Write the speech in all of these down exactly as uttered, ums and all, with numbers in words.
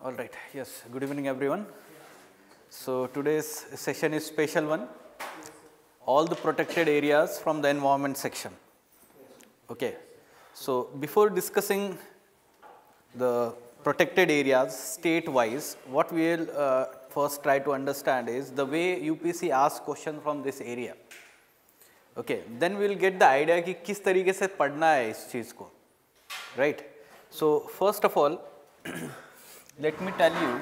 All right. Yes. Good evening, everyone. So today's session is special one. All the protected areas from the environment section. Okay. So before discussing the protected areas state-wise, what we will uh, first try to understand is the way U P S C asks question from this area. Okay. Then we will get the idea कि किस तरीके से पढ़ना है इस चीज़ को, right? So first of all, let me tell you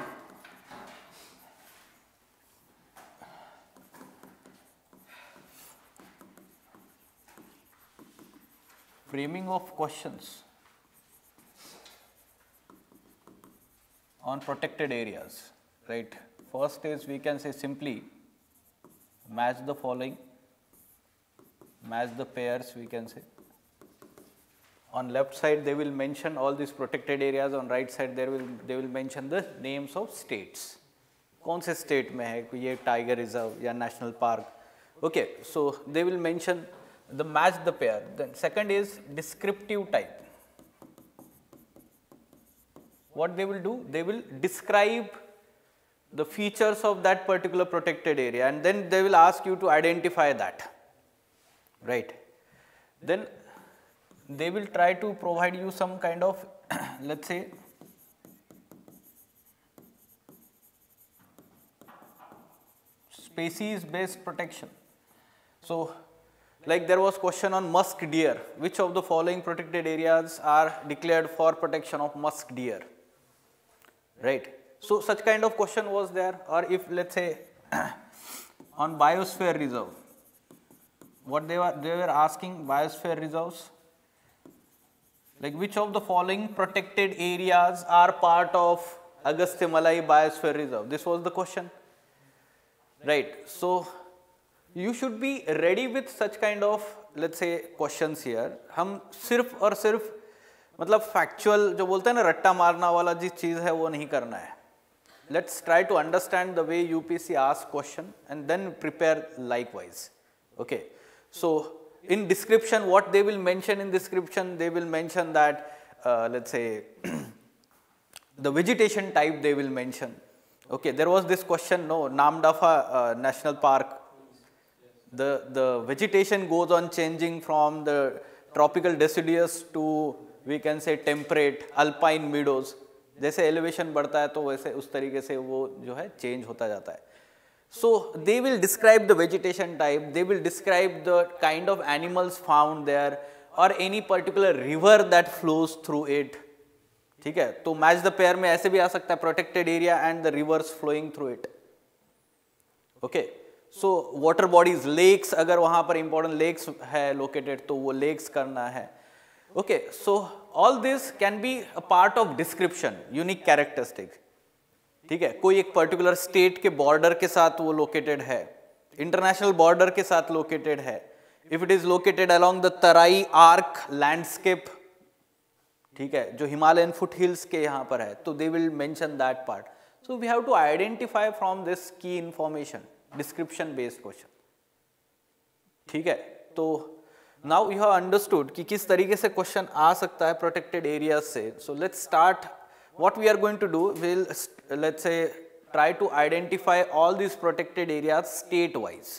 framing of questions on protected areas, right? First is we can say simply match the following, match the pairs we can say. On left side they will mention all these protected areas, on right side they will they will mention the names of states. कौन से state में है ये tiger reserve या national park. Okay, so they will mention the match the pair. Then second is descriptive type. What they will do? They will describe the features of that particular protected area and then they will ask you to identify that, right? Then they will try to provide you some kind of let's say species based protection. So like there was question on musk deer, which of the following protected areas are declared for protection of musk deer, right? So such kind of question was there. Or if let's say on biosphere reserve, what they were they were asking biosphere reserves, like which of the following protected areas are part of Agastyamalai Biosphere Reserve? This was the question, right? So you should be ready with such kind of let's say questions here. हम सिर्फ और सिर्फ मतलब factual जो बोलते हैं ना रट्टा मारना वाला जिस चीज़ है वो नहीं करना है. Let's try to understand the way U P S C asks question and then prepare likewise. Okay, so in description, what they will mention in description, they will mention that uh, let's say the vegetation type they will mention. Okay, there was this question, no, Namdapha uh, National Park, the, the vegetation goes on changing from the tropical deciduous to we can say temperate alpine meadows. जैसे elevation बढ़ता है तो वैसे उस तरीके से वो जो है change होता जाता है. So they will describe the vegetation type, they will describe the kind of animals found there or any particular river that flows through it. ठीक है, तो match the pair में ऐसे भी आ सकता है protected area and the rivers flowing through it. Okay, so water bodies, lakes, अगर वहाँ पर important lakes है located तो वो lakes करना है. Okay, so all this can be a part of description, unique characteristic. ठीक है, कोई एक पर्टिकुलर स्टेट के बॉर्डर के साथ वो लोकेटेड है, इंटरनेशनल बॉर्डर के साथ लोकेटेड है, if it is located along the Terai arc landscape, ठीक है, जो हिमालयन फुट हिल्स के यहाँ पर है, तो they will mention that part. So we have to identify from this key information, description based question. ठीक है, तो नाउ यू हैव अंडरस्टूड कि किस तरीके से क्वेश्चन आ सकता है प्रोटेक्टेड एरियाज से. So let's start. What we are going to do, we'll let's say try to identify all these protected areas state wise.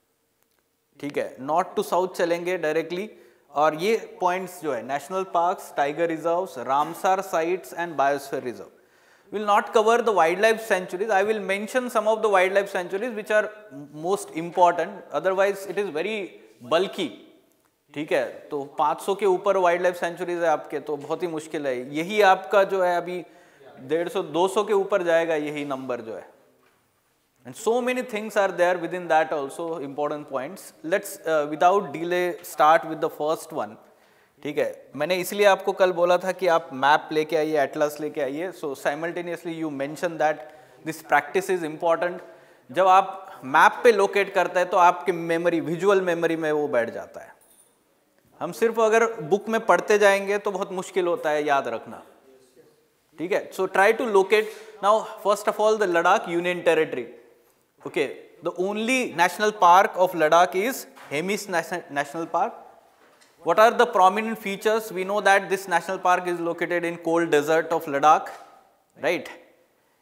ठीक है, north to south चलेंगे directly और ये points जो है national parks, tiger reserves, Ramsar sites and biosphere reserve. Will not cover the wildlife sanctuaries. I will mention some of the wildlife sanctuaries which are most important. Otherwise it is very bulky. ठीक है, तो पाँच सौ के ऊपर wild life centuries है आपके तो बहुत ही मुश्किल है. यही आपका जो है अभी डेढ़ सौ दो सौ के ऊपर जाएगा यही नंबर जो है. And so many things are there within that also important points. Let's without delay start with the first one. ठीक है, मैंने इसलिए आपको कल बोला था कि आप मैप लेके आइए, एटलस लेके आइए. So simultaneously you mention that this practice is important. जब आप मैप पे लोकेट करते हैं तो आपके मेमोरी, विजुअल मेमोरी में वो बैठ जाता है. हम सिर्फ अगर बुक में पढ़ते जाएंगे तो बहुत मुश्किल होता है याद रखना. ठीक है, so try to locate. Now first of all the Ladakh union territory. Okay, the only national park of Ladakh is Hemis national park. What are the prominent features? We know that this national park is located in cold desert of Ladakh, right?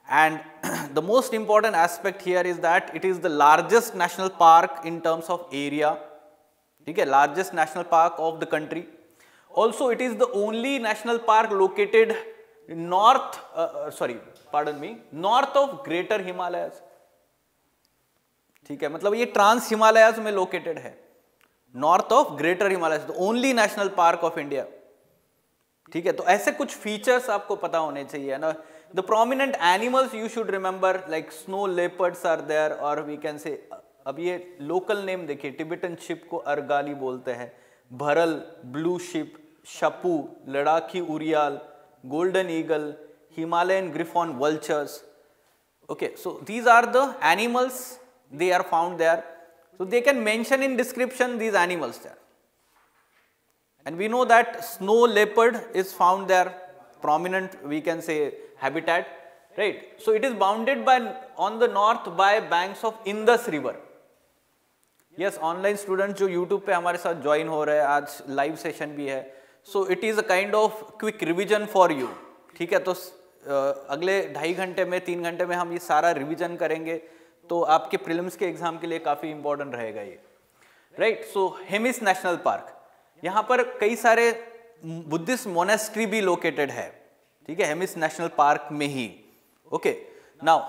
and the most important aspect here is that it is the largest national park in terms of area, ठीक है, largest national park of the country. Also it is the only national park located north, uh, uh, sorry, pardon me, north of Greater Himalayas, ठीक है, मतलब ये trans Himalayas में located है, north of Greater Himalaya, the only national park of India, ठीक है. तो ऐसे कुछ फीचर्स आपको पता होने चाहिए ना. The prominent animals you should remember like snow leopards are there, और वी कैन से, अब ये लोकल नेम देखिए, टिबेटन शिप को अरगाली बोलते हैं, bharal, blue sheep, shapu, Ladakhi urial, golden eagle, Himalayan griffon vultures. Okay, so these are the animals, they are found there. So they can mention in description these animals there. And we know that snow leopard is found there, prominent, we can say, habitat, right? So it is bounded by, on the north by banks of Indus river. Yes, online students जो YouTube पे हमारे साथ join हो रहे हैं, आज live session भी है. So it is a kind of quick revision for you. ठीक है, तो uh, अगले ढाई घंटे में, तीन घंटे में हम ये सारा रिविजन करेंगे, तो आपके प्रीलिम्स के एग्जाम के लिए काफी इंपॉर्टेंट रहेगा ये, right. So Hemis national park, यहाँ पर कई सारे बुद्धिस्ट मोनेस्ट्री भी लोकेटेड है, ठीक है, हेमिस नेशनल पार्क में ही. Okay, now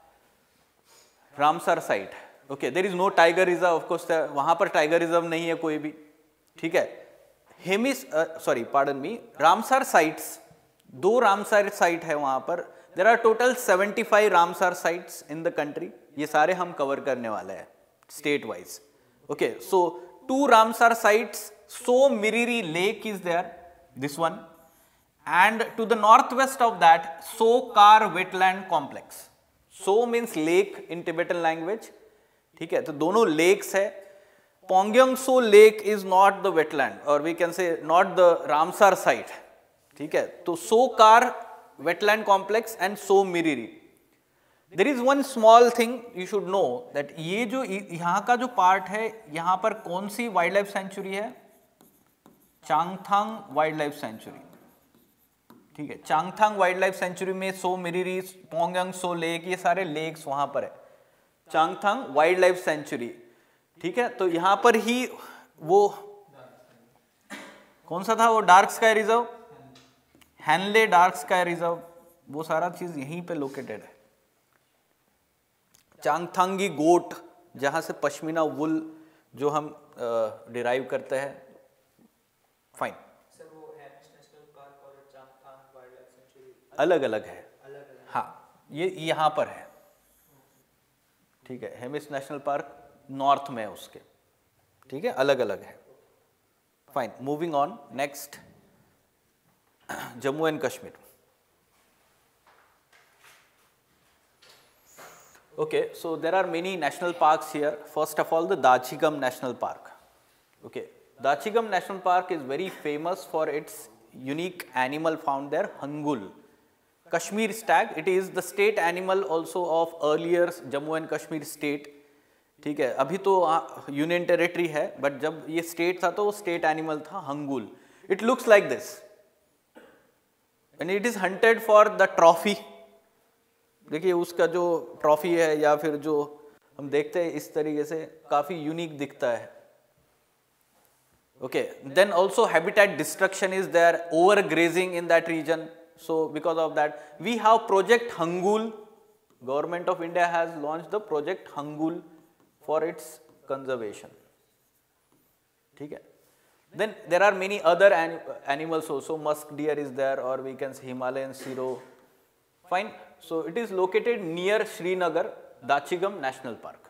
Ramsar site, okay, there is no tiger reserve, of course वहां पर टाइगर रिजर्व नहीं है कोई भी, ठीक है. Hemis, sorry pardon me, Ramsar sites, दो रामसर साइट है वहां पर. There are total seventy five Ramsar sites in the country. ये सारे हम कवर करने वाले हैं state wise. Okay, so two Ramsar sites, so Miriri lake is there, this one, and to the north west of that Tsokar wetland complex. Tso means lake in Tibetan language, ठीक है, तो दोनों लेक्स है. पोंगयांग सो lake is not the wetland, और we can say not the Ramsar site, ठीक है. तो Tsokar wetland complex and Tso Miriri. There is one small thing you should know that ये जो यहाँ का जो पार्ट है, यहाँ पर कौन सी वाइल्ड लाइफ सेंचुरी है? चांगथांग वाइल्ड लाइफ सेंचुरी, ठीक है. चांगथांग वाइल्ड लाइफ सेंचुरी में सो मिरिरी, पोंगयांग सो लेक, ये सारे लेक्स वहां पर है, चांगथांग वाइल्ड लाइफ सेंचुरी, ठीक है. तो यहाँ पर ही वो कौन सा था, वो dark sky reserve, Hanle dark sky reserve, वो सारा चीज यहीं पे लोकेटेड है. चांगथांगी गोट, जहां से पश्मीना वुल जो हम डिराइव uh, करते हैं. फाइन, सर वो हेमिस नेशनल पार्क और चांगथांग वाइल्ड लाइफ सेंचुरी अलग अलग है, अलग अलग. हाँ, ये यहाँ पर है, ठीक है. हेमिस नेशनल पार्क नॉर्थ में है उसके, ठीक है, अलग अलग है. Fine, moving on, next Jammu and Kashmir. Okay, so there are many national parks here. First of all, the Dachigam National Park. Okay, Dachigam National Park is very famous for its unique animal found there, hangul, Kashmir stag. It is the state animal also of earlier Jammu and Kashmir state. ठीक है, अभी तो union territory है, but जब ये state था तो वो स्टेट एनिमल था hangul. It looks like this and it is hunted for the trophy. देखिए उसका जो ट्रॉफी है या फिर जो हम देखते हैं इस तरीके से काफी यूनिक दिखता है. Okay, then also habitat destruction is there, over grazing in that region. So because of that we have project hangul. Government of India has launched the project hangul for its conservation, ठीक है. Then there are many other animals also, musk deer is there, और we can say Himalayan serow. Fine, so it is located near Srinagar, Dachigam National Park.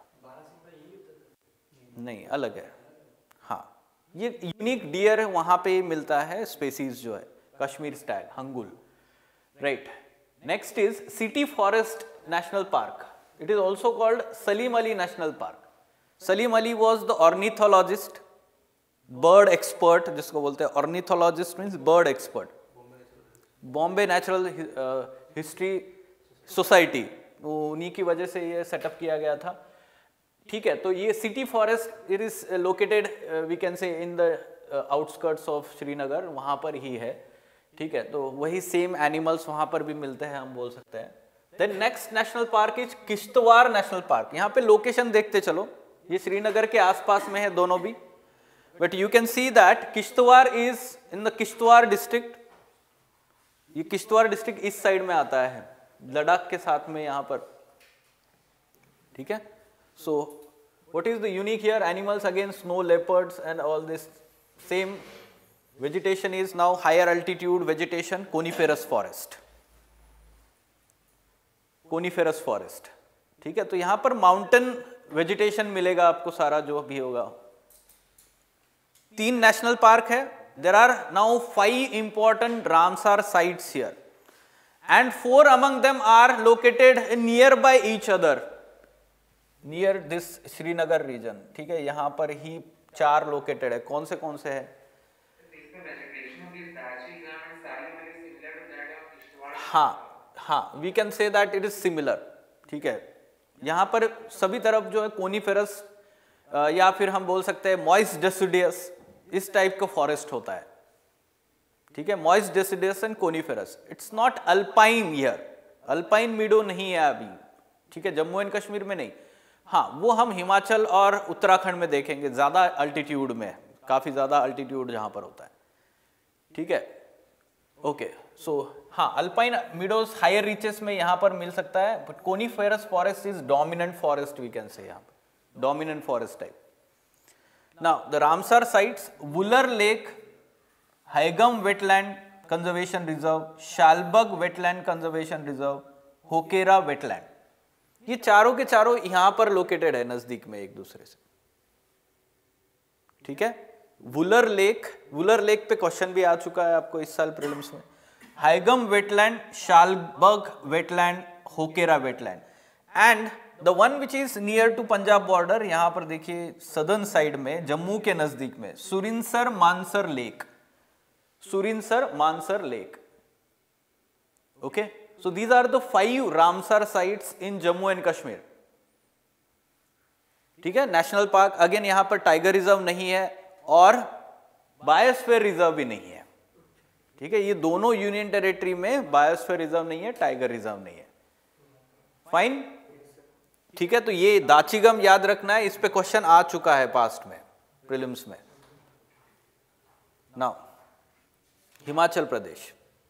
नहीं, अलग है. हाँ, ये unique dear वहां पे मिलता है, स्पेसीज जो है Kashmir stag, hangul, right. Next is city forest national park. It is also called Salim Ali national park. Salim Ali was the ornithologist, bird expert जिसको बोलते हैं. Ornithologist means bird expert. Bombay natural history society, उन्हीं की वजह से ये सेटअप किया गया था, ठीक है. तो ये city forest, it is located we can say in the outskirts of Srinagar, वहाँ पर ही है, ठीक है. तो वही सेम एनिमल्स वहाँ पर भी मिलते हैं, हम बोल सकते हैं. Then next national park is Kishtwar national park. यहाँ पे लोकेशन देखते चलो, ये श्रीनगर के आसपास में है दोनों भी, but you can see that Kishtwar is in the Kishtwar district. ये किश्तवाड़ डिस्ट्रिक्ट इस साइड में आता है, लद्दाख के साथ में यहाँ पर, ठीक है। So what is the unique here, animals again snow leopards and all this same vegetation is now higher altitude vegetation, coniferous forest, coniferous forest, ठीक है। तो यहां पर माउंटेन वेजिटेशन मिलेगा आपको सारा जो भी होगा। तीन नेशनल पार्क है, there are now five important Ramsar sites here and four among them are located near by each other near this Srinagar region, ठीक है। यहां पर ही चार लोकेटेड है, कौन से कौन से है? हाँ हाँ, we can say that it is similar, ठीक है। यहाँ पर सभी तरफ जो है कोनिफेरस या फिर हम बोल सकते हैं मॉइस्ट डेसिडियस, इस टाइप का फॉरेस्ट होता है, ठीक है। Moist deciduous and coniferous, it's not alpine here, alpine meadow नहीं है अभी, ठीक है, जम्मू एंड कश्मीर में नहीं। हाँ, वो हम हिमाचल और उत्तराखंड में देखेंगे, ज्यादा अल्टीट्यूड में, काफी ज्यादा अल्टीट्यूड जहां पर होता है, ठीक है। ओके, सो हाँ, अल्पाइन मीडोज हायर रीचेस में यहाँ पर मिल सकता है, but coniferous forest is dominant forest, we can say यहाँ पर dominant forest type. Now the Ramsar sites, Wular lake, Haigam wetland conservation reserve, Shallabug wetland conservation reserve, Hokera wetland, ये चारों के चारों यहां पर लोकेटेड है नजदीक में एक दूसरे से, ठीक है। वुलर लेक, वुलर लेक पे क्वेश्चन भी आ चुका है आपको इस साल प्रीलिम्स में। Haigam wetland, Shallabug wetland, Hokera wetland and the one which is near to Punjab border, यहां पर देखिए सदर्न साइड में जम्मू के नजदीक में Surinsar Mansar lake, Surinsar Mansar lake, okay. So these are the five Ramsar sites in Jammu and Kashmir, ठीक है। नेशनल पार्क अगेन यहां पर टाइगर रिजर्व नहीं है और बायोस्फीयर रिजर्व भी नहीं है, ठीक है। ये दोनों यूनियन टेरिटरी में बायोस्फीयर रिजर्व नहीं है, टाइगर रिजर्व नहीं है, फाइन, ठीक है। तो ये दाचीगम याद रखना है, इस पे क्वेश्चन आ चुका है पास्ट में प्रीलिम्स में। नाउ हिमाचल प्रदेश,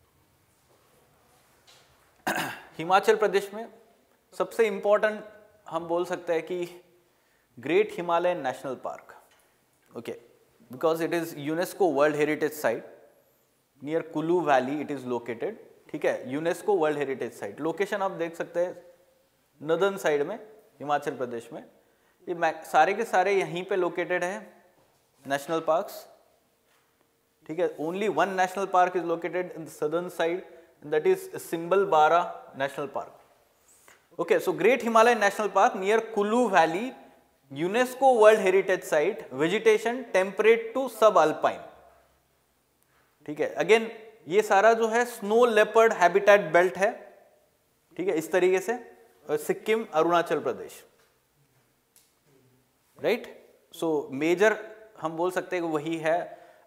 हिमाचल प्रदेश में सबसे इंपॉर्टेंट हम बोल सकते हैं कि Great Himalayan national park, okay, because it is UNESCO world heritage site near Kullu valley it is located, ठीक है। UNESCO world heritage site, location आप देख सकते हैं नदर्न साइड में हिमाचल प्रदेश में, ये सारे के सारे यहीं पे लोकेटेड है नेशनल पार्क्स, ठीक है। Only one national park is located in the southern side, that is Simbal-Bara National Park. Okay, so Great Himalayan National Park near Kullu Valley, UNESCO World Heritage Site, vegetation temperate to subalpine, ठीक है। Again ये सारा जो है snow leopard habitat belt है, ठीक है, इस तरीके से, Sikkim Arunachal Pradesh, right. So major हम बोल सकते हैं कि वही है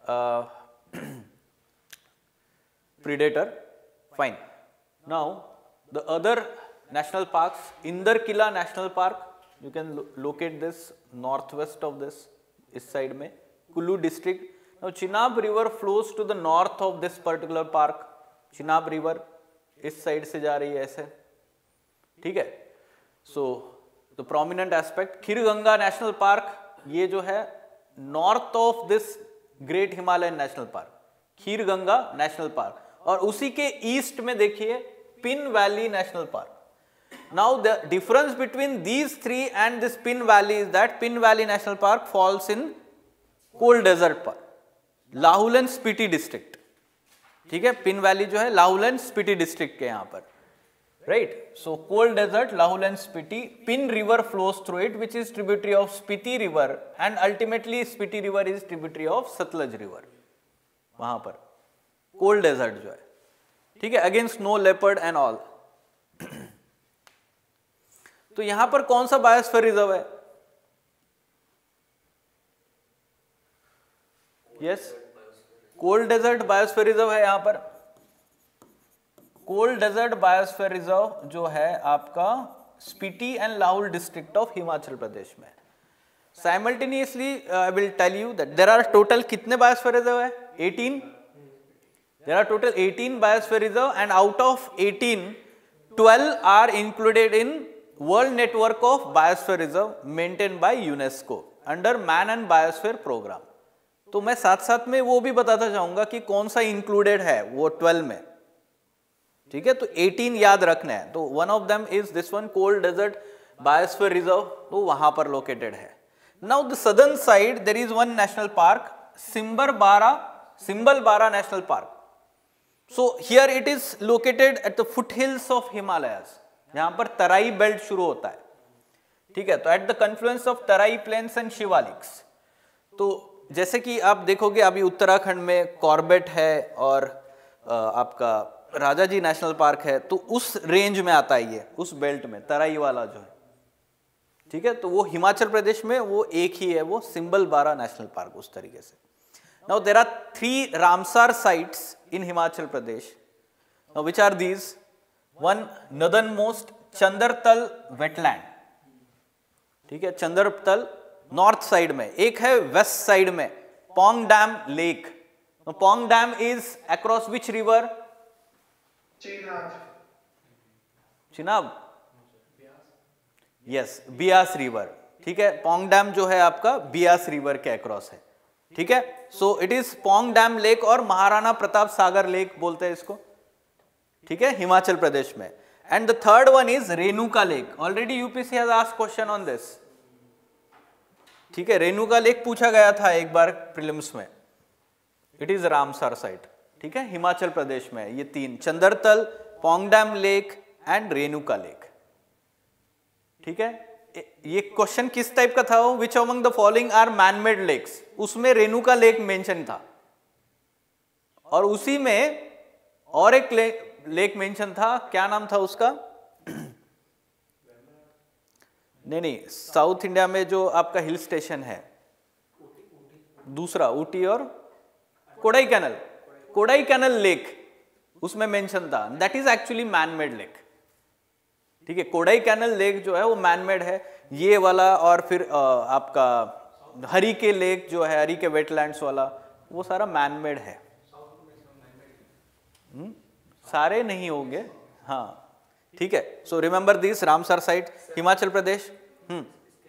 predator, fine. Now the other national parks, Indarkila National Park, you can lo locate this northwest of this, इस side में, Kullu district. Now Chenab river flows to the north of this particular park, Chenab river इस side से जा रही है ऐसे, ठीक है। So the prominent aspect, Kheerganga National Park, ये जो है north of this Great Himalayan National Park, Kheerganga National Park, और उसी के ईस्ट में देखिए Pin valley national park. Now the difference between these three and this Pin valley is that Pin valley national park falls in cold desert park, Lahaul and Spiti district, ठीक है। Pin valley जो है Lahaul and Spiti district के यहां पर, right. So cold desert, Lahaul and Spiti, Pin river flows through it which is tributary of Spiti river and ultimately Spiti river is tributary of Sutlej river, वहां पर cold desert जो है, ठीक है। Again snow leopard and all. तो यहां पर कौन सा बायोस्फीयर रिजर्व है? Yes, cold desert biosphere reserve है यहां पर, कोल्ड डेजर्ट बायोस्फीयर रिजर्व जो है आपका Spiti and Lahaul district of Himachal Pradesh में। Simultaneously I will tell you that there are total कितने बायोस्फीयर रिजर्व है? Eighteen. There are total eighteen biosphere reserve and out of eighteen twelve are included in world network of biosphere reserve maintain by UNESCO under man and biosphere programme. तो मैं साथ साथ में वो भी बताता चाहूंगा कि कौन सा इंक्लूडेड है वो ट्वेल्व में, ठीक है। तो एटीन याद रखना है। तो one of them is this one, cold desert biosphere reserve, तो वहां पर लोकेटेड है। Now the southern side there is one national park, Simbar Bara Simbal Bara national park. So here it is located at the foothills of Himalayas, यहां पर तराई belt शुरू होता है, ठीक है। तो at the confluence of Terai plains and Shivaliks. तो जैसे कि आप देखोगे अभी उत्तराखंड में कॉर्बेट है और आपका राजाजी नेशनल पार्क है, तो उस रेंज में आता है ये, उस बेल्ट में तराई वाला जो है, ठीक है। तो वो हिमाचल प्रदेश में वो एक ही है, वो सिंबल बारा नेशनल पार्क, उस तरीके से। Now there are three Ramsar sites in Himachal Pradesh. Now which are these? One, northern most Chandratal wetland, ठीक है, चंद्रतल नॉर्थ साइड में। एक है वेस्ट साइड में Pong dam lake. Pong dam is across which river? Chenab, yes, Beas river, ठीक है। पोंग डैम जो है आपका बियास रिवर के अक्रॉस है, ठीक है। So it is Pong dam lake और महाराणा प्रताप सागर लेक बोलते हैं इसको, ठीक है, हिमाचल प्रदेश में। And the third one is Renuka lake. Already UPSC has asked question on this, ठीक है। रेणुका लेक पूछा गया था एक बार प्रीलिम्स में। इट इज रामसार साइट, ठीक है, हिमाचल प्रदेश में। ये तीन, Chandratal, Pong dam lake and Renuka lake, ठीक है। ये क्वेश्चन किस टाइप का था? Which among the following are man made lakes, उसमें रेणुका लेक मेंशन था, और उसी में और एक लेक लेक मेंशन था, क्या नाम था उसका? नहीं नहीं, साउथ इंडिया में जो आपका हिल स्टेशन है दूसरा, ऊटी और Kodaikanal, Kodaikanal lake उसमें मेंशन था। That is actually man made lake, ठीक है। कोडाई कैनल लेक जो है वो मैन मेड है, ये वाला, और फिर आपका हरी के लेक जो है, हरी के वेटलैंड्स वाला, वो सारा मैन मेड है। हुँ? सारे नहीं होंगे, हाँ, ठीक है। So remember this, Ramsar site, Himachal Pradesh. Hmm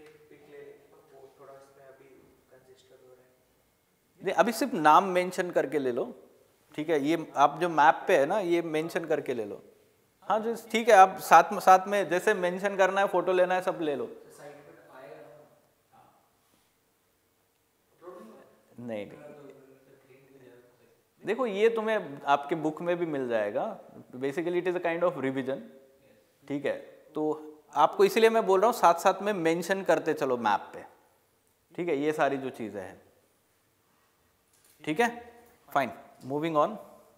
अभी सिर्फ नाम मेंशन करके ले लो, ठीक है। ये आप जो मैप पे है ना, ये मेंशन करके ले लो, हाँ जी, ठीक है। आप साथ में साथ में जैसे मेंशन करना है, फोटो लेना है, सब ले लो। नहीं नहीं, देखो ये तुम्हें आपके बुक में भी मिल जाएगा। Basically it is a kind of revision, ठीक है। तो आपको इसीलिए मैं बोल रहा हूँ साथ साथ में मेंशन करते चलो मैप पे, ठीक है, ये सारी जो चीजें हैं, ठीक है। Fine, moving on.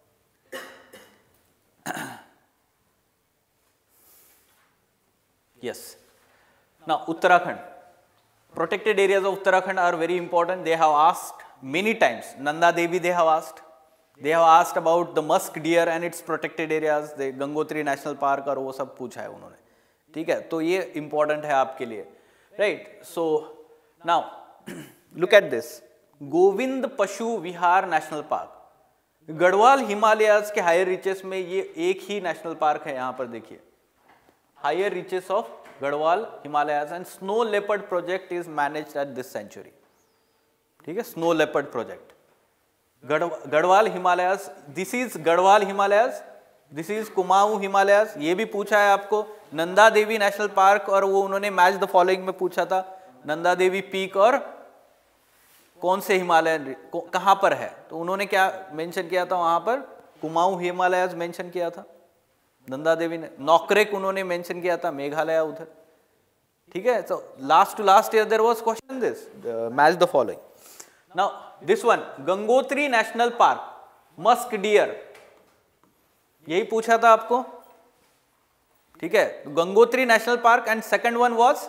Yes, now Uttarakhand, protected areas of Uttarakhand are very important. They have asked many times. Nanda Devi they have asked. They have asked about the musk deer and its protected areas. The Gangotri National Park और वो सब पूछा है उन्होंने, ठीक है। तो ये important है आपके लिए, right? So now look at this. Govind Pashu Vihar national park, Garhwal Himalayas के हायर रीचेस में ये एक ही नेशनल पार्क है। यहाँ पर देखिए, higher reaches of Garhwal Himalayas and snow leopard project is managed at this sanctuary, ठीक है। Snow leopard project Garh Garhwal Himalayas, this is Garhwal Himalayas, this is Kumaon Himalayas. ये भी पूछा है आपको। नंदा देवी नेशनल पार्क, और वो उन्होंने मैच द फॉलोइंग में पूछा था, नंदा देवी पीक और कौन से हिमालय कहां पर है, तो उन्होंने क्या मेंशन किया था वहां पर? कुमाऊं हिमालयाज मेंशन किया था नंदा देवी ने। नौकरेक उन्होंने मेंशन किया था, मेघालय उधर, ठीक है। So last to last year there was question this, match the following. Now this one, Gangotri national park, musk deer, यही पूछा था आपको, ठीक है। Gangotri national park and second one was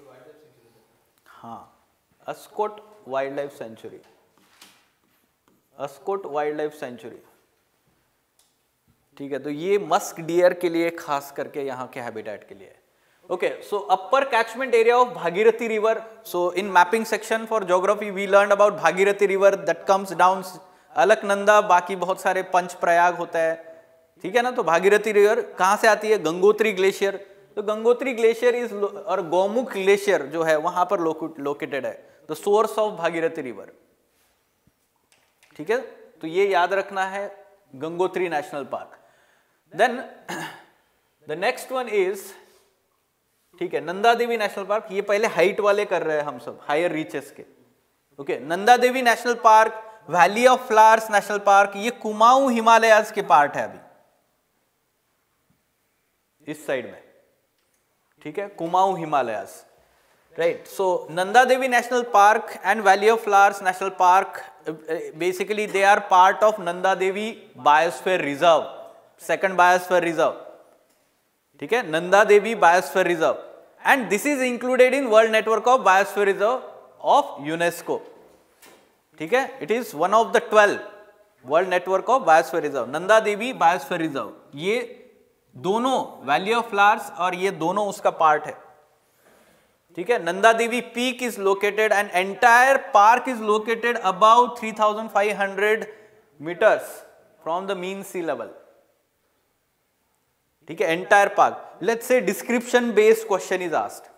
हाँ Askot wild life sanctuary. Askot wild life sanctuary, ठीक है, तो ये मस्क डियर के लिए खास करके यहाँ के हैबिटेट के लिए। Okay, so upper catchment area of Bhagirathi river, so in mapping section for geography we learn about Bhagirathi river that comes down Alaknanda, बाकी बहुत सारे पंच प्रयाग होता है, ठीक है ना। तो भागीरथी रिवर कहाँ से आती है? गंगोत्री ग्लेशियर, तो गंगोत्री ग्लेशियर इज और गौमुख ग्लेशियर जो है वहां पर लोकेटेड है, the source of Bhagirathi river, ठीक है। तो ये याद रखना है, Gangotri national park. Then the next one is, ठीक है, नंदा देवी नेशनल पार्क, ये पहले हाइट वाले कर रहे हैं हम सब, हायर रीचेस के। Okay, Nanda Devi national park, valley of flowers national park, ये कुमाऊं हिमालयाज के पार्ट है अभी इस साइड में, ठीक है, Kumaon Himalayas, right. So Nanda Devi national park and valley of flowers national park, basically they are part of Nanda Devi biosphere reserve, second biosphere reserve, ठीक है, Nanda Devi biosphere reserve, and this is included in world network of biosphere reserve of UNESCO, ठीक है। It is one of the twelve world network of biosphere reserve, Nanda Devi biosphere reserve, ये दोनों valley of flowers और ये दोनों उसका पार्ट है, ठीक है। Nanda Devi peak is located and entire park is located about three thousand five hundred metres from the mean sea level, ठीक है, entire park. Let's say description based question is asked,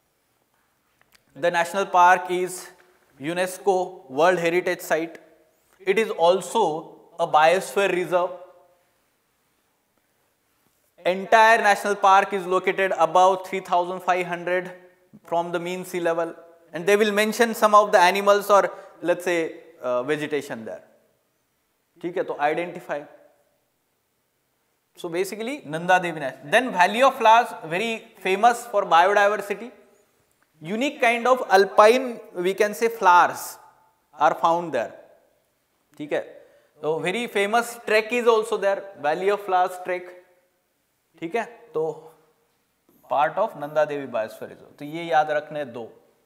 the national park is UNESCO world heritage site, it is also a biosphere reserve, entire national park is located above three thousand five hundred from the mean sea level, and they will mention some of the animals or let's say uh, vegetation there, ठीक है, तो identify. So basically Nanda Devi National. Then Valley of Flowers, very famous for biodiversity, unique kind of alpine we can say flowers are found there, ठीक है, तो very famous trek is also there, Valley of Flowers trek, ठीक है, तो part of Nanda Devi biosphere reserve, तो ये याद रखने दो।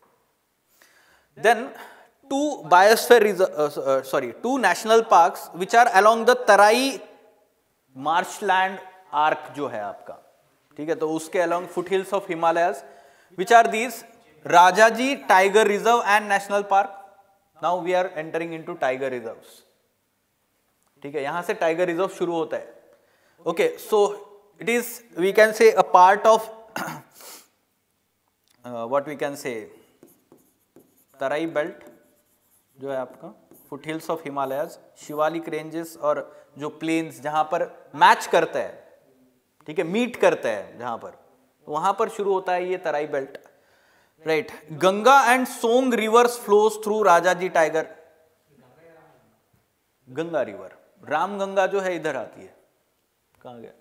Then two biosphere reserve, sorry two national parks which are along the Terai marshland arc जो है आपका, ठीक है, तो उसके along foothills of Himalayas, which are these Rajaji tiger reserve and national park. Now we are entering into tiger reserves, ठीक है, यहां से टाइगर रिजर्व शुरू होता है। Okay, so it is we can say a part of uh, what we can say Terai belt जो है आपका, foothills of Himalayas, Shivalik ranges और जो प्लेन्स जहां पर मैच करता है, ठीक है, मीट करता है जहां पर, तो वहां पर शुरू होता है ये Terai belt, right. Ganga and Song rivers flows through Rajaji tiger, Ganga river, Ramganga जो है इधर आती है, कहां गया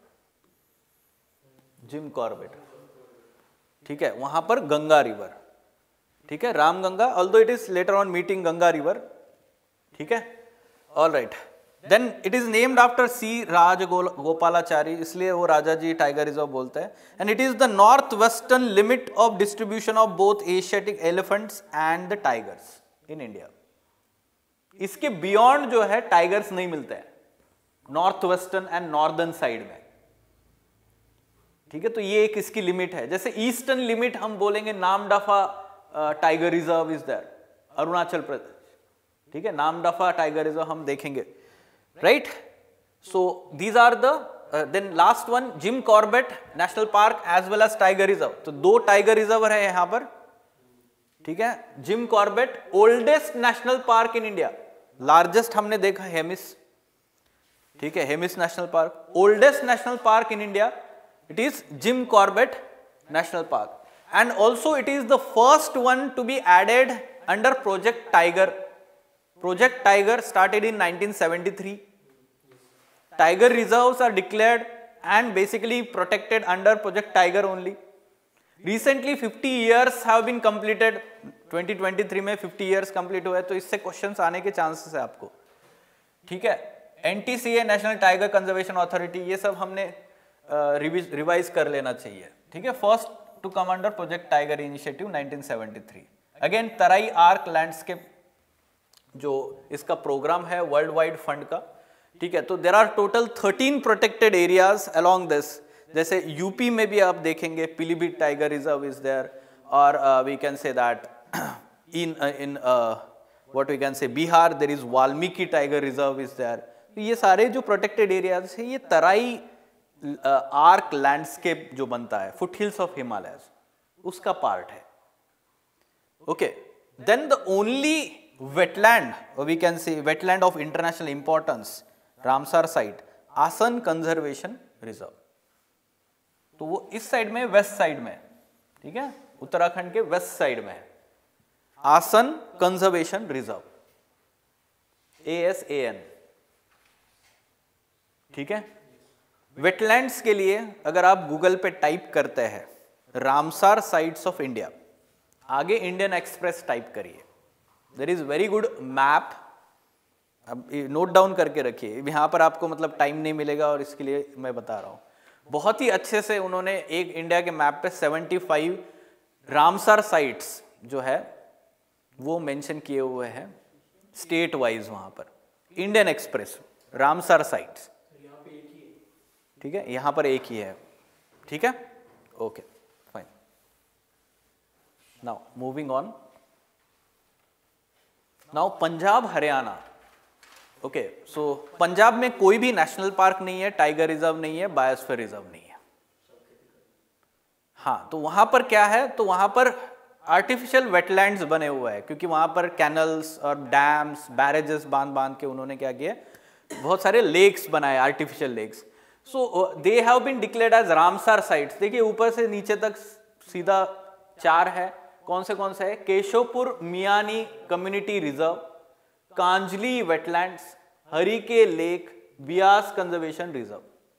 जिम कॉर्बेट, ठीक है, वहां पर गंगा रिवर, ठीक है, Ramganga, although it is later on meeting Ganga river, ठीक है, all right. Then it is named after C Rajagopalachari, इसलिए वो राजाजी टाइगर रिजर्व बोलते हैं, and it is the north western limit of distribution of both Asiatic elephants and the tigers in India. इसके beyond जो है tigers नहीं मिलते हैं, north western and northern side में, ठीक है, तो ये एक इसकी लिमिट है। जैसे ईस्टर्न लिमिट हम बोलेंगे Namdapha tiger reserve is there, Arunachal Pradesh, ठीक है, नामदफा टाइगर रिजर्व हम देखेंगे, right. So these are the, then last one Jim Corbett national park as well as tiger reserve, तो दो टाइगर रिजर्व है यहां पर, ठीक है। Jim Corbett oldest national park in India, largest हमने देखा हेमिस, ठीक है, Hemis national park, oldest national park in India, it is Jim Corbett National Park, and also it is the first one to be added under Project Tiger. Project Tiger started in nineteen seventy-three. Tiger reserves are declared and basically protected under Project Tiger only. Recently fifty years have been completed, twenty twenty-three में fifty years complete हुए, तो इससे questions आने के chances है आपको, ठीक है। N T C A national tiger conservation authority, ये सब हमने रिवाइज uh, कर लेना चाहिए, ठीक है। First to come under project tiger initiative nineteen seventy three, again Terai arc landscape, जो इसका प्रोग्राम है वर्ल्ड वाइड फंड का, ठीक है। तो there are total thirteen protected areas along this. जैसे यूपी में भी आप देखेंगे Pilibhit tiger reserve is there, और we can say that in in what we can say Bihar there is Valmiki tiger reserve is there. तो ये सारे जो प्रोटेक्टेड एरियाज है ये तराई आर्क लैंडस्केप जो बनता है फुट हिल्स ऑफ हिमालयस उसका पार्ट है। Okay, then the only wetland, or we can say wetland of international importance, Ramsar site, Asan conservation reserve. तो वो इस साइड में, वेस्ट साइड में, ठीक है, उत्तराखंड के वेस्ट साइड में है Asan conservation reserve, A S A N, ठीक है। वेटलैंड्स के लिए अगर आप गूगल पे टाइप करते हैं रामसर साइट्स ऑफ इंडिया, आगे इंडियन एक्सप्रेस टाइप करिए, there is very good map, अब नोट डाउन करके रखिए, यहाँ पर आपको मतलब टाइम नहीं मिलेगा और इसके लिए मैं बता रहा हूँ। बहुत ही अच्छे से उन्होंने एक इंडिया के मैप पे पचहत्तर रामसर साइट्स जो है वो मेंशन किए हुए हैं स्टेट वाइज वहाँ पर। इंडियन एक्सप्रेस रामसर साइट्स, ठीक है, यहाँ पर एक ही है, ठीक है, okay fine. Now moving on, now Punjab Haryana. Okay, so Punjab में कोई भी नेशनल पार्क नहीं है, टाइगर रिजर्व नहीं है, बायोस्फीयर रिजर्व नहीं है। हाँ, तो वहां पर क्या है, तो वहां पर आर्टिफिशियल वेटलैंड्स बने हुए हैं, क्योंकि वहां पर कैनल्स और डैम्स बैरेजेस बांध बांध के उन्होंने क्या किया, बहुत सारे लेक्स बनाए, artificial lakes. So they have been declared as Ramsar sites. देखिए ऊपर से नीचे तक सीधा चार है, कौन से कौन से है, Keshavpur Miani community reserve, Kanjli wetlands, Harike lake, Beas conservation reserve,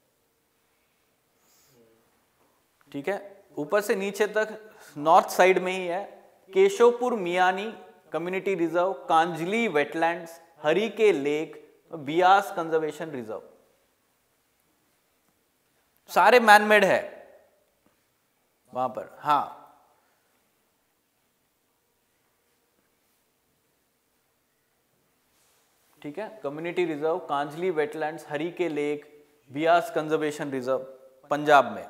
ठीक है। ऊपर से नीचे तक नॉर्थ साइड में ही है, Keshavpur Miani community reserve, Kanjli wetlands, Harike lake, Beas conservation reserve, सारे मैनमेड है वहां पर। हाँ, ठीक है, community reserve, Kanjli wetlands, Harike lake, Beas conservation reserve Punjab में।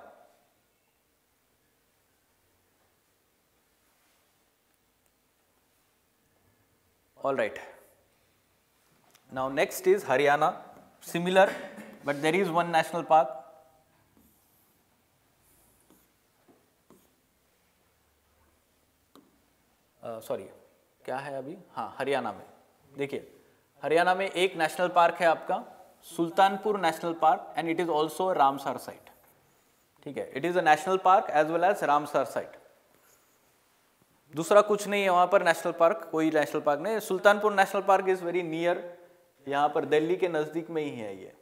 All right, now next is Haryana, similar but there is one national park. Sorry, क्या है अभी, हाँ हरियाणा में देखिए, हरियाणा में एक नेशनल पार्क है आपका Sultanpur national park, and it is also Ramsar site, ठीक है। It is a national park as well as Ramsar site. दूसरा कुछ नहीं है वहां पर नेशनल पार्क, कोई नेशनल पार्क नहीं। Sultanpur national park is very near, यहाँ पर दिल्ली के नजदीक में ही है ये।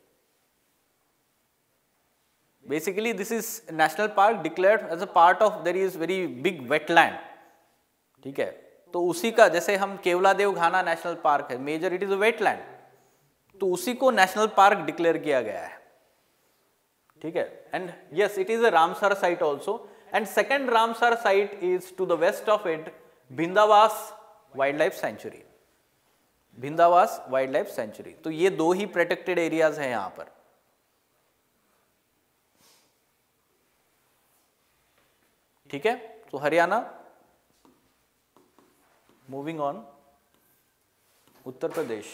Basically this is national park declared as a part of, there is very big wetland, ठीक है। तो उसी का, जैसे हम केवलादेव घाना नेशनल पार्क है, major it is a wetland, तो उसी को नेशनल पार्क डिक्लेयर किया गया है, ठीक है। And yes, it is a Ramsar site also, and second Ramsar site is to the west of it Bhindawas wild life sanctuary, Bhindawas wild life sanctuary. तो ये दो ही प्रोटेक्टेड एरियाज हैं यहां पर, ठीक है। तो Haryana, moving on, Uttar Pradesh.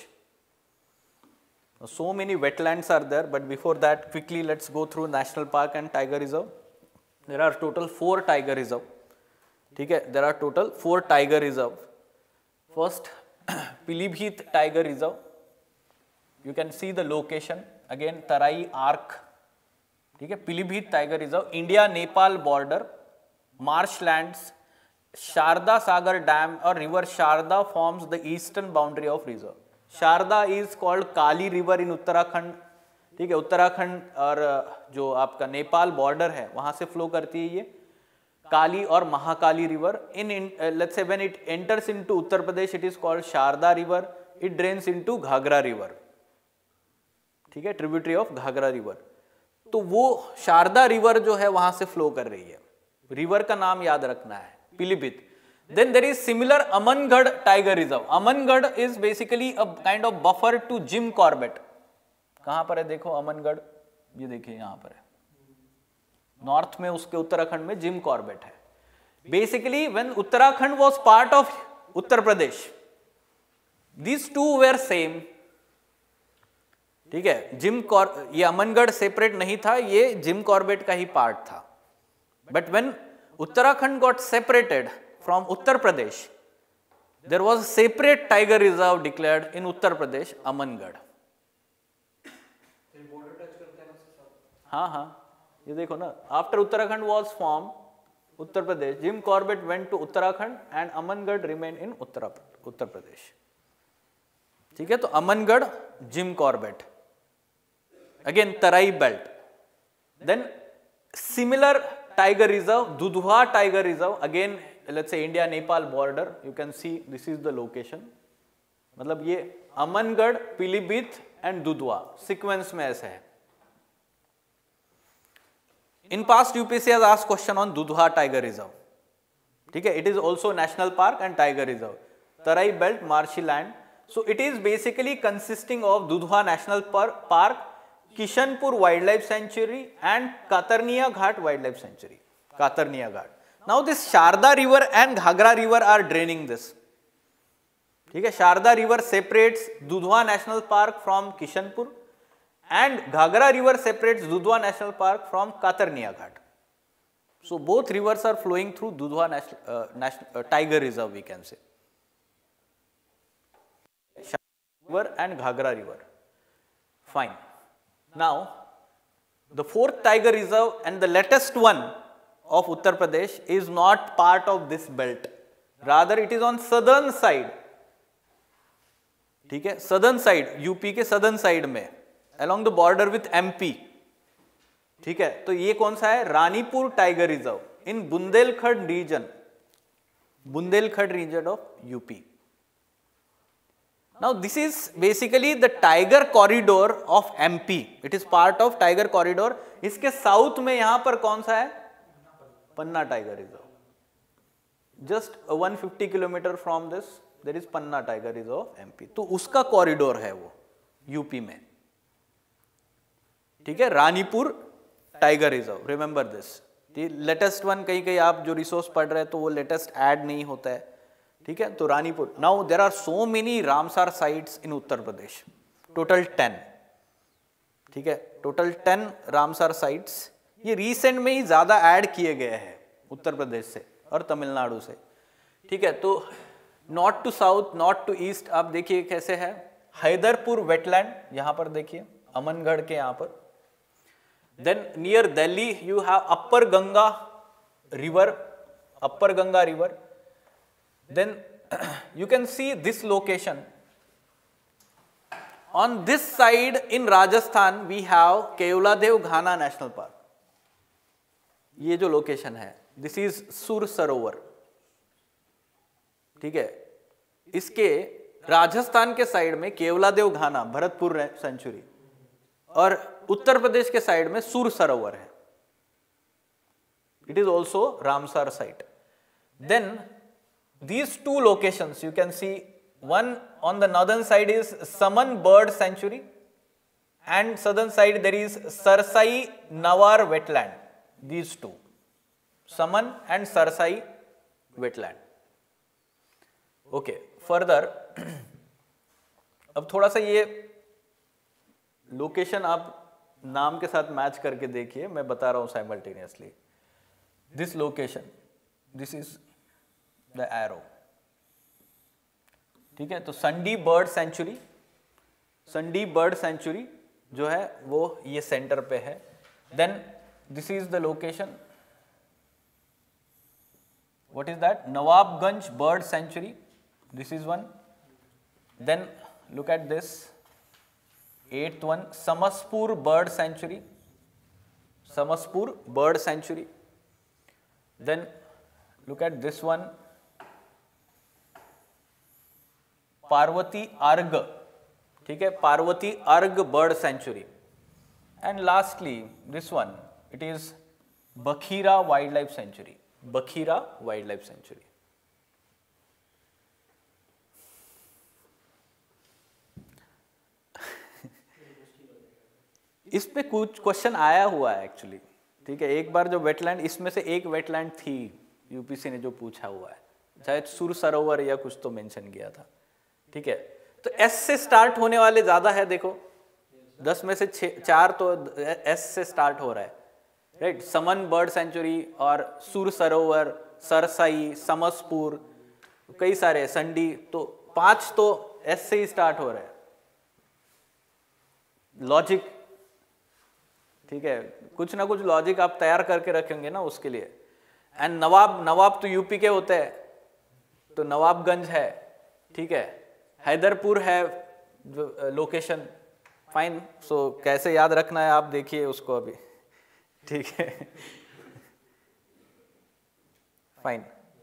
So many wetlands are there, but before that quickly let's go through national park and tiger reserve. There are total four tiger reserve, ठीक है, there are total four tiger reserve. First Pilibhit tiger reserve, you can see the location again, Tarai arc, ठीक है। Pilibhit tiger reserve, India Nepal border, marshlands, Sharda Sagar dam और river Sharda forms the eastern boundary of reserve. Sharda is called Kali river in Uttarakhand, ठीक है। उत्तराखंड और जो आपका Nepal border है वहां से फ्लो करती है ये काली और Mahakali river. In let's say when it enters into Uttar Pradesh it is called Sharda river, it drains into Ghaghara river, ठीक है, ट्रिब्यूटरी ऑफ घाघरा रिवर। तो वो शारदा रिवर जो है वहां से फ्लो कर रही है, रिवर का नाम याद रखना है, पिलीभित। Then there is similar Amangarh Tiger Reserve. Amangarh is basically a kind of buffer to Jim Corbett. कहाँ पर है देखो अमनगढ़, ये देखिए यहाँ पर है, नॉर्थ में उसके उत्तराखंड में जिम कॉर्बेट है. Basically when Uttarakhand was part of Uttar Pradesh, these two were same. ठीक है, जिम कॉर ये अमनगढ़ सेपरेट नहीं था, ये जिम कॉर्बेट का ही पार्ट था. But when Uttarakhand got separated from Uttar Pradesh, there was separate tiger reserve declared in Uttar Pradesh, Amangarh. हाँ हाँ ये देखो ना, after Uttarakhand was form Uttar Pradesh, Jim Corbett went to Uttarakhand and Amangarh remain in Uttar Uttar Pradesh. ठीक है, तो Amangarh, Jim Corbett, again Tarai belt. Then similar tiger reserve, Dudhwa tiger reserve, again let's say India Nepal border, you can see this is the location. मतलब ये Amangarh, Pilibhit and Dudhwa sequence में ऐसे है. In past U P S C has asked question on Dudhwa tiger reserve. ठीक है, it is also national park and tiger reserve. Tarai belt, marshy land. So it is basically consisting of Dudhwa national park, Kishanpur Wildlife Sanctuary and Katarnia Ghat Wildlife Sanctuary. Katarnia Ghat. Now this Sharda river and Ghagra river are draining this. ठीक है, Sharda river separates Dudhwa National Park from Kishanpur and Ghagra river separates Dudhwa National Park from Katarnia Ghat. So both rivers are flowing through Dudhwa National, uh, National uh, Tiger Reserve, we can say. Sharda river and Ghagra river. Fine. Now, the fourth tiger reserve and the latest one of Uttar Pradesh is not part of this belt. Rather, it is on southern side. ठीक है, southern side, U P के southern side में, along the border with M P. ठीक है, तो ये कौन सा है? Ranipur tiger reserve in Bundelkhand region, Bundelkhand region of U P. Now this is basically the tiger corridor of M P. It is part of tiger corridor. इसके south में यहाँ पर कौन सा है? Panna tiger reserve. Just one hundred fifty kilometer from this, there is Panna tiger reserve of M P. तो उसका corridor है वो यूपी में. ठीक है, Ranipur tiger reserve. Remember this. Latest one कहीं कहीं आप जो रिसोर्स पढ़ रहे हैं तो वो लेटेस्ट ऐड नहीं होता है. ठीक है, तो Ranipur. Now there are so many Ramsar sites in Uttar Pradesh, total ten. ठीक है, टोटल टेन रामसार साइट्स. ये रिसेंट में ही ज्यादा ऐड किए गए हैं उत्तर प्रदेश से और तमिलनाडु से. ठीक है, तो north to south, north to east आप देखिए कैसे है. हैदरपुर वेटलैंड यहाँ पर देखिए, अमनगढ़ के यहाँ पर. Then near Delhi you have upper Ganga river, upper Ganga river. Then you can see this location. On this side in Rajasthan we have Keoladev Ghana National Park. ये जो लोकेशन है, this is सुर सरोवर. ठीक है, इसके राजस्थान के साइड में केवलादेव घाना भरतपुर सेंचुरी और उत्तर प्रदेश के साइड में सुर सरोवर है. It is also Ramsar site. Then these two locations you can see, one on the northern side is Saman Bird Sanctuary and southern side there is Sarsai Nawar wetland. These two, Saman and Sarsai wetland. Okay, further अब थोड़ा सा ये location आप नाम के साथ match करके देखिए, मैं बता रहा हूं simultaneously. This location, this is the arrow. ठीक है, तो Sandi bird sanctuary, Sandi bird sanctuary जो है वो ये सेंटर पे है. Then this is the location. What is that? Nawabganj bird sanctuary, this is one. Then look at this eighth one, Samaspur bird sanctuary, Samaspur bird sanctuary. Then look at this one, Parvati Arg. ठीक है, Parvati Arg bird sanctuary. And lastly this one, it is Bakhira wildlife sanctuary, Bakhira wildlife sanctuary. इस पे कुछ question आया हुआ है actually, ठीक है। एक बार जो वेटलैंड, इसमें से एक वेटलैंड थी यूपीसी ने जो पूछा हुआ है, शायद सुर सरोवर या कुछ तो मेंशन किया था, ठीक है। तो एस से स्टार्ट होने वाले ज्यादा है, देखो दस में से छः चार तो एस से स्टार्ट हो रहा है, राइट। समन बर्ड सेंचुरी और सुर सरोवर, सरसाई, समसपुर, कई सारे, संडी, तो पांच तो एस से ही स्टार्ट हो रहा है। लॉजिक, ठीक है, कुछ ना कुछ लॉजिक आप तैयार करके रखेंगे ना उसके लिए। एंड नवाब, नवाब तो यूपी के होते हैं, तो नवाबगंज है, ठीक है, हैदरपुर है लोकेशन, फाइन। सो कैसे याद रखना है आप देखिए उसको अभी, ठीक है, fine.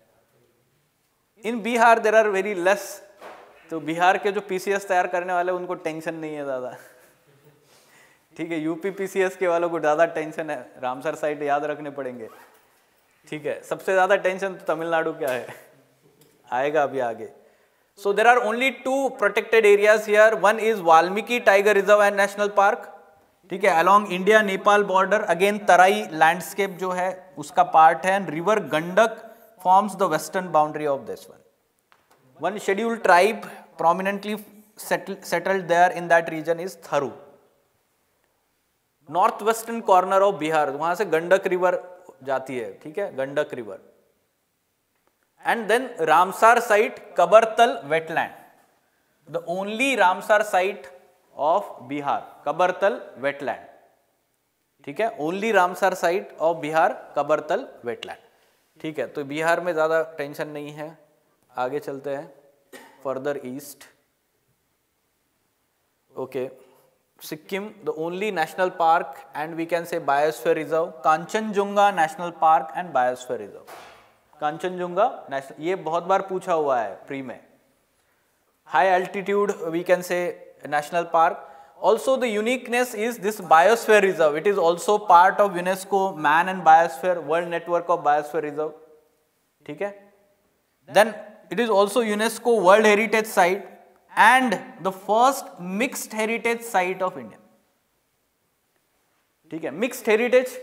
In Bihar there are very less, तो बिहार के जो पीसीएस तैयार करने वाले उनको टेंशन नहीं है ज़्यादा, ठीक है। यूपी पीसीएस के वालों को ज़्यादा टेंशन है, रामसर साइट याद रखने पड़ेंगे, ठीक है। सबसे ज़्यादा टेंशन तो तमिलनाडु क्या है, आएगा अभी आगे। So there are only two protected areas here, one is Valmiki tiger reserve and national park, ठीक है, along India Nepal border. Again Terai landscape जो है उसका पार्ट है, and river Gandak forms the western boundary of this one. One scheduled tribe prominently settled, settled there in that region is Tharu. North western corner of Bihar, वहां से Gandak river जाती है, ठीक है, Gandak river. And then Ramsar site, Kabartal wetland, the only Ramsar site of Bihar, Kabartal wetland, ठीक है, only Ramsar site of Bihar, Kabartal wetland, ठीक है। तो बिहार में ज्यादा टेंशन नहीं है। आगे चलते हैं further east, okay. Sikkim, the only national park and we can say biosphere reserve, Kanchenjunga national park and biosphere reserve. Kanchenjunga national, ये बहुत बार पूछा हुआ है प्री में। High altitude we can say national park. Also the uniqueness is this biosphere reserve, it is also part of UNESCO man and biosphere world network of biosphere reserve, ठीक है। Then it is also UNESCO World Heritage Site and the first mixed heritage site of India, ठीक है। Mixed heritage,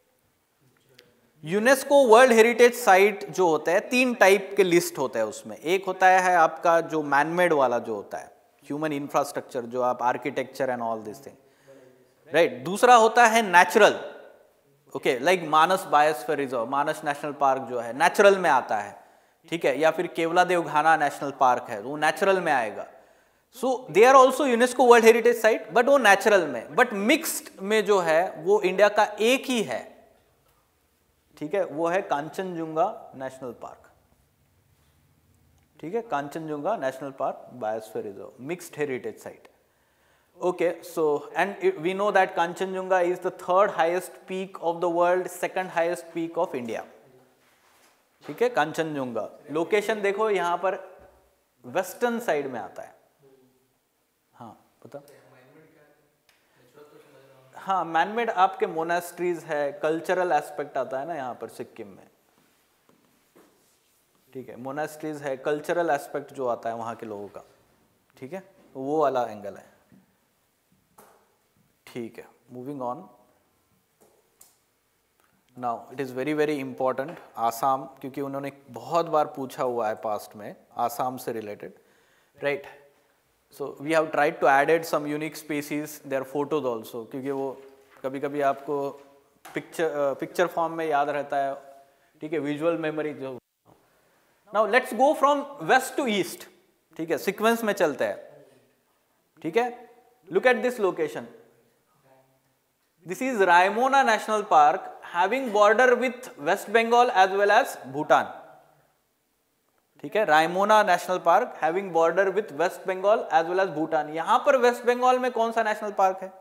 UNESCO world heritage site जो होता है, तीन type के list होता है उसमें। एक होता है आपका जो मैनमेड वाला जो होता है, ह्यूमन इंफ्रास्ट्रक्चर, जो आप architecture and all this thing, right. दूसरा होता है natural, okay, like Manas biosphere reserve, Manas national park जो है नेचुरल में आता है, ठीक है, या फिर केवलादेव घाना नेशनल पार्क है, वो नेचुरल में आएगा। So they are also UNESCO world heritage site, but वो नेचुरल में। बट मिक्स्ड में जो है वो इंडिया का एक ही है, ठीक है, वो है कांचनजुंगा नेशनल पार्क, ठीक है, Kanchenjunga national park biosphere reserve, mixed heritage site, okay. So and we know that Kanchenjunga is the third highest peak of the world, second highest peak of India, ठीक है, कांचनजुंगा। लोकेशन देखो यहाँ पर वेस्टर्न साइड में आता है, हाँ पता, हाँ मैनमेड आपके मोनास्ट्रीज है, कल्चरल एस्पेक्ट आता है ना यहाँ पर सिक्किम में, ठीक है, मोनास्ट्रीज है, कल्चरल एस्पेक्ट जो आता है वहाँ के लोगों का, ठीक है, वो वाला एंगल है, ठीक है। Moving on, now it is very very important Assam, क्योंकि उन्होंने बहुत बार पूछा हुआ है पास्ट में आसाम से related, right. So we have tried to added some unique species, there photos also, क्योंकि वो कभी कभी आपको पिक्चर पिक्चर फॉर्म में याद रहता है, ठीक है, विजुअल मेमोरी जो। Now let's go from west to east, ठीक है, सीक्वेंस में चलते हैं, ठीक है। Look at this location, this is Raimona national park having border with West Bengal as well as Bhutan, ठीक है, Raimona national park having border with west Bengal as well as Bhutan. यहां पर वेस्ट बंगाल में कौन सा नेशनल पार्क है?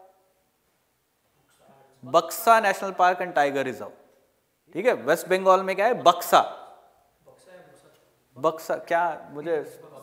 Buxa national park and tiger reserve, ठीक है। वेस्ट बंगाल में क्या है? बक्सा, बक्सा क्या, मुझे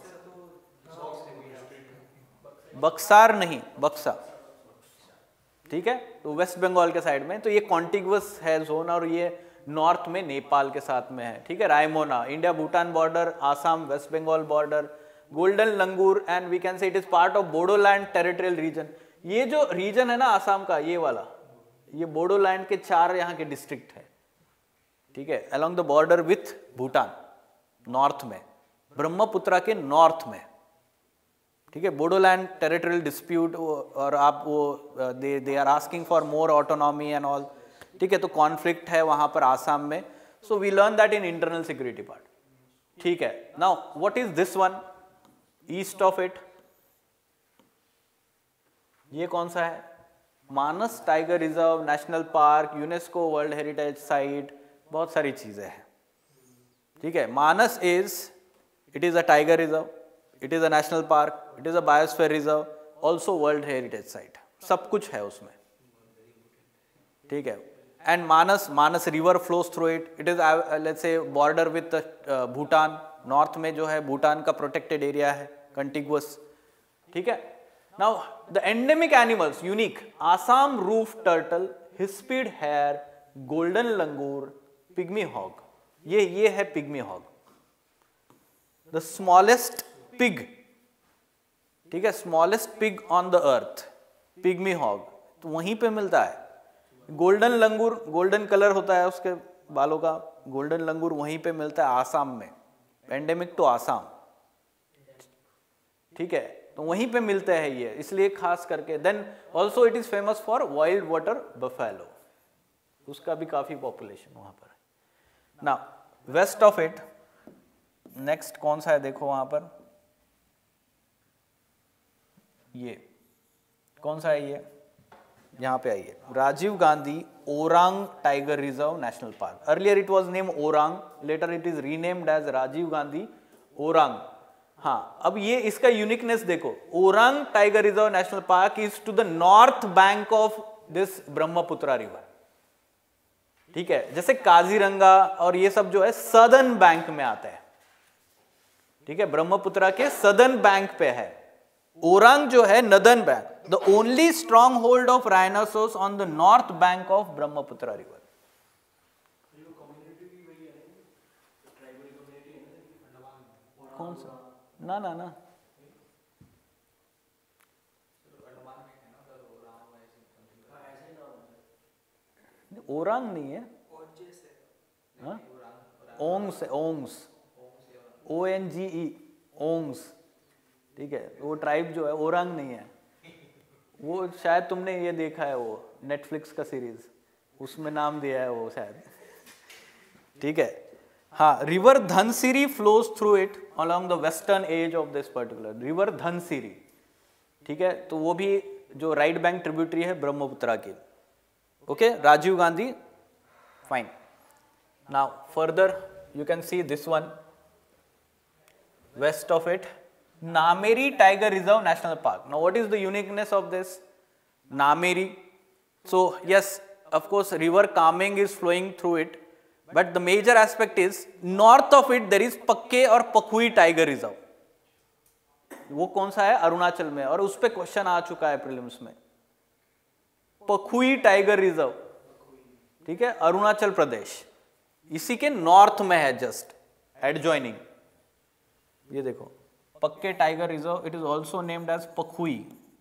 बक्सार नहीं, बक्सा, ठीक है। तो वेस्ट बंगाल के साइड में, तो ये कॉन्टिग्युअस है जोन, और ये नॉर्थ में नेपाल के साथ में है, ठीक है। Raimona India Bhutan border, Assam west Bengal border, golden langur and we can say it is part of Bodoland territorial region. ये जो रीजन है ना आसाम का, ये वाला, ये बोडोलैंड के चार यहाँ के डिस्ट्रिक्ट है, ठीक है, along the border with Bhutan, north में, ब्रह्मपुत्रा के नॉर्थ में, ठीक है। बोडोलैंड टेरिटोरियल डिस्प्यूट, और आप वो they they are asking for more autonomy and all, ठीक है, तो कॉन्फ्लिक्ट है वहां पर आसाम में। So we learn that in internal security part, ठीक है। Now what is this one east of it, ये कौन सा है? Manas tiger reserve, national park, UNESCO world heritage site, बहुत सारी चीजें हैं, ठीक है। Manas is, it is a tiger reserve, it is a national park, it is a biosphere reserve, also world heritage site, सब कुछ है उसमें, ठीक है। And Manas, Manas river flows through it, it is let's say border with Bhutan, north में जो है भूटान का प्रोटेक्टेड एरिया है, कंटिगुअस, ठीक है। Now the endemic animals unique, Assam roof turtle, hispid hare, golden langur, pygmy hog, ये ये है pygmy hog, the smallest pig, ठीक है, smallest pig on the earth, pygmy hog, तो वहीं पे मिलता है। गोल्डन लंगूर, गोल्डन कलर होता है उसके बालों का, गोल्डन लंगूर वहीं पे मिलता है आसाम में, एंडेमिक टू आसाम, ठीक है, तो वहीं पे मिलते हैं ये, इसलिए खास करके। Then also it is famous for wild water buffalo, उसका भी काफी पॉपुलेशन वहां पर है। ना वेस्ट ऑफ इट नेक्स्ट कौन सा है देखो वहां पर, ये कौन सा है, ये यहां पे आइए, Rajiv Gandhi Orang tiger reserve national park, earlier it was name Orang, later it is renamed as Rajiv Gandhi Orang. हाँ, अब ये इसका यूनिकनेस देखो, Orang tiger reserve national park is to the north bank of this Brahmaputra river, ठीक है, जैसे काजीरंगा और ये सब जो है सदर्न बैंक में आते हैं, ठीक है, ब्रह्मपुत्रा के सदर्न बैंक पे है, ओरांग जो है northern bank, the only strong hold of rhinoceros on the north bank of Brahmaputra river. कौन सा? ना ना ना ओरांग नहीं है, हाँ? ओंग्स है, ओंग्स, ओ एन जी ई, ओंग्स, ठीक है, वो ट्राइब जो है, ओरांग नहीं है वो, शायद तुमने ये देखा है वो नेटफ्लिक्स का सीरीज, उसमें नाम दिया है वो शायद, ठीक है। हाँ, river Dhansiri flows through it along the western edge of this particular river Dhansiri, ठीक है, तो वो भी जो राइट बैंक ट्रिब्यूटरी है ब्रह्मपुत्रा की, okay, Rajiv Gandhi, fine. Now further you can see this one west of it, Nameri Tiger Reserve National Park. Now what is the uniqueness of this Nameri? So yes, of course river Kameng is flowing through it, but the major aspect is north of it there is Pakke और Pakhui Tiger Reserve. वो कौन सा है? अरुणाचल में, और उस पे question आ चुका है प्रीलिम्स में, पखुई टाइगर रिजर्व, ठीक है, अरुणाचल प्रदेश, इसी के नॉर्थ में है, जस्ट एडजॉइनिंग, ये देखो Pakke tiger reserve, it is also named as Pakhui,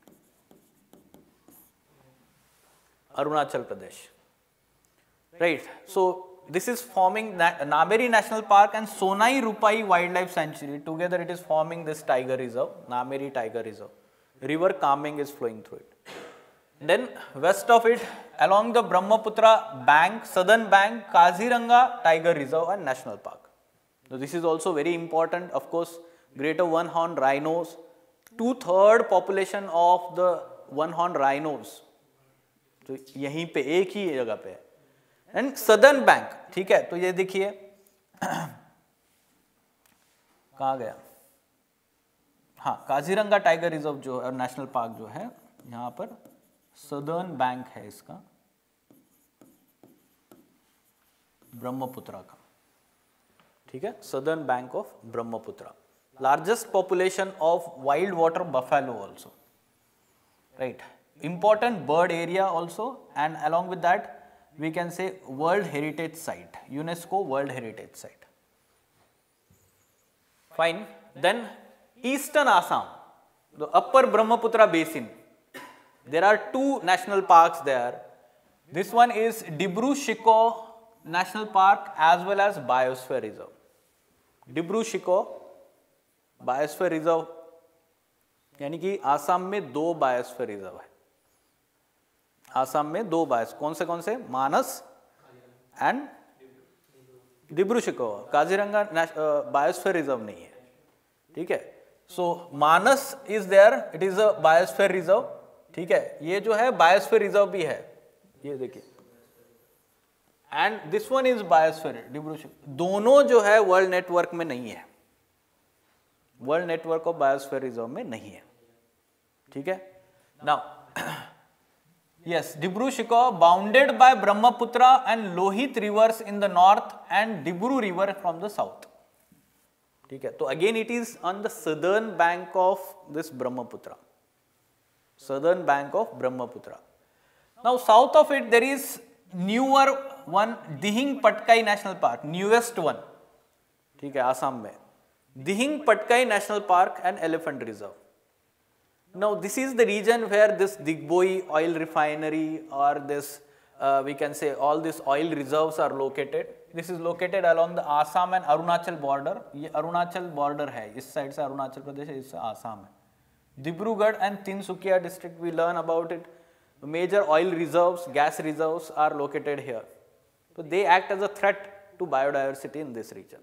Arunachal Pradesh, right. So this is forming Nameri national park and Sonai Rupai wild life sanctuary, together it is forming this tiger reserve, Nameri tiger reserve, river Kameng is flowing through it. Then west of it along the Brahmaputra bank, southern bank, Kaziranga Tiger Reserve and National Park. So this is also very important, of course, greater one horn rhinos, two third population of the one horn rhinos, तो यहीं पे एक ही जगह पे है, and southern bank, ठीक है, तो ये देखिए कहाँ गया, हाँ, काजीरंगा टाइगर रिजर्व जो है, नेशनल पार्क जो है, यहाँ पर सदर्न बैंक है इसका, ब्रह्मपुत्रा का, ठीक है, southern bank of Brahmaputra, largest population of wild water buffalo also, right, important bird area also, and along with that we can say world heritage site, UNESCO world heritage site, fine. Then eastern Assam, the upper Brahmaputra basin, there are two national parks there. This one is Dibru-Shikho National Park as well as Biosphere Reserve. Dibru-Shikho Biosphere Reserve यानी कि आसाम में दो biosphere reserve है. आसाम में दो BIOS कौन से कौन से? Manas and Dibru-Saikhowa. Kaziranga biosphere reserve नहीं है. ठीक है. So Manas is there, it is a biosphere reserve. ठीक है. ये जो है बायोस्फीयर रिजर्व भी है, ये देखिए. And this one is biosphere Dibru-Saikhowa. दोनों जो है वर्ल्ड नेटवर्क में नहीं है, world network of biosphere reserve में नहीं है. ठीक है. Now yes, Dibru-Shikho bounded by Brahmaputra and Lohit rivers in the north and Dibru river from the south. ठीक है. तो again it is on the southern bank of this Brahmaputra, southern bank of Brahmaputra. Now south of it there is newer one, Dihing Patkai National Park, newest one. ठीक है. आसाम में Dihing Patkai National Park and Elephant Reserve. Now this is the region where this Digboi oil refinery or this uh, we can say all these oil reserves are located. This is located along the Assam and Arunachal border. ये Arunachal border है, इस side से अरुणाचल प्रदेश है, इस आसाम है. Dibrugarh and Tinsukia district, we learn about it. Major oil reserves, gas reserves are located here. So they act as a threat to biodiversity in this region.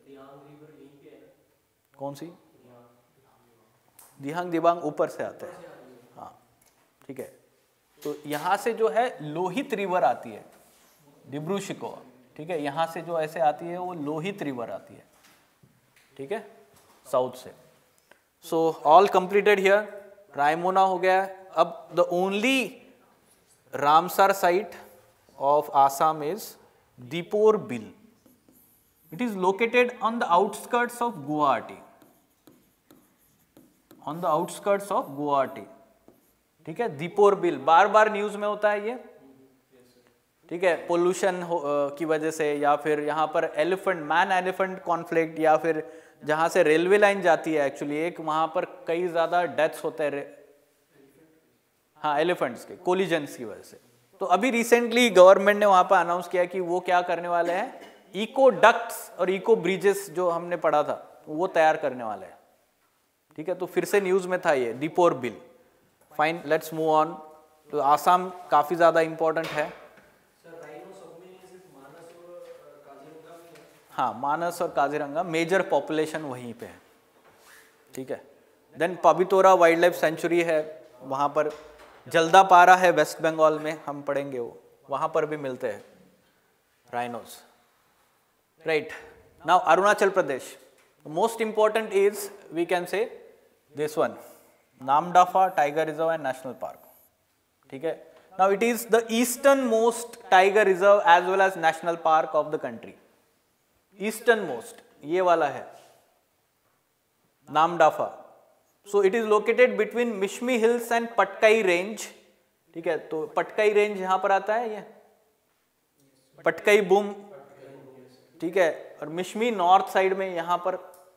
कौन सी? दिहांग दिबांग ऊपर से आते हैं. हाँ. ठीक है. तो यहाँ से जो है लोहित रिवर आती है, डिब्रू-शिखो. ठीक है. यहाँ से जो ऐसे आती है वो लोहित रिवर आती है. ठीक है. साउथ से. So all completed here. Raimona हो गया. अब the only Ramsar site of Assam is Deepor Beel. It is located on the outskirts of Guwahati, on the outskirts of Guwahati. ठीक है. दीपोर बिल बार बार न्यूज में होता है ये. ठीक है. पोल्यूशन की वजह से, या फिर यहाँ पर एलिफेंट मैन एलिफेंट कॉन्फ्लिक्ट, या फिर जहाँ से रेलवे लाइन जाती है एक्चुअली एक, वहाँ पर कई ज़्यादा डेथ्स होते हैं. हाँ, एलिफेंट्स के कोलिजन्स की वजह से. तो अभी रिसेंटली गवर्नमेंट ने वहाँ पर अनाउंस किया कि वो क्या करने वाले हैं, इको डक्ट्स और इको ब्रिजेस जो हमने पढ़ा था वो तैयार करने वाले हैं. ठीक है. तो फिर से न्यूज में था ये Deepor Beel. Fine, let's move on. तो आसाम काफी ज्यादा इंपॉर्टेंट है. हाँ, मानस और काजीरंगा मेजर पॉपुलेशन वहीं पे है. ठीक है. Then Pobitora wild life sanctuary है, वहां पर जल्दापारा है वेस्ट बंगाल में, हम पढ़ेंगे वो, वहां पर भी मिलते हैं rhinos. Right. Now Arunachal Pradesh. Most important is, we can say, this one, Namdapha Tiger Reserve and National Park. ठीक है. Now it is the easternmost tiger reserve as well as national park of the country. Easternmost, ये वाला है Namdapha. So it is located between Mishmi Hills and Patkai Range. ठीक है. तो Patkai range यहाँ पर आता है, ये पटकाई बूम. ठीक है. और मिश्मी नॉर्थ साइड में यहाँ पर.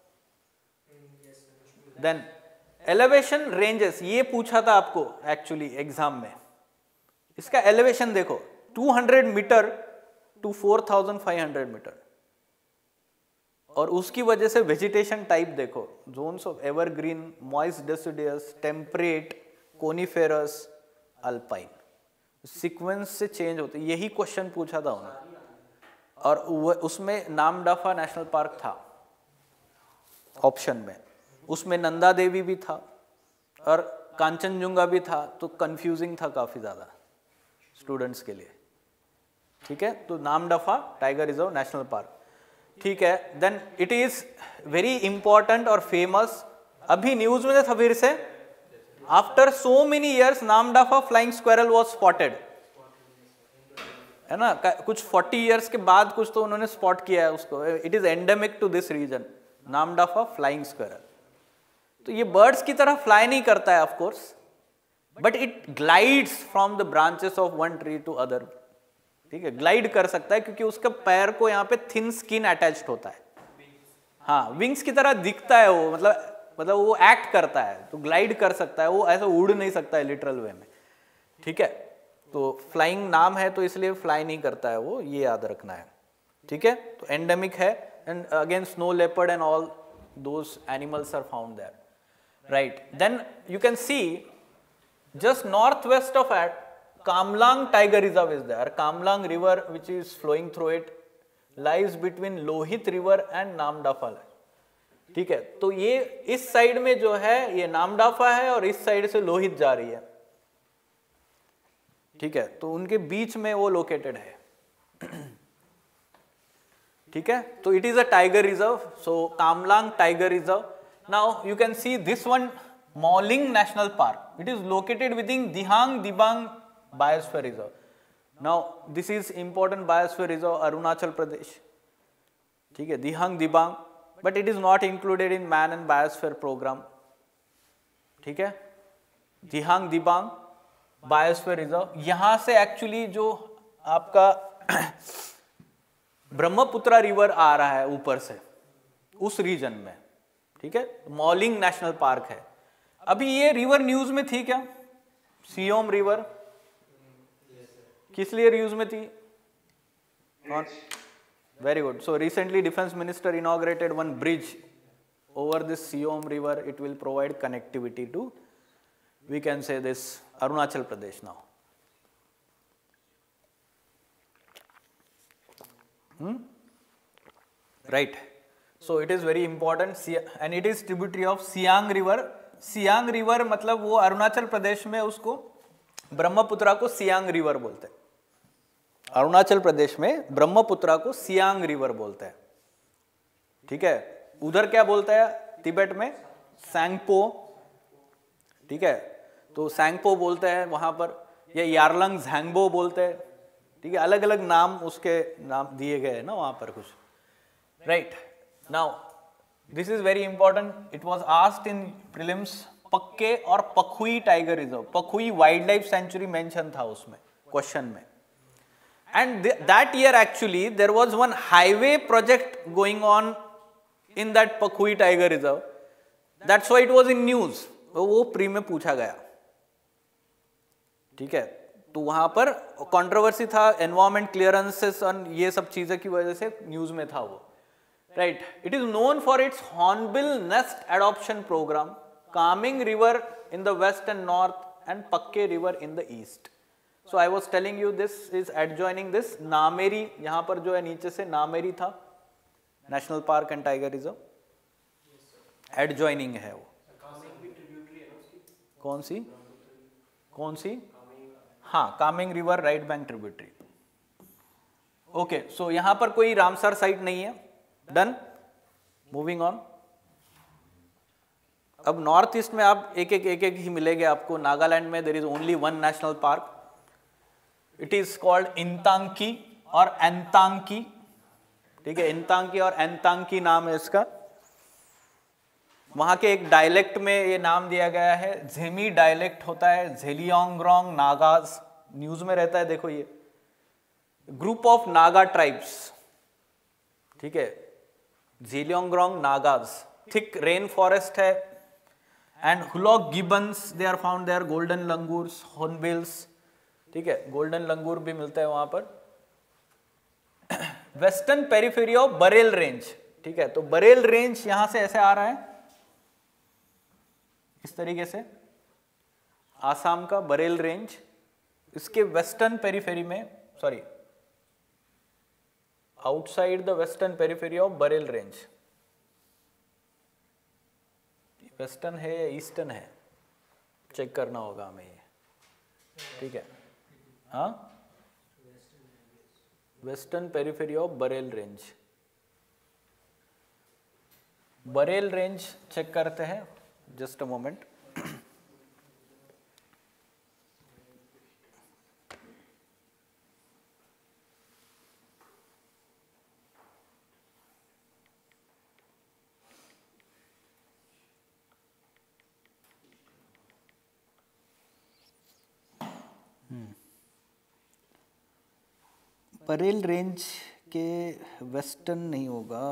देन एलिवेशन रेंजेस, ये पूछा था आपको एक्चुअली एग्जाम में. इसका एलिवेशन देखो, two hundred metre to four thousand five hundred metre. और उसकी वजह से वेजिटेशन टाइप देखो, zones of evergreen, moist deciduous, temperate, coniferous, alpine. Sequence से चेंज होते. यही क्वेश्चन पूछा था उन्होंने. और उसमें नामदाफा नेशनल पार्क था ऑप्शन में, उसमें नंदा देवी भी था और कांचनजुंगा भी था. तो कंफ्यूजिंग था काफी ज्यादा स्टूडेंट्स के लिए. ठीक है. तो Namdapha tiger reserve national park. ठीक है. Then it is very important और फेमस. अभी न्यूज में था फिर से, after so many years Namdapha flying squirrel was spotted. है ना, कुछ फोर्टी इयर्स के बाद कुछ तो उन्होंने स्पॉट किया है उसको. It is endemic to this region, Namdapha flying squirrel. तो ये बर्ड्स की तरह फ्लाई नहीं करता है of course, but it glides from the branches of one tree to other. ठीक है. ग्लाइड कर सकता है क्योंकि उसका पैर को यहाँ पे थिन स्किन अटैच्ड होता है. हाँ, विंग्स की तरह दिखता है वो, मतलब मतलब वो एक्ट करता है, तो ग्लाइड कर सकता है वो, ऐसा उड़ नहीं सकता है लिटरल वे में. ठीक है, तो फ्लाइंग नाम है तो इसलिए फ्लाई नहीं करता है वो, ये याद रखना है, ठीक है। तो एंडेमिक है, and again snow leopard and all those animals are found there, right. Then you can see just northwest of it, Kamlang Tiger Reserve is there. Kamlang River, which is flowing through it, lies between Lohit River and Namdafa. ठीक है, तो ये इस side में जो है ये नामडाफा है और इस साइड से लोहित जा रही है, ठीक है, तो उनके बीच में वो लोकेटेड है, ठीक है। तो it is a tiger reserve, so Kamlang tiger reserve. Now you can see this one, Mauling National Park. It is located within Dihang Dibang Biosphere Reserve. Now this is important biosphere reserve, Arunachal Pradesh, ठीक है, Dihang Dibang, but it is not included in Man and Biosphere Program, ठीक है। Dihang Dibang Biosphere Reserve, यहाँ से actually जो आपका Brahmaputra river आ रहा है ऊपर से उस रीजन में, ठीक है, मॉलिंग नेशनल पार्क है। अभी ये रिवर न्यूज में थी क्या, सियोम रिवर, किस लिए न्यूज में थी? Very good. So recently defence minister inaugurated one bridge over this Siyom river, it will provide connectivity to, we can say this, Arunachal Pradesh now. Right, so it is very important and it is tributary of Siang river. Siang river मतलब वो अरुणाचल प्रदेश में उसको ब्रह्मपुत्रा को Siang river बोलते हैं, अरुणाचल प्रदेश में ब्रह्मपुत्रा को Siang river बोलते हैं, ठीक है। उधर क्या बोलता है तिब्बत में, सैंगपो, ठीक है, तो सैंगपो बोलते हैं वहां पर, या यारलंग झैंगबो बोलते हैं, ठीक है, अलग अलग नाम उसके नाम दिए गए हैं ना वहां पर कुछ, right. Now this is very important, it was asked in prelims, Pakke और Pakhui tiger reserve, Pakhui wild life sanctuary mention था उसमें क्वेश्चन में, and that year actually there was one highway project going on in that Pakhui tiger reserve, that's why it was in news, वो pre में पूछा गया, ठीक है। तो वहां पर कंट्रोवर्सी था, एनवायरमेंट क्लियरेंसेस और ये सब चीजें की वजह से न्यूज में था वो, right। It is known for its hornbill nest adoption program, Kaming River in the west and north and Pakke River in the east. So I was telling you this is adjoining this Nameri, यहाँ पर जो है नीचे से नामेरी था, National Park and Tiger Reserve, adjoining है वो। कौन सी कौन सी हाँ, Kameng river right bank tributary, okay. So यहाँ पर कोई रामसर साइट नहीं है, डन। मूविंग ऑन, अब नॉर्थ ईस्ट में आप एक एक एक एक ही मिलेंगे आपको। नागालैंड में there is only one national park, it is called Intanki और एंतांकी, ठीक है, इंतांकी और एंतांकी नाम है इसका। वहां के एक डायलेक्ट में ये नाम दिया गया है, झेमी डायलेक्ट होता है, झेलियांगरोंग नागाज, न्यूज में रहता है, देखो ये ग्रुप ऑफ नागा ट्राइब्स, ठीक है, Zeliangrong Nagas. Thick rain forest है and hoolock gibbons they are found there, golden langurs, hornbills, ठीक है, गोल्डन लंगूर भी मिलता है वहां पर। Western periphery of Barail range, ठीक है, तो बरेल रेंज यहां से ऐसे आ रहा है इस तरीके से, आसाम का बरेल रेंज, इसके वेस्टर्न पेरिफेरी में, sorry outside the western periphery of Barail range, western है या ईस्टर्न है चेक करना होगा हमें ये, ठीक है, हाँ, western periphery of Barail range, Barail range check करते हैं, just a moment. Barail range के वेस्टर्न नहीं होगा,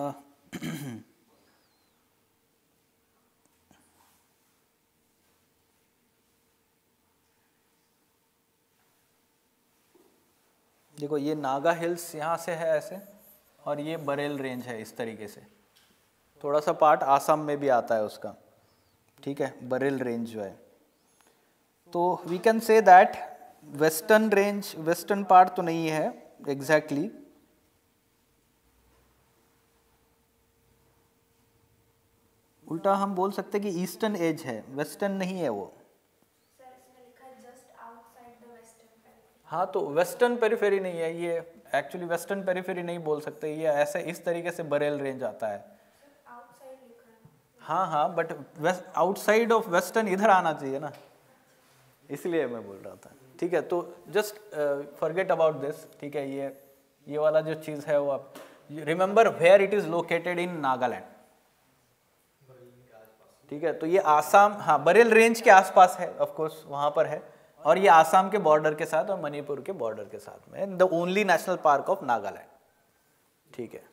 देखो ये नागा हिल्स यहाँ से है ऐसे, और ये बरेल रेंज है इस तरीके से, थोड़ा सा पार्ट आसाम में भी आता है उसका, ठीक है, बरेल रेंज जो है। तो we can say that western range, western part तो नहीं है एग्जैक्टली exactly, उल्टा हम बोल सकते हैं कि ईस्टर्न एज है, वेस्टर्न नहीं है वो। हाँ, तो वेस्टर्न पेरिफेरी नहीं है ये, एक्चुअली वेस्टर्न पेरिफेरी नहीं बोल सकते, ये ऐसे इस तरीके से बरेल रेंज आता है। हाँ हाँ, बट आउटसाइड ऑफ वेस्टर्न इधर आना चाहिए ना, इसलिए मैं बोल रहा था, ठीक है। तो जस्ट फॉरगेट अबाउट दिस, ठीक है। ये ये वाला जो चीज़ है वो आप remember where it is located in Nagaland, ठीक है। तो ये आसाम, हाँ, बरेल रेंज के आसपास है, ऑफ कोर्स वहाँ पर है, और ये आसाम के बॉर्डर के साथ और मणिपुर के बॉर्डर के साथ में, the only national park of Nagaland, ठीक है।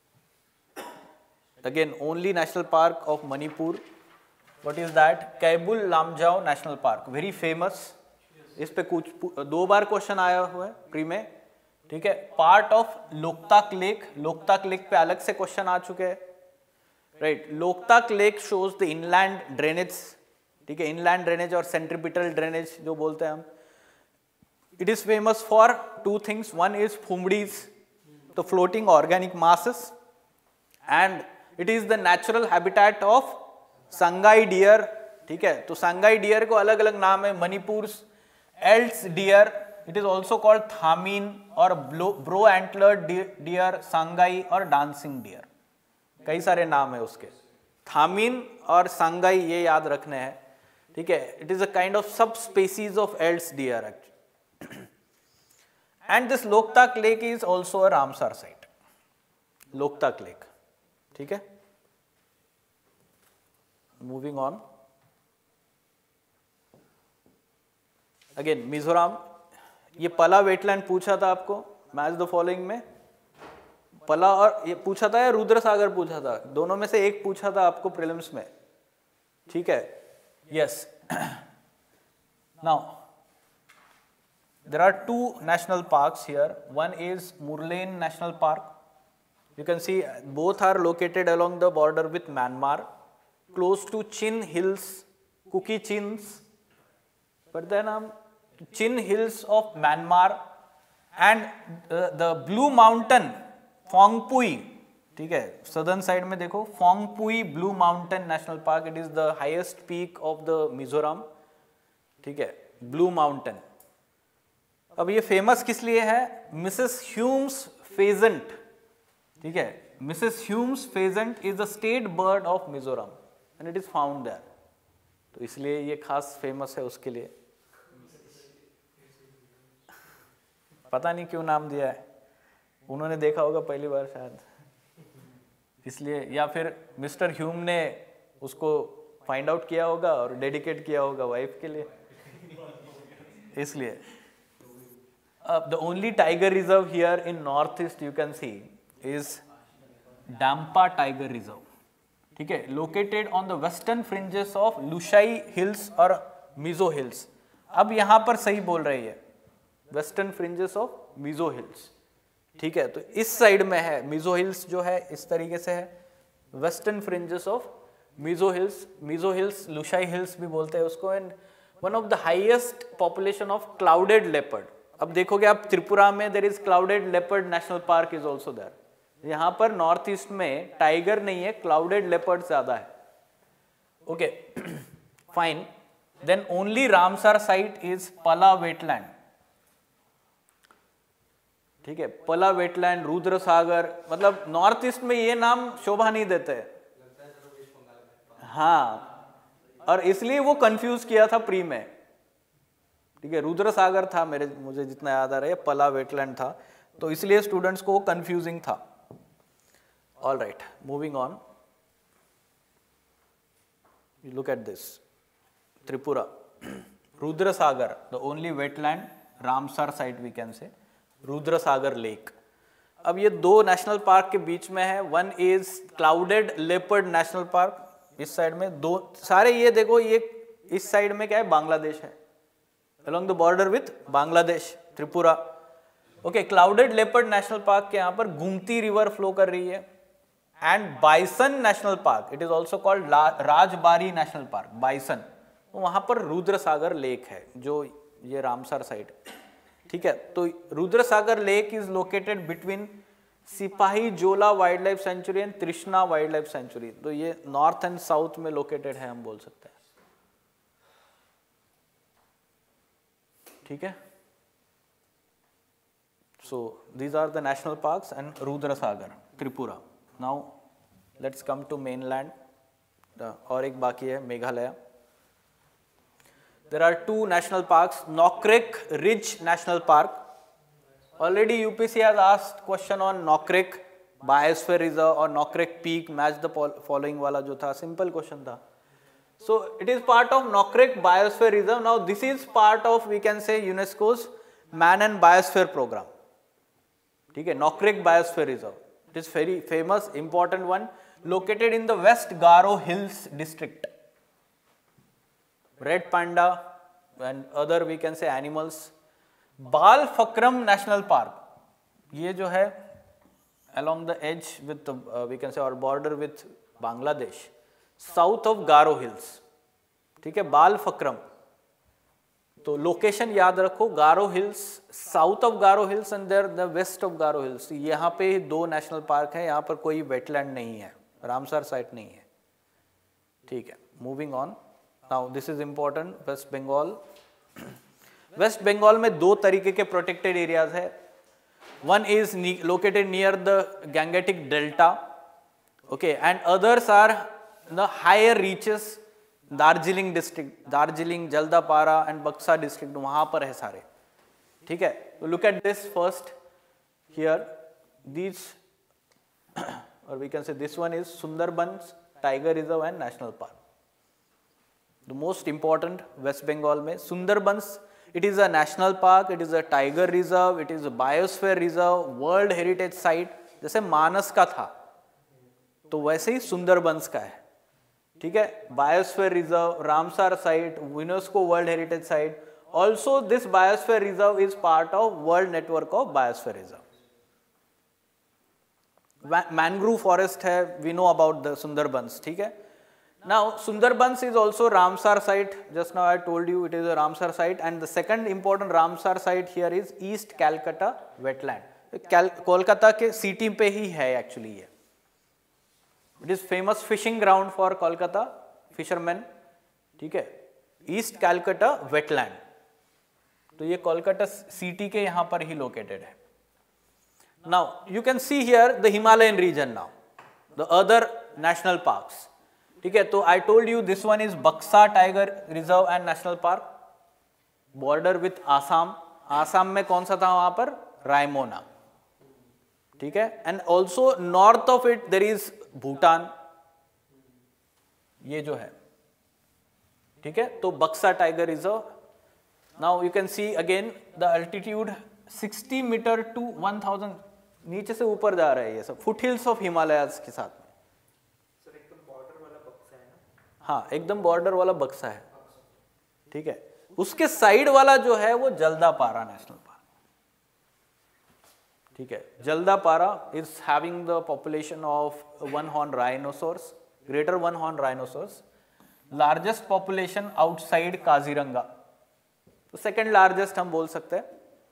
Again only national park of Manipur, what is that? Keibul Lamjao national park, very famous. इस पे कुछ दो बार क्वेश्चन आया हुआ है प्री में, ठीक है। Part of Loktak lake, Loktak lake पे अलग से क्वेश्चन आ चुके हैं, right. Loktak lake shows the inland drainage, ठीक है, इनलैंड ड्रेनेज और सेंट्रीपिटल ड्रेनेज जो बोलते हैं हम। It is famous for two things, one is phumdis, तो floating organic masses, and it is the natural habitat of Sangai deer, ठीक है। तो संगाई डियर को अलग अलग नाम है, Manipur Eld's deer, it is also called thamin और ब्रो एंटलर्ड डियर, संगाई और डांसिंग डियर, कई सारे नाम है उसके। थामीन और संगाई ये याद रखने हैं, ठीक है। It is a kind of sub species of Eld's deer actually. And this Loktak lake is also a Ramsar site, Loktak lake, ठीक है। मूविंग ऑन, अगेन मिजोरम, ये पला वेटलैंड पूछा था आपको मैच द फॉलोइंग में, पला और ये पूछा था या रुद्र सागर पूछा था, दोनों में से एक पूछा था आपको प्रीलिम्स में, ठीक है। Yes, now there are two national parks here, one is Murlen national park, you can see both are located along the border with Myanmar, close to Chin Hills, Kuki Chins, but then um, Chin Hills of Myanmar, and uh, the Blue Mountain Phongpui, ठीक है, southern side में देखो Phongpui Blue Mountain National Park, it is the highest peak of the Mizoram, ठीक है, Blue Mountain। अब ये famous किस लिए है? मिसेस ह्यूम्स फेजेंट, ठीक है, Mrs Hume's pheasant is the state bird of Mizoram and it is found there, तो इसलिए ये खास फेमस है उसके लिए। पता नहीं क्यों नाम दिया है, उन्होंने देखा होगा पहली बार शायद, इसलिए, या फिर मिस्टर ह्यूम ने उसको फाइंड आउट किया होगा और डेडिकेट किया होगा वाइफ के लिए, इसलिए। The only tiger reserve here in north east you can see is Dampa Tiger Reserve, ठीक है, located on the western fringes of Lushai Hills और Mizo Hills। अब यहाँ पर सही बोल रही है, western fringes of Mizo Hills, ठीक है। तो इस साइड में है Mizo Hills, जो है इस तरीके से है, western fringes of Mizo Hills, Mizo Hills, Lushai Hills भी बोलते हैं उसको, and one of the highest population of clouded leopard। अब देखोगे आप त्रिपुरा में there is clouded leopard national park is also there, यहां पर नॉर्थ ईस्ट में टाइगर नहीं है, क्लाउडेड लेपर्ड ज्यादा है, okay, fine. Then only Ramsar site is Pala wetland, ठीक है, पला वेटलैंड, रुद्र सागर, मतलब नॉर्थ ईस्ट में ये नाम शोभा नहीं देते, हाँ, और इसलिए वो कंफ्यूज किया था प्री में, ठीक है। रुद्र सागर था मेरे, मुझे जितना याद आ रहा है, पला वेटलैंड था, तो इसलिए स्टूडेंट्स को कंफ्यूजिंग था। All right, moving on. You look at this, Tripura, Rudra Sagar, the only wetland, Ramsar site we can say, Rudra Sagar Lake। अब ये दो नेशनल पार्क के बीच में है, one is clouded leopard national park, इस side में दो सारे, ये देखो ये इस साइड में क्या है, बांग्लादेश है, along the border with Bangladesh, Tripura. Okay, clouded leopard national park के यहाँ पर गुमती रिवर फ्लो कर रही है। And bison national park, it is also called Rajbari national park, bison, तो वहां पर रुद्रसागर लेक है, जो ये रामसर साइड, ठीक है। तो Rudrasagar lake is located between Sepahijala wild life sanctuary and Trishna wild life sanctuary, तो ये नॉर्थ एंड साउथ में लोकेटेड है, हम बोल सकते हैं, ठीक है। So these are the national parks and Rudrasagar, Tripura. Now let's come to mainland. The और एक बाकी है Meghalaya. There are two national parks, Nokrek Ridge National Park. Already U P S C has asked question on Nokrek Biosphere Reserve और Nokrek Peak, match the following वाला जो था, simple question था. So it is part of Nokrek Biosphere Reserve. Now this is part of, we can say, UNESCO's Man and Biosphere program. ठीक है, Nokrek Biosphere Reserve. It is very famous, important one, located in the West Garo Hills district. Red panda and other, we can say, animals. Bal Fakram National Park. ये जो है along the edge with the, uh, we can say, or border with Bangladesh, south of Garo Hills. ठीक है, बाल फक्रम, तो location याद रखो, Garo hills, south of Garo hills and there the west of Garo hills. यहाँ पे दो नेशनल पार्क है, यहाँ पर कोई वेटलैंड नहीं है, रामसर साइट नहीं है, ठीक है। Moving on, now this is important, west Bengal. West Bengal में दो तरीके के प्रोटेक्टेड एरियाज है। One is located near the gangetic delta, okay, and others are the higher reaches, Darjeeling district, Darjeeling, Jaldapara and Buxa district, वहां पर है सारे, ठीक है। तो look at this first here, this और we can say this one is Sundarbans tiger reserve and national park, the most important west Bengal में। Sundarbans, it is a national park, it is a tiger reserve, it is a biosphere reserve, world heritage site, जैसे मानस का था तो वैसे ही सुंदरबंस का है, ठीक है। Biosphere reserve, Ramsar site, UNESCO world heritage site, also this biosphere reserve is part of world network of biosphere reserve. Mangrove forest है, we know about the Sundarbans, ठीक है। Now Sundarbans is also Ramsar site, just now I told you it is a Ramsar site, and the second important Ramsar site here is east Calcutta wetland, Kolkata के city पे ही है actually ये। It is famous fishing ground for Kolkata fisherman, ठीक है, east Calcutta wetland, तो ये Kolkata city के यहां पर ही लोकेटेड है। Now you can see here the Himalayan region, now the other national parks, ठीक है। तो I told you this one is Buxa tiger reserve and national park, border with Assam, Assam में कौन सा था वहां पर, रायमोना, ठीक है। And also north of it there is Bhutan, ये जो है, ठीक है। तो Buxa tiger reserve, now you can see again the altitude sixty meter to one thousand, नीचे से ऊपर जा रहा है ये सब, फुट हिल्स ऑफ हिमालयाज के साथ में। सर एकदम बॉर्डर वाला बक्सा है ना? हाँ, एकदम बॉर्डर वाला बक्सा है, ठीक है। उसके साइड वाला जो है वो जल्दापारा नेशनल पार्क, ठीक है। Jaldapara is having the population of one horn rhinoceros, greater one horn rhinoceros, largest population outside Kaziranga, तो सेकंड लार्जेस्ट हम बोल सकते हैं,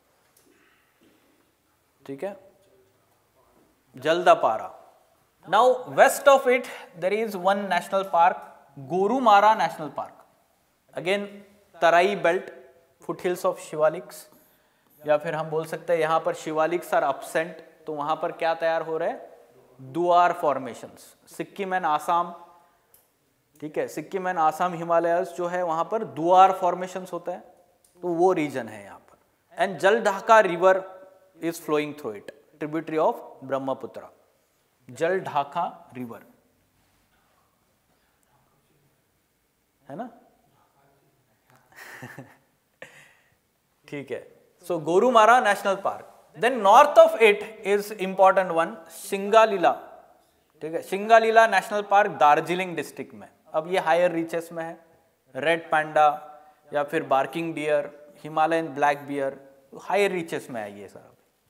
ठीक है, Jaldapara. Now west of it there is one national park, Gorumara national park, again Terai belt, foot hills of Shivaliks, या फिर हम बोल सकते हैं यहां पर शिवालिक्स आर अपसेंट, तो वहां पर क्या तैयार हो रहे हैं, दुआर फॉर्मेशंस, सिक्किम एंड आसाम, ठीक है, सिक्किम एंड आसाम हिमालयस जो है वहां पर दुआर फॉर्मेशंस होता है, तो वो रीजन है यहाँ पर। And Jaldhaka river is flowing through it, tributary of Brahmaputra, Jaldhaka river, है ना ठीक है। So Gorumara national park, then north of it is important one, Singalila, ठीक है, Singalila national park Darjeeling district में। अब ये हायर रीचेस में है, रेड पैंडा या फिर barking deer, Himalayan black bear, higher reaches में है ये सर,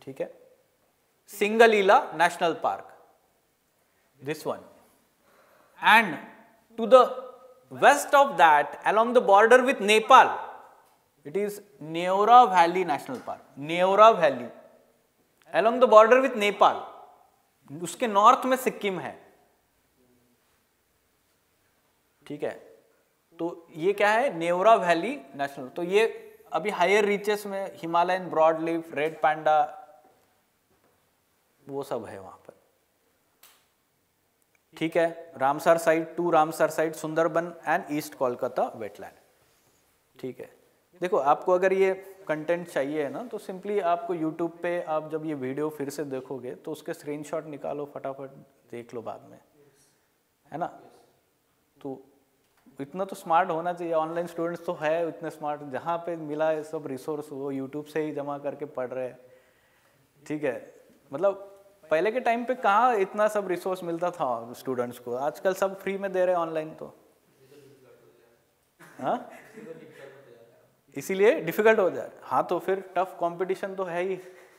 ठीक है, Singalila national park, this one, and to the west of that along the border with Nepal it is Neora Valley National Park. Neora Valley along the border with Nepal, उसके north में सिक्किम है, ठीक है। तो ये क्या है, नेवरा वैली नेशनल। तो ये अभी हायर रीचेस में हिमालयन ब्रॉडलीफ, रेड पैंडा, वो सब है वहां पर, ठीक है। Ramsar site, two Ramsar site, Sundarban and east Kolkata wetland, ठीक है। देखो आपको अगर ये कंटेंट चाहिए है ना, तो सिंपली आपको यूट्यूब पे आप जब ये वीडियो फिर से देखोगे तो उसके स्क्रीनशॉट निकालो, फटाफट देख लो बाद में, है ना। तो इतना तो स्मार्ट होना चाहिए, ऑनलाइन स्टूडेंट्स तो है इतने स्मार्ट, जहाँ पे मिला है सब रिसोर्स वो यूट्यूब से ही जमा करके पढ़ रहे हैं, ठीक है। मतलब पहले के टाइम पे कहाँ इतना सब रिसोर्स मिलता था स्टूडेंट्स को, आजकल सब फ्री में दे रहे हैं ऑनलाइन, तो हाँ इसीलिए डिफिकल्ट हो जाए। हाँ तो फिर टफ कंपटीशन तो है ही।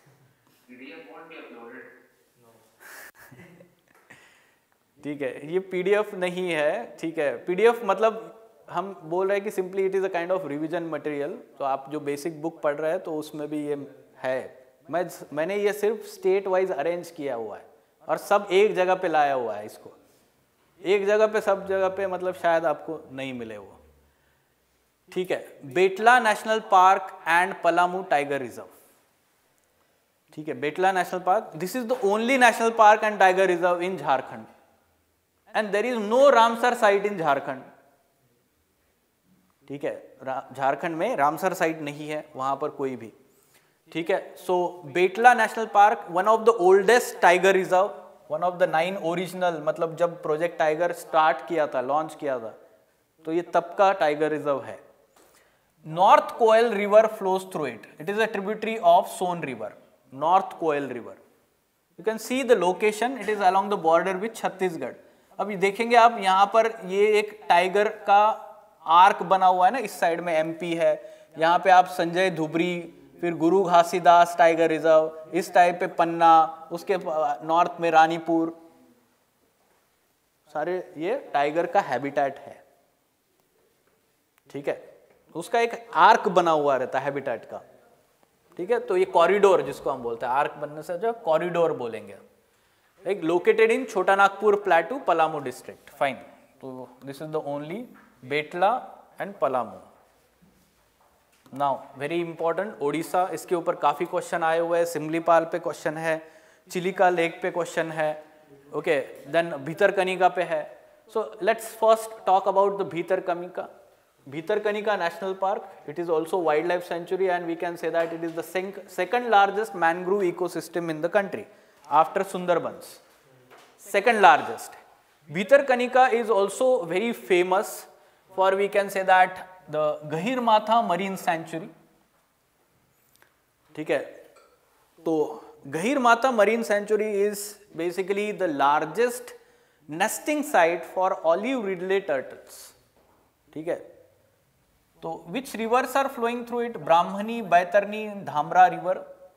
ठीक है, ये पीडीएफ नहीं है, ठीक है। पीडीएफ मतलब हम बोल रहे हैं कि simply it is a kind of revision material, तो आप जो बेसिक बुक पढ़ रहे हैं तो उसमें भी ये है। मैं मैंने ये सिर्फ स्टेट वाइज अरेंज किया हुआ है और सब एक जगह पे लाया हुआ है इसको, एक जगह पे सब जगह पे मतलब शायद आपको नहीं मिले वो, ठीक है। Betla national park and Palamu tiger reserve, ठीक है। Betla national park, this is the only national park and tiger reserve in Jharkhand and there is no Ramsar site in Jharkhand, ठीक है। झारखंड में रामसर साइट नहीं है वहां पर कोई भी, ठीक है। So Betla national park one of the oldest tiger reserve, one of the nine original, मतलब जब प्रोजेक्ट टाइगर स्टार्ट किया था, लॉन्च किया था, तो ये तब का टाइगर रिजर्व है। North Koel river flows through it, it is a tributary of Son river, north Koel river. You can see the location, it is along the border with Chhattisgarh. अभी देखेंगे आप यहाँ पर ये एक टाइगर का आर्क बना हुआ है ना, इस साइड में एमपी है, यहाँ पे आप संजय धुबरी, फिर गुरु घासीदास टाइगर रिजर्व, इस टाइप पे पन्ना, उसके नॉर्थ में रानीपुर, सारे ये टाइगर का हैबिटेट है, ठीक है। उसका एक आर्क बना हुआ रहता है हैबिटेट का, ठीक है। तो ये कॉरिडोर जिसको हम बोलते हैं, आर्क बनने से जो कॉरिडोर बोलेंगे, एक located in Chota Nagpur plateau, Palamu district, fine. तो this is the only Betla and Palamu. Now very important Odisha, इसके ऊपर काफी क्वेश्चन आए हुए हैं, सिमलीपाल पे क्वेश्चन है, चिलिका लेक पे क्वेश्चन है, ओके। देन भीतरकनिका पे है। So let's first talk about the Bhitarkanika. Bhitarkanika National Park, it is also wildlife sanctuary and we can say that it is the second largest mangrove ecosystem in the country after Sundarbans, second largest. Bhitarkanika is also very famous for, we can say that, the Gahirmatha Marine Sanctuary, ठीक है। तो Gahirmatha Marine Sanctuary is basically the largest nesting site for olive ridley turtles, ठीक है। तो which rivers are flowing through it, Brahmani, Baitarani, Dhamra river.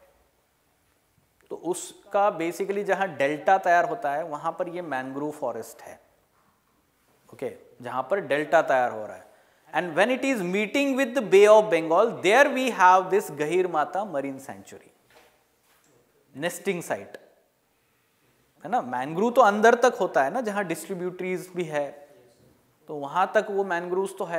तो उसका basically जहां delta तैयार होता है वहां पर ये मैंग्रोव फॉरेस्ट है, ओके, जहां पर डेल्टा तैयार हो रहा है। And when it is meeting with the bay of Bengal, there we have this Gahirmatha marine sanctuary, nesting site, है ना। मैंग्रोव तो अंदर तक होता है ना, जहां डिस्ट्रीब्यूटरीज भी है, तो वहां तक वो मैंग्रोव्स तो है।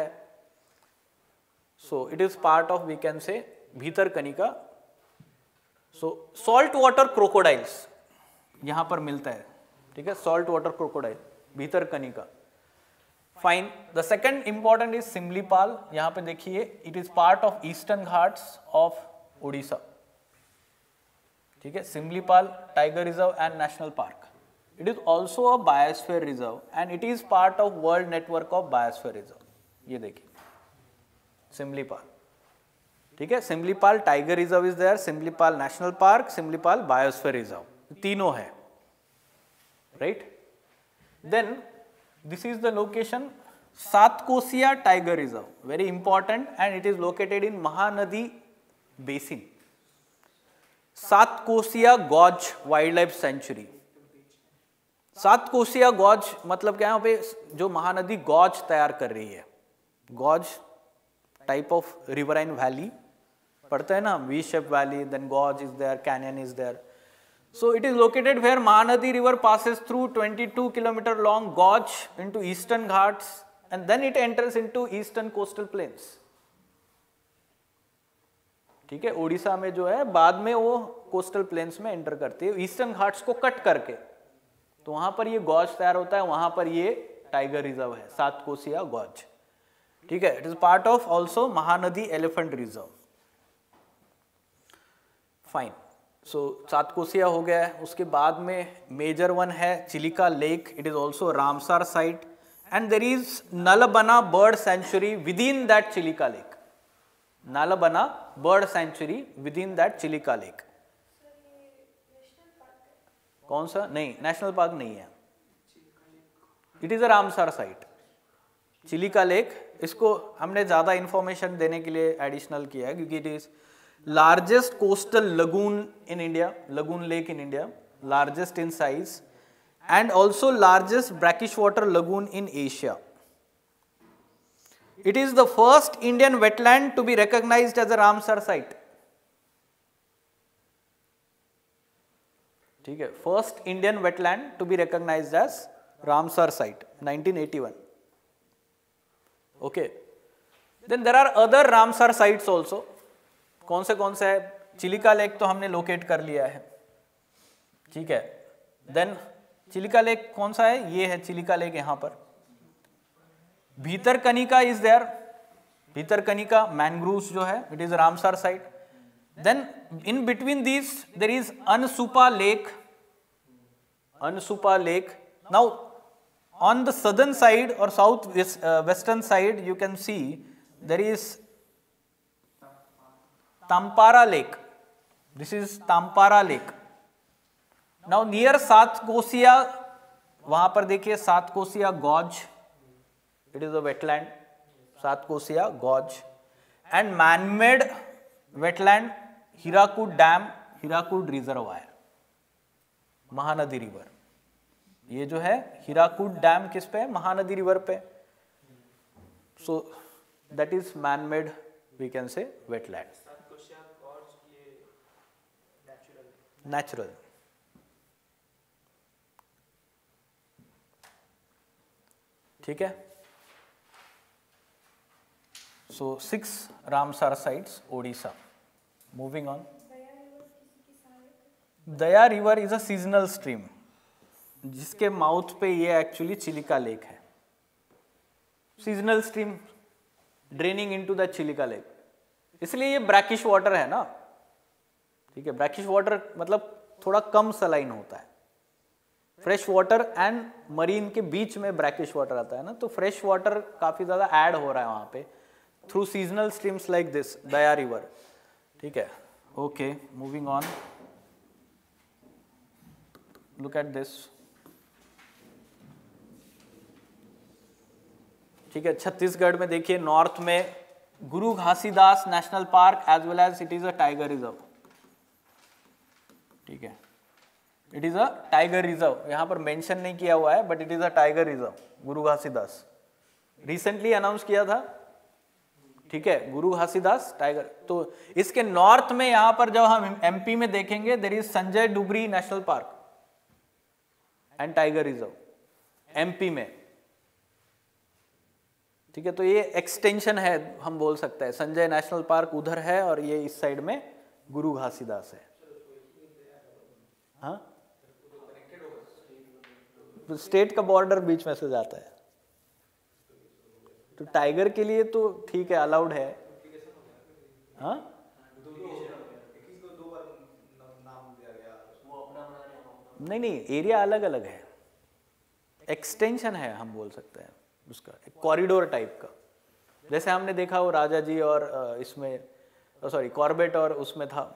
So it is part of, we can say, Bhitarkanika. So salt water crocodiles यहाँ पर मिलता है, ठीक है, salt water crocodile, Bhitarkanika. Fine. The second important is Simlipal. यहाँ पे देखिए, it is part of Eastern Ghats of Odisha, ठीक है। Simlipal Tiger Reserve and National Park. It is also a biosphere reserve and it is part of World Network of Biosphere Reserve. ये देखिए सिमलीपाल, ठीक है। Similipal tiger reserve is there, Similipal national park, Similipal biosphere reserve, तीनों है, right. Then this is the location Satkosia tiger reserve, very important, and it is located in Mahanadi basin. Satkosia gauge wild life sanctuary. सात कोसिया gauge मतलब क्या है, यहाँ पे जो महानदी गॉज तैयार कर रही है, gorge type of riverine valley पढ़ते हैं ना, V shape valley, then gorge is there, canyon is there. So it is located where Mahanadi river passes through twenty-two kilometer long gorge into eastern Ghats and then it enters into eastern coastal plains. ठीक है, ओडिशा में जो है बाद में वो coastal planes में enter करती है ईस्टर्न घाट्स को कट करके, तो वहां पर ये गॉज तैयार होता है, वहां पर ये टाइगर रिजर्व है, सात कोसिया गॉज. ठीक है, it is part of also Mahanadi elephant reserve. Fine. So Satkosia हो गया है. उसके बाद में मेजर वन है Chilika lake. It is also Ramsar site and there is Nalbana bird sanctuary within that Chilika lake. Nalbana bird sanctuary within that Chilika lake. कौन सा? नहीं, नेशनल पार्क नहीं है. It is a Ramsar site. Chilika lake, इसको हमने ज्यादा information देने के लिए एडिशनल किया है क्योंकि it is largest coastal lagoon in India, lagoon lake in India, largest in size and also largest brackish water lagoon in Asia. It is the first Indian wetland to be recognized as a Ramsar site. ठीक है, first Indian wetland to be recognized as Ramsar site, nineteen eighty-one. Okay. Then there are other Ramsar sites also. कौन से कौन से है? Chilika lake तो हमने locate कर लिया है. ठीक है. देन चिलिका लेक कौन सा है? ये है चिलिका लेक यहां पर. Bhitarkanika is there. Bhitarkanika mangroves जो है, it is Ramsar site. Then in between this there is Ansupa lake. Ansupa lake. Now on the southern side और south western side you can see there is Tampara lake. This is Tampara lake. Now near सात कोसिया, वहां पर देखिए Satkosia gorge. It is a wetland. Satkosia gorge and man-made wetland Hirakud Dam, Hirakud Reservoir, Mahanadi river. ये जो है Hirakud dam किस पे है? महानदी रिवर पे. So that is man-made, we can say wetland. Natural. ठीक है. So six Ramsar sites Odisha. Moving on. Daya river is a seasonal stream जिसके माउथ पे ये एक्चुअली चिलिका लेक है. Seasonal stream draining into the Chilika lake, इसलिए ये ब्रैकिश वाटर है ना. ठीक है, ब्रैकिश वाटर मतलब थोड़ा कम सलाइन होता है. फ्रेश वाटर एंड मरीन के बीच में ब्रैकिश वाटर आता है ना, तो फ्रेश वाटर काफी ज्यादा ऐड हो रहा है वहां पे through seasonal streams like this Daya river. ठीक है. Okay, moving on. Look at this. ठीक है, छत्तीसगढ़ में देखिए नॉर्थ में Guru Ghasidas national park as well as it is a tiger reserve. ठीक है, it is a tiger reserve. यहां पर मेंशन नहीं किया हुआ है but it is a tiger reserve. Guru Ghasidas recently announce किया था. ठीक है, गुरु घासीदास टाइगर. तो इसके नॉर्थ में यहां पर जब हम एमपी में देखेंगे there is Sanjay Dubri national park and tiger reserve MP में. ठीक है, तो ये एक्सटेंशन है, हम बोल सकते हैं. संजय नेशनल पार्क उधर है और ये इस साइड में गुरु घासीदास है. हाँ, स्टेट का बॉर्डर बीच में से जाता है, तो टाइगर के लिए तो ठीक है, अलाउड है. हाँ, नहीं नहीं, एरिया अलग अलग है, एक्सटेंशन है हम बोल सकते हैं उसका, एक कॉरिडोर टाइप का. जैसे हमने देखा वो राजा जी और इसमें सॉरी कॉर्बेट और उसमें था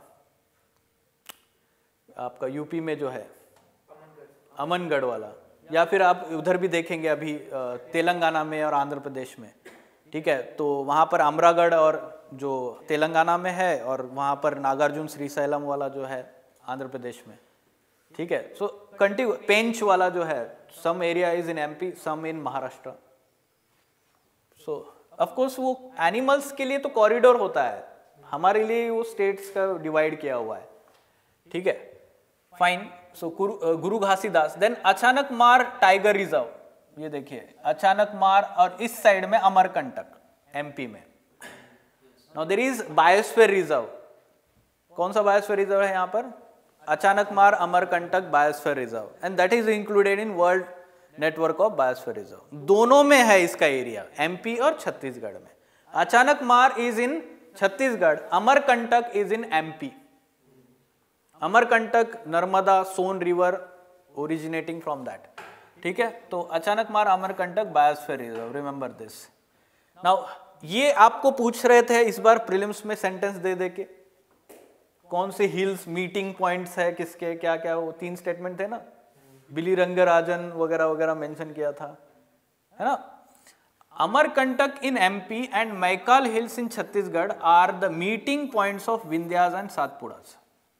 आपका यूपी में जो है अमनगढ़ वाला, या फिर आप उधर भी देखेंगे अभी तेलंगाना में और आंध्र प्रदेश में. ठीक है, तो वहां पर अमरागढ़ और जो तेलंगाना में है, और वहाँ पर नागार्जुन श्रीशैलम वाला जो है आंध्र प्रदेश में, ठीक है। सो कंटिन्यू पेंच वाला जो है, some area is in MP, some in Maharashtra. So of course वो एनिमल्स के लिए तो कॉरिडोर होता है, हमारे लिए वो स्टेट्स का डिवाइड किया हुआ है, ठीक है, फाइन। सो गुरु घासीदास। देन अचानक मार टाइगर रिजर्व, ये देखिए अचानक मार, और इस साइड में अमरकंटक एमपी में। Now there is biosphere reserve. कौन सा बायोस्फीयर रिजर्व है यहाँ पर? Achanakmar Amarkantak biosphere reserve, and that is included in world network of biosphere reserve. दोनों में है इसका एरिया, एमपी और छत्तीसगढ़ में। Achanakmar is in Chhattisgarh, Amarkantak is in MP. Amarkantak Narmada Son river originating from that, ठीक है। तो Achanakmar Amarkantak biosphere reserve, remember this. Now ये आपको पूछ रहे थे इस बार प्रीलिम्स में सेंटेंस दे दे के, कौन से हिल्स मीटिंग पॉइंट्स है किसके, क्या क्या, वो तीन स्टेटमेंट थे ना, बिली रंगराजन वगैरह वगैरह मेंशन किया था, है ना। Amarkantak in MP and Maikal hills in Chhattisgarh are the meeting points of Vindhyas and Satpuras,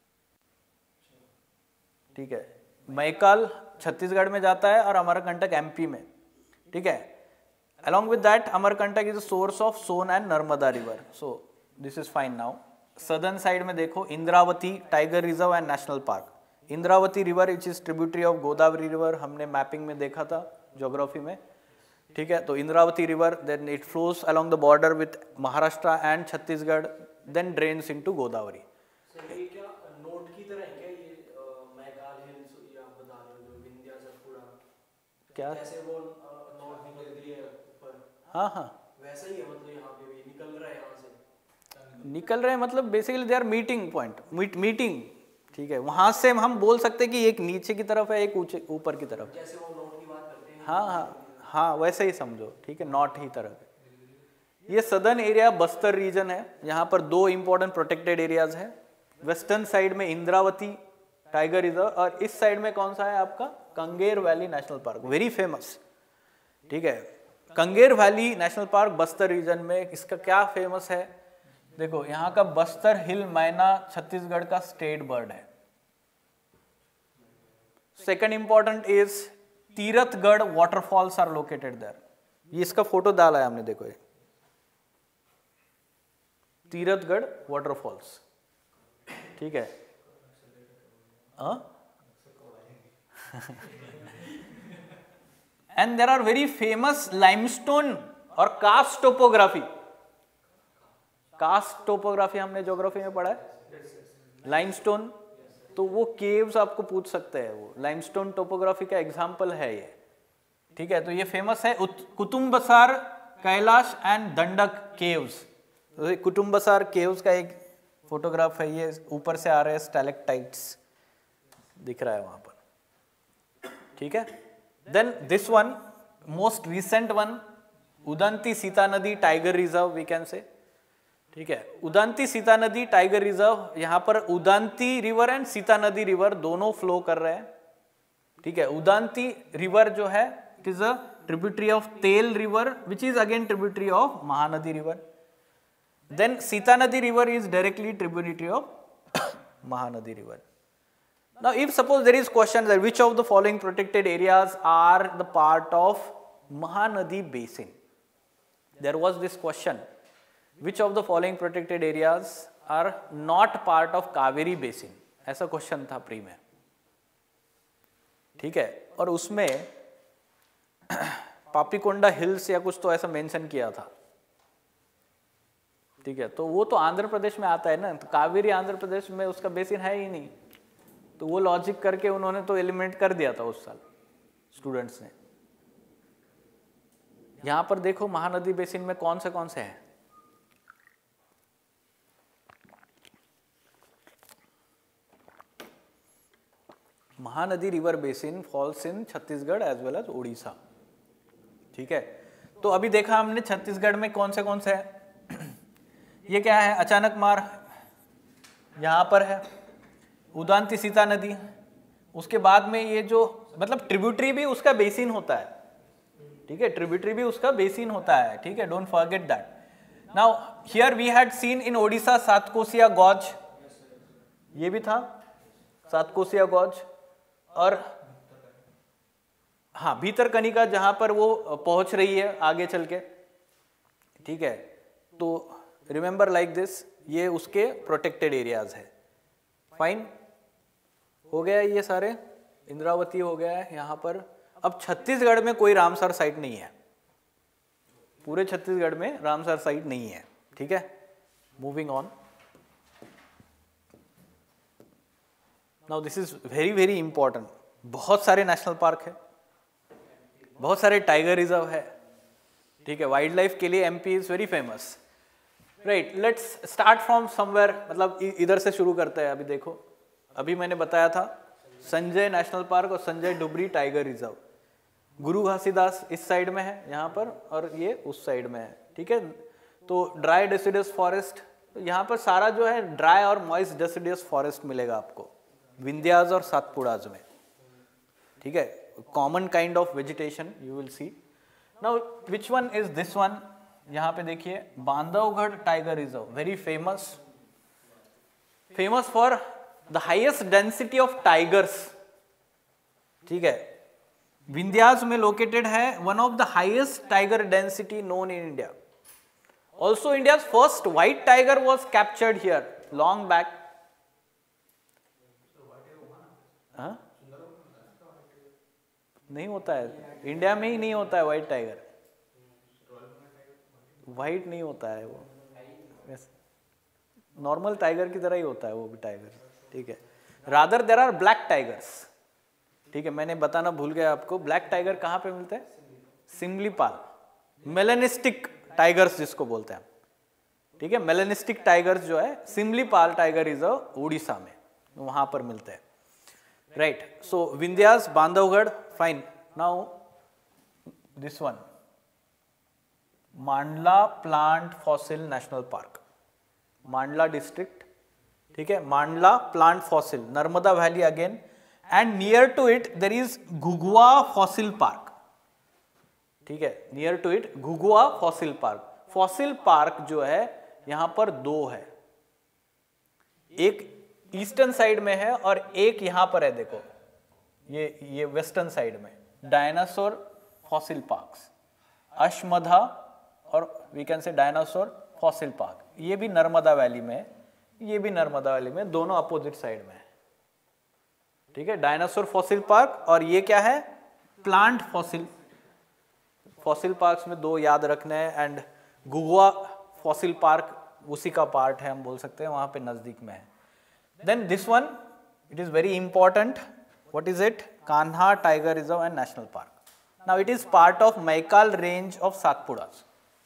ठीक है। मैकाल छत्तीसगढ़ में जाता है और अमरकंटक एमपी में, ठीक है। along with that Amarkantak is a source of Son and Narmada river, so this is fine now। Southern side में देखो Indravati tiger reserve and national park. Indravati river which is tributary of Godavari river, हमने मैपिंग में देखा था ज्योग्राफी में, ठीक है। तो Indravati river then it flows along the border with Maharashtra and Chhattisgarh, then drains into Godavari. Sir ये क्या नोट की तरह है क्या ये मैकाल हिल्स या बता रहे हो जो विंध्या सतपुड़ा, क्या जैसे वो नोट निकल रही है ऊपर, हाँ हाँ वैसा ही है, मतलब यहाँ पे भी निकल रहा है, यहाँ से निकल रहे हैं, मतलब basically they are meeting point, meet meeting, ठीक है। वहां से हम बोल सकते हैं कि एक नीचे की तरफ है, एक ऊंचे ऊपर की तरफ, जैसे वो नोट की बात करते हैं। हाँ हाँ हाँ वैसे ही समझो, ठीक है, नॉट ही तरफ। ये सदर्न एरिया बस्तर रीजन है, यहाँ पर दो इंपॉर्टेंट प्रोटेक्टेड एरियाज है। वेस्टर्न साइड में इंद्रावती टाइगर रिजर्व, और इस साइड में कौन सा है आपका? Kanger valley national park, very famous, ठीक है। Kanger valley national park Bastar region में, इसका क्या फेमस है देखो, यहाँ का बस्तर हिल मैना छत्तीसगढ़ का स्टेट बर्ड है। Second important is Tirathgarh waterfalls are located there, ये इसका फोटो डाला है हमने, देखो ये तीरथगढ़ वाटरफॉल्स, ठीक है। And there are very famous limestone और कास्ट टोपोग्राफी। कास्ट टोपोग्राफी हमने ज्योग्राफी में पढ़ा है, लाइमस्टोन, तो वो केव्स आपको पूछ सकते हैं, वो लाइमस्टोन टोपोग्राफी का एग्जांपल है ये, ठीक है। तो ये फेमस है कुतुम्बसार कैलाश एंड दंडक केव्स। तो कुतुम्बसार केव्स का एक फोटोग्राफ है, ये ऊपर से आ रहे हैं स्टैलेक्टाइट्स दिख रहा है वहां पर, ठीक है। Then this one most recent one, Udanti Sita Nadi tiger reserve we can से, ठीक है। उदंती सीता नदी टाइगर रिजर्व, यहाँ पर Udanti river and Sita Nadi river दोनों फ्लो कर रहे हैं, ठीक है। उदंती रिवर जो है it is a tributary of Tel river which is again tributary of Mahanadi river. Then Sita Nadi river is directly tributary of Mahanadi river. Now if suppose there is question that which of the following protected areas are the part of Mahanadi basin, there was this question, which of the following protected areas are not part of Kaveri basin, ऐसा question था pre में, ठीक है। और उसमें Papikonda hills या कुछ तो ऐसा मेंशन किया था, ठीक है। तो वो तो आंध्र प्रदेश में आता है ना, तो कावेरी आंध्र प्रदेश में उसका बेसिन है ही नहीं, तो वो लॉजिक करके उन्होंने तो एलिमिनेट कर दिया था उस साल स्टूडेंट्स ने। यहां पर देखो महानदी बेसिन में कौन से कौन से हैं, Mahanadi river basin falls in Chhattisgarh as well as Odisha, ठीक है। तो अभी देखा हमने छत्तीसगढ़ में कौन से कौन से है, ये क्या है, अचानक मार यहां पर है, उदंती सीता नदी, उसके बाद में ये जो मतलब ट्रिब्यूटरी भी उसका बेसिन होता है, ठीक है, ट्रिब्यूटरी भी उसका बेसिन होता है, ठीक है, don't forget that. Now here we had seen in Odisha Satkosia gorge, ये भी था सातकोसिया गॉज, और हाँ भीतरकनिका जहां पर वो पहुंच रही है आगे चल के, ठीक है। तो रिमेंबर लाइक दिस, ये उसके प्रोटेक्टेड एरियाज है। फाइन, हो गया ये सारे, इंद्रावती हो गया है यहाँ पर। अब छत्तीसगढ़ में कोई रामसर साइट नहीं है, पूरे छत्तीसगढ़ में रामसर साइट नहीं है, ठीक है। Moving on, now this is very very important. बहुत सारे नेशनल पार्क है, बहुत सारे टाइगर रिजर्व है, ठीक है। वाइल्ड लाइफ के लिए MP is very famous, right. Let's start from somewhere, मतलब इधर से शुरू करते हैं। अभी देखो, अभी मैंने बताया था संजय नेशनल पार्क और संजय डुबरी टाइगर रिजर्व। गुरु घासीदास इस साइड में है यहाँ पर, और ये उस साइड में है, ठीक है। तो ड्राई डेसिडियस फॉरेस्ट, तो यहाँ पर सारा जो है ड्राई और मॉइस्ट डेसिडियस फॉरेस्ट मिलेगा आपको विंध्याज और सातपुड़ाज में, ठीक है। Common kind of vegetation you will see. Now which one is this one, यहाँ पे देखिए Bandhavgarh tiger reserve, very famous, famous for the highest density of tigers, ठीक है। विंध्याज में लोकेटेड है, one of the highest tiger density known in India. Also India's first white tiger was captured here long back. नहीं होता है India में, ही नहीं होता है व्हाइट टाइगर, व्हाइट नहीं होता है वो, नॉर्मल टाइगर की तरह ही होता है वो भी टाइगर, ठीक है। Rather there are black tigers, ठीक है। मैंने बताना भूल गया आपको, ब्लैक टाइगर कहाँ पे मिलते हैं? सिमलीपाल, मेलेनिस्टिक टाइगर्स जिसको बोलते हैं, ठीक है। मेलेनिस्टिक टाइगर्स जो है सिमलीपाल टाइगर रिजर्व उड़ीसा में, वहां पर मिलते हैं, right. So Vindhyas, Bandhavgarh, fine. Now this one, Mandla plant fossil national park, Mandla district, ठीक है। Mandla plant fossil, Narmada valley again, and near to it there is Ghughua fossil park, ठीक है। Near to it Ghughua fossil park. Fossil park जो है यहां पर दो है, एक ईस्टर्न साइड में है और एक यहां पर है, देखो ये ये वेस्टर्न साइड में, डायनासोर फॉसिल पार्क्स, अश्मधा और we can say dinosaur fossil park. ये भी नर्मदा वैली में, ये भी नर्मदा वैली में, दोनों अपोजिट साइड में है, ठीक है। डायनासोर फॉसिल पार्क, और ये क्या है? Plant fossil. फॉसिल पार्क्स में दो याद रखने हैं, एंड घुघुआ फॉसिल पार्क उसी का पार्ट है, हम बोल सकते हैं, वहां पे नजदीक में है। Then this one, it is very important, what is it? Kanha tiger reserve and national park. Now it is part of Maikal range of Satpuras,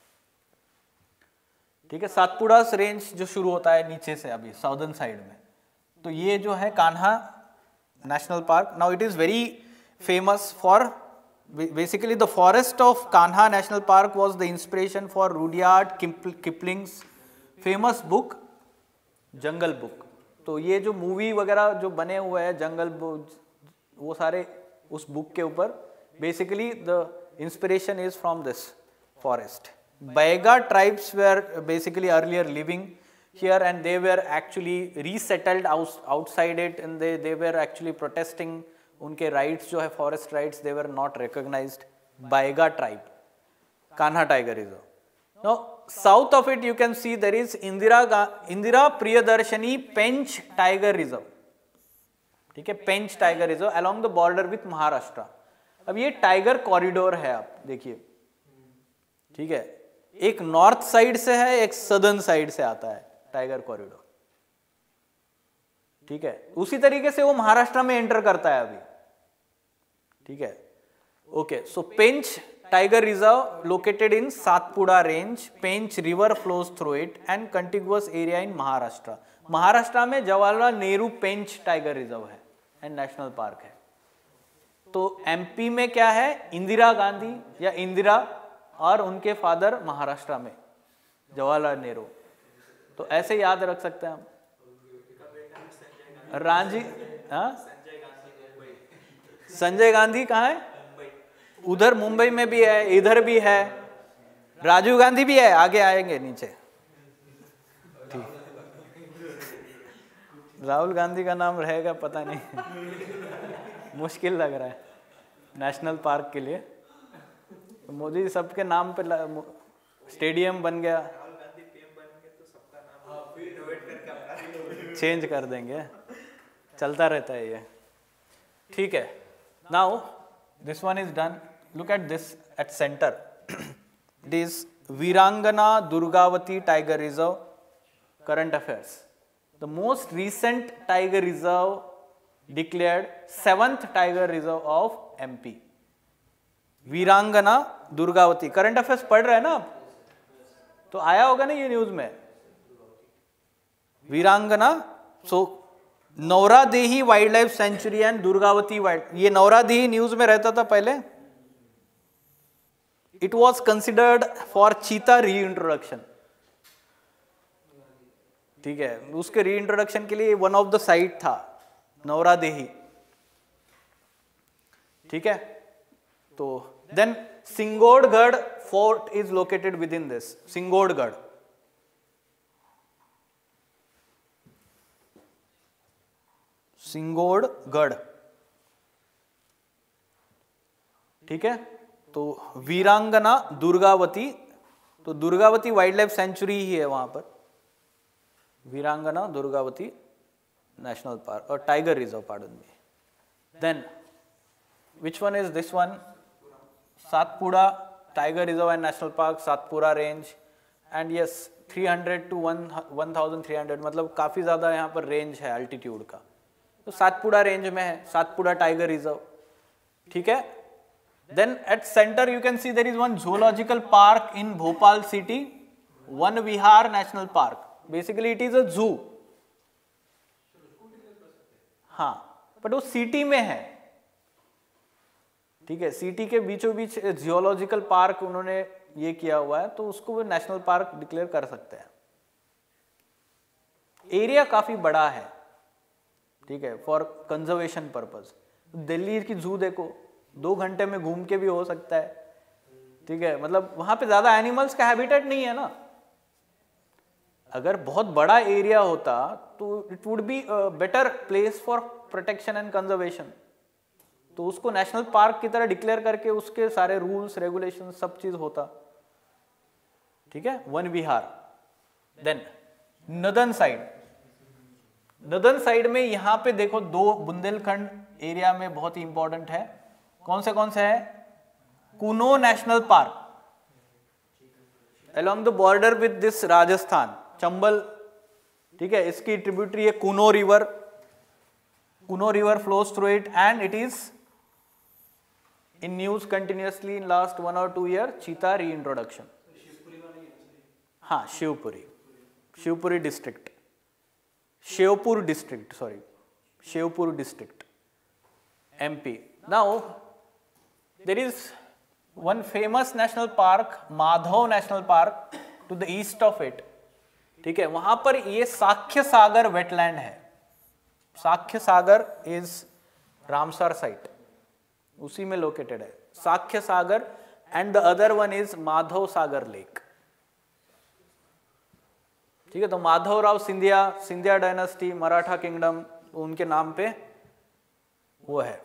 ठीक है। सातपुड़ास रेंज जो शुरू होता है नीचे से अभी साउदर्न साइड में, तो ये जो है Kanha national park. Now it is very famous for, basically the forest of Kanha National Park was the inspiration for Rudyard Kipling's famous book jungle book. तो ये जो मूवी वगैरह जो बने हुए हैं जंगल बुक, वो सारे उस बुक के ऊपर, basically the inspiration is from this forest. Baiga tribes were basically earlier living here, and they were actually resettled out, outside it, and they they were actually protesting उनके राइट्स जो है forest rights, they were not recognised. Baiga tribe, Kanha tiger reserve. No south of it you can see there is Indira Indira Priyadarshini Pench tiger reserve, ठीक है। Pench tiger reserve along the border with Maharashtra. अब ये tiger corridor है, आप देखिए, ठीक है। एक नॉर्थ साइड से है, एक सदर्न साइड से आता है टाइगर कॉरिडोर, ठीक है। उसी तरीके से वो महाराष्ट्र में एंटर करता है अभी, ठीक है। Okay, so Pench tiger reserve located in Satpura range, Pench river flows through it and contiguous area in Maharashtra. Maharashtra में जवाहरलाल नेहरू पेंच टाइगर रिजर्व है एंड नेशनल पार्क है। तो एमपी में क्या है? इंदिरा गांधी या इंदिरा और उनके फादर महाराष्ट्र में जवाहरलाल नेहरू। तो ऐसे याद रख सकते हैं हम। रांझी, हाँ, संजय गांधी कहाँ है? उधर मुंबई में भी है, इधर भी है, राजीव गांधी भी है, आगे आएंगे नीचे। ठीक, राहुल गांधी का नाम रहेगा पता नहीं मुश्किल लग रहा है नेशनल पार्क के लिए। तो मोदी सबके नाम पे स्टेडियम बन गया, चेंज कर देंगे, चलता रहता है ये। ठीक है, now this one is done. Look at this at centre, it is Veerangana Durgavati tiger reserve, current affairs. The most recent tiger reserve declared seventh tiger reserve of M P, वीरांगना दुर्गावती। करंट अफेयर्स पढ़ रहे हैं ना आप, तो आया होगा ना ये न्यूज में, Veerangana. So Nauradehi wild life sanctuary and Durgavati wild, ये नौरादेही न्यूज में रहता था पहले। इट वॉज कंसिडर्ड फॉर चीता री इंट्रोडक्शन। ठीक है, उसके री इंट्रोडक्शन के लिए वन ऑफ द साइट था नौरादेही। ठीक है, तो then Singorgarh fort is located within this, Singorgarh. Singorgarh, ठीक है। तो वीरांगना दुर्गावती, तो दुर्गावती वाइल्ड लाइफ सेंचुरी ही है वहां पर, वीरांगना दुर्गावती नेशनल पार्क और tiger reserve, pardon me. Then which one is this one, Satpura tiger reserve and national park, Satpura range. And yes three hundred to one thousand three hundred, मतलब काफी ज्यादा यहाँ पर रेंज है अल्टीट्यूड का। तो सातपुड़ा रेंज में है सातपुड़ा टाइगर रिजर्व। ठीक है, then at centre you can see there is one zoological park in Bhopal city, Van Vihar national park. Basically it is a zoo, हाँ, बट वो सिटी में है। ठीक है, सिटी के बीचों बीच जियोलॉजिकल पार्क उन्होंने ये किया हुआ है, तो उसको वो नेशनल पार्क डिक्लेयर कर सकते हैं। एरिया काफी बड़ा है, ठीक है, फॉर कंजर्वेशन पर्पज। दिल्ली की जू देखो, दो घंटे में घूम के भी हो सकता है। ठीक है, मतलब वहां पे ज्यादा एनिमल्स का हैबिटेट नहीं है ना। अगर बहुत बड़ा एरिया होता तो it would be better place for protection and conservation. तो उसको नेशनल पार्क की तरह डिक्लेयर करके उसके सारे रूल्स रेगुलेशन सब चीज होता। ठीक है, Van Vihar. Then northern side, northern side में यहां पे देखो दो बुंदेलखंड एरिया में बहुत ही इंपॉर्टेंट है। कौन से कौन से है, Kuno national park along the border with this Rajasthan, Chambal. ठीक है, इसकी ट्रिब्यूटरी है Kuno river, Kuno river flows through it and it is in news continuously in last one और two year, cheetah reintroduction. हाँ, Shivpuri, Shivpuri district, Shivpur district, sorry Shivpur district, MP. Now there is one famous national park, Madhav national park, to the east of it. ठीक है, वहां पर ये Sakhya Sagar wetland है। Sakhya Sagar is Ramsar site, उसी में लोकेटेड है Sakhya Sagar, and the other one is Madhav Sagar lake. ठीक है, तो माधवराव सिंधिया, सिंधिया डायनेस्टी, मराठा किंगडम, उनके नाम पे वो है।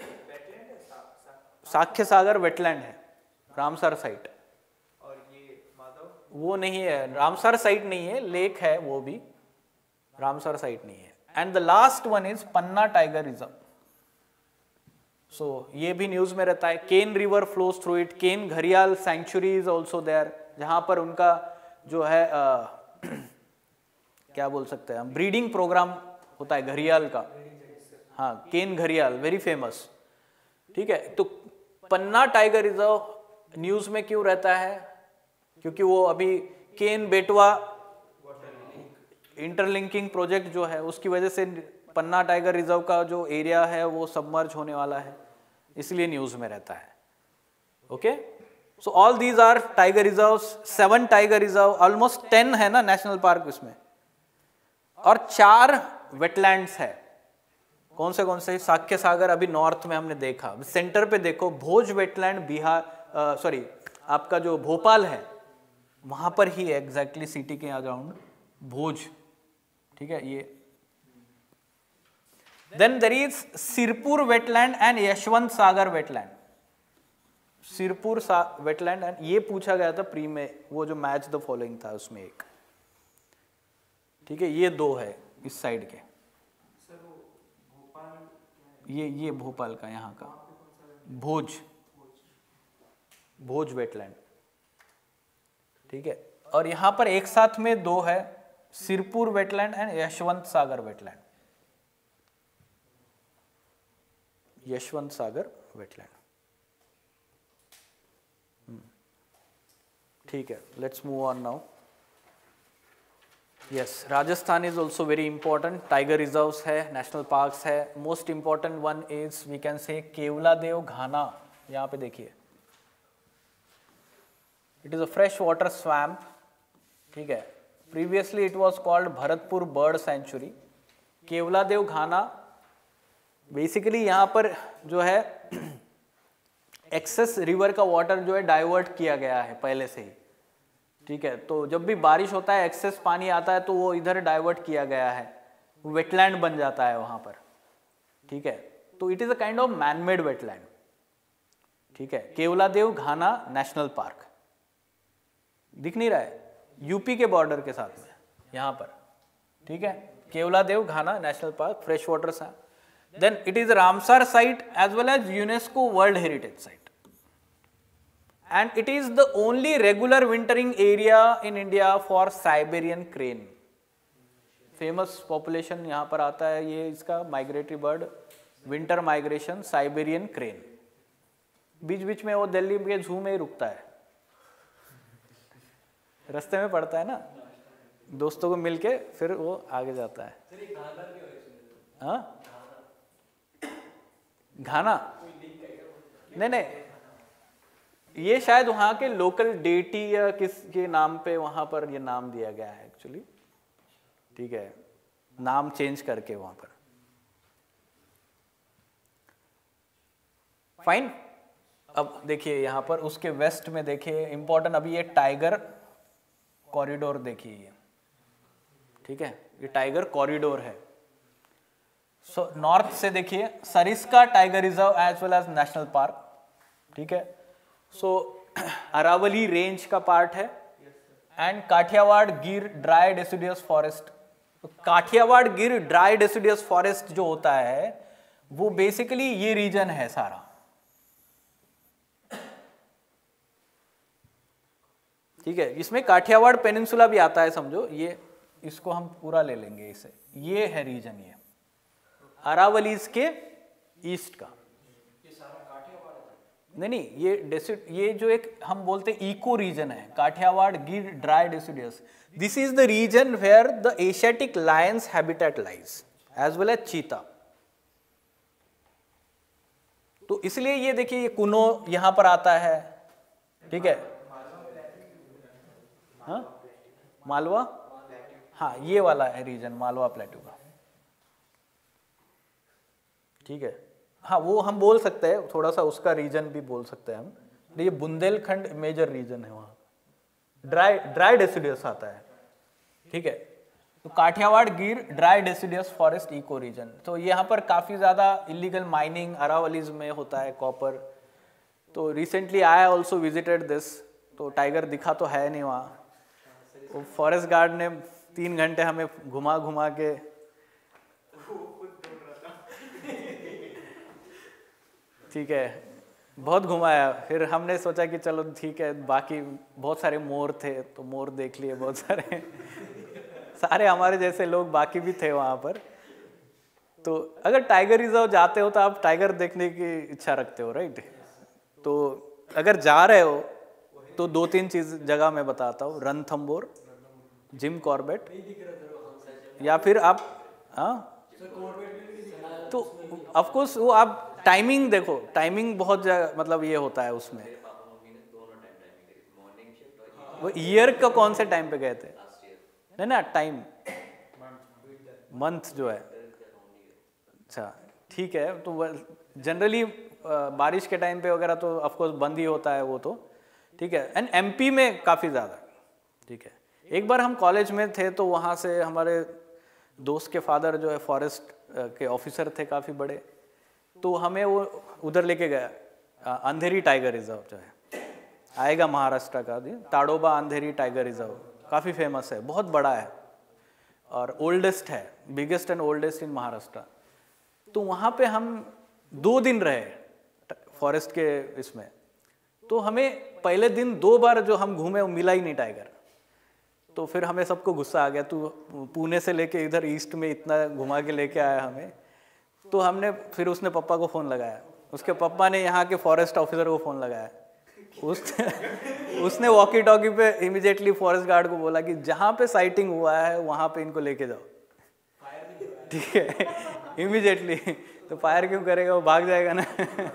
साख्य सागर वेटलैंड है, रामसर साइट। और ये माधव वो नहीं है, रामसर साइट नहीं है, लेक है वो भी, रामसर साइट नहीं है। And the last one is Panna tiger reserve. So ये भी न्यूज में रहता है। Ken river flows through it, Ken gharial sanctuary is also there, जहां पर उनका जो है आ, क्या बोल सकते हैं हम, ब्रीडिंग प्रोग्राम होता है घरियाल का। हाँ, केन घरियाल वेरी फेमस। ठीक है, तो पन्ना टाइगर रिजर्व न्यूज में क्यों रहता है, क्योंकि वो अभी केन बेटवा इंटरलिंकिंग प्रोजेक्ट जो है उसकी वजह से पन्ना टाइगर रिजर्व का जो एरिया है वो सबमर्ज होने वाला है, इसलिए न्यूज में रहता है। Okay, so all these are tiger reserves, seven tiger reserve, almost ten है ना नेशनल पार्क इसमें, और चार वेटलैंड्स है। कौन से कौन से, साख्य सागर अभी नॉर्थ में हमने देखा, सेंटर पे देखो भोज वेटलैंड, बिहार सॉरी आपका जो भोपाल है वहां पर ही है एग्जैक्टली सिटी के अराउंड, भोज, ठीक है ये। Then there is Sirpur wetland and Yashwant Sagar wetland. Sirpur wetland and ये पूछा गया था प्री में, वो जो मैच द फॉलोइंग था उसमें एक, ठीक है ये दो है इस साइड के। ये ये भोपाल का यहाँ का भोज, भोज वेटलैंड, ठीक है। और यहाँ पर एक साथ में दो है, Sirpur wetland and Yashwant Sagar wetland, Yashwant Sagar wetland, ठीक है। Let's move on now. Yes, Rajasthan is also very important, tiger reserves है, नेशनल पार्क्स है। Most important one is we can say Keoladeo Ghana, यहाँ पे देखिए it is a fresh water swamp, ठीक है। Previously it was called Bharatpur bird sanctuary. Keoladeo Ghana basically यहाँ पर जो है एक्सेस रिवर का वाटर जो है डाइवर्ट किया गया है पहले से ही, ठीक है। तो जब भी बारिश होता है एक्सेस पानी आता है तो वो इधर डाइवर्ट किया गया है, वेटलैंड बन जाता है वहां पर, ठीक है। तो it is a kind of manmade wetland, ठीक है। केवलादेव घाना नेशनल पार्क दिख नहीं रहा है, यूपी के बॉर्डर के साथ में यहाँ पर, ठीक है। Keoladeo Ghana national park, fresh water सा। Then it is Ramsar site as well as UNESCO world heritage site, and it is the only regular wintering area in India for Siberian crane. famous population यहाँ पर आता है ये इसका migratory bird, winter migration Siberian crane। बीच बीच में वो दिल्ली के जू में ही रुकता है, रास्ते में पड़ता है ना, दोस्तों को मिलके फिर वो आगे जाता है। हाँ घाना नहीं नहीं, ये शायद वहां के लोकल डेटी या किस के नाम पे वहां पर ये नाम दिया गया है एक्चुअली, ठीक है, नाम चेंज करके वहां पर। फाइन। अब देखिए यहाँ पर उसके वेस्ट में देखिए इंपॉर्टेंट, अभी ये टाइगर कॉरिडोर देखिए ये, ठीक है, ये टाइगर कॉरिडोर है। सो so, नॉर्थ से देखिए Sariska tiger reserve as well as national park, ठीक है। सो अरावली रेंज का पार्ट है and Kathiawar Gir dry deciduous forest. Kathiawar Gir dry deciduous forest जो होता है वो बेसिकली ये रीजन है सारा, ठीक है। इसमें काठियावाड़ पेनिनसुला भी आता है समझो, ये इसको हम पूरा ले लेंगे इसे, ये है रीजन, ये अरावलीज के ईस्ट का। नहीं नहीं, ये डेसिड ये जो एक हम बोलते हैं इको रीजन है, Kathiawar Gir dry deciduous. This is the region where the Asiatic lions habitat lies as well as cheetah. तो इसलिए ये देखिए ये कुनो यहां पर आता है, ठीक है। हाँ मालवा, हाँ ये वाला है रीजन मालवा प्लेटू का, ठीक है। हाँ वो हम बोल सकते हैं थोड़ा सा उसका रीजन भी बोल सकते हैं हम, ये बुंदेलखंड मेजर रीजन है, वहाँ ड्राई ड्राई डेसिडियस आता है, ठीक है। तो Kathiawar Gir dry deciduous forest ecoregion. तो यहाँ पर काफ़ी ज़्यादा इलीगल माइनिंग अरावलीज में होता है, कॉपर। तो recently I also visited this, तो टाइगर दिखा तो है नहीं वहाँ, वो फॉरेस्ट गार्ड ने तीन घंटे हमें घुमा घुमा के ठीक है बहुत घुमाया। फिर हमने सोचा कि चलो ठीक है, बाकी बहुत सारे मोर थे तो मोर देख लिए, बहुत सारे सारे हमारे जैसे लोग बाकी भी थे वहाँ पर। तो अगर टाइगर रिजर्व जाते हो तो आप टाइगर देखने की इच्छा रखते हो, राइट। तो अगर जा रहे हो तो दो तीन चीज जगह मैं बताता हूँ, रणथंबोर, जिम कॉर्बेट, या फिर आप हाँ तो ऑफ कोर्स वो आप टाइमिंग देखो, टाइमिंग बहुत मतलब ये होता है उसमें। वो ईयर का कौन से टाइम पे गए थे? नहीं ना, टाइम मंथ जो है, अच्छा ठीक है। तो जनरली बारिश के टाइम पे वगैरह तो ऑफ कोर्स बंद ही होता है वो तो, ठीक है। एंड एमपी में काफ़ी ज़्यादा, ठीक है। एक बार हम कॉलेज में थे तो वहाँ से हमारे दोस्त के फादर जो है फॉरेस्ट के ऑफिसर थे काफ़ी बड़े, तो हमें वो उधर लेके गया, अंधेरी टाइगर रिजर्व जो है आएगा महाराष्ट्र का, ताडोबा अंधेरी टाइगर रिजर्व, काफ़ी फेमस है, बहुत बड़ा है और ओल्डेस्ट है, biggest and oldest in Maharashtra. तो वहाँ पे हम दो दिन रहे फॉरेस्ट के इसमें, तो हमें पहले दिन दो बार जो हम घूमे वो मिला ही नहीं टाइगर। तो फिर हमें सबको गुस्सा आ गया, तू पुणे से लेके इधर ईस्ट में इतना घुमा के लेके आया हमें। तो हमने फिर उसने पापा को फ़ोन लगाया, उसके पापा ने यहाँ के फॉरेस्ट ऑफिसर को फ़ोन लगाया, उसने उसने वॉकी टॉकी पे इमीडिएटली फॉरेस्ट गार्ड को बोला कि जहाँ पे साइटिंग हुआ है वहाँ पे इनको लेके जाओ, ठीक है, इमीडिएटली। तो फायर क्यों करेगा, वो भाग जाएगा ना।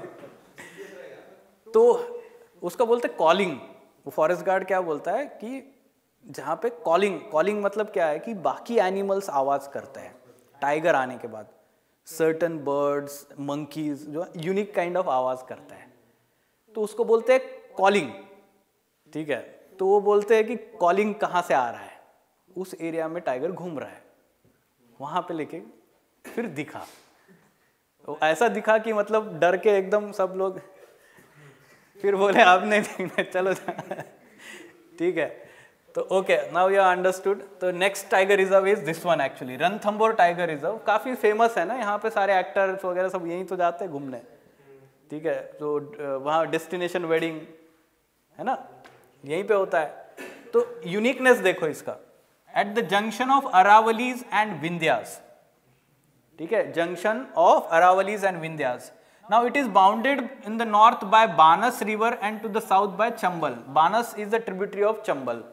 तो उसका बोलते कॉलिंग, वो फॉरेस्ट गार्ड क्या बोलता है कि जहाँ पे कॉलिंग, कॉलिंग मतलब क्या है कि बाकी एनिमल्स आवाज़ करते हैं टाइगर आने के बाद, सर्टन बर्ड्स, मंकीज जो यूनिक काइंड ऑफ आवाज़ करता है, तो उसको बोलते हैं कॉलिंग, ठीक है। तो वो बोलते हैं कि कॉलिंग कहाँ से आ रहा है, उस एरिया में टाइगर घूम रहा है, वहाँ पे लेके फिर दिखा, तो ऐसा दिखा कि मतलब डर के एकदम सब लोग फिर बोले आप नहीं देखना, चलो ठीक है। तो ओके, नाउ यू अंडरस्टूड। तो next tiger reserve is this one actually, Ranthambore tiger reserve, काफ़ी फेमस है ना, यहाँ पे सारे एक्टर्स वगैरह सब यहीं तो जाते हैं घूमने, ठीक है। तो वहाँ डेस्टिनेशन वेडिंग है ना, यहीं पे होता है। तो यूनिकनेस देखो इसका, at the junction of Aravallis and Vindhyas, ठीक है, junction of Aravallis and Vindhyas. Now it is bounded in the north by Banas river and to the south by Chambal. Banas is the tributary of Chambal,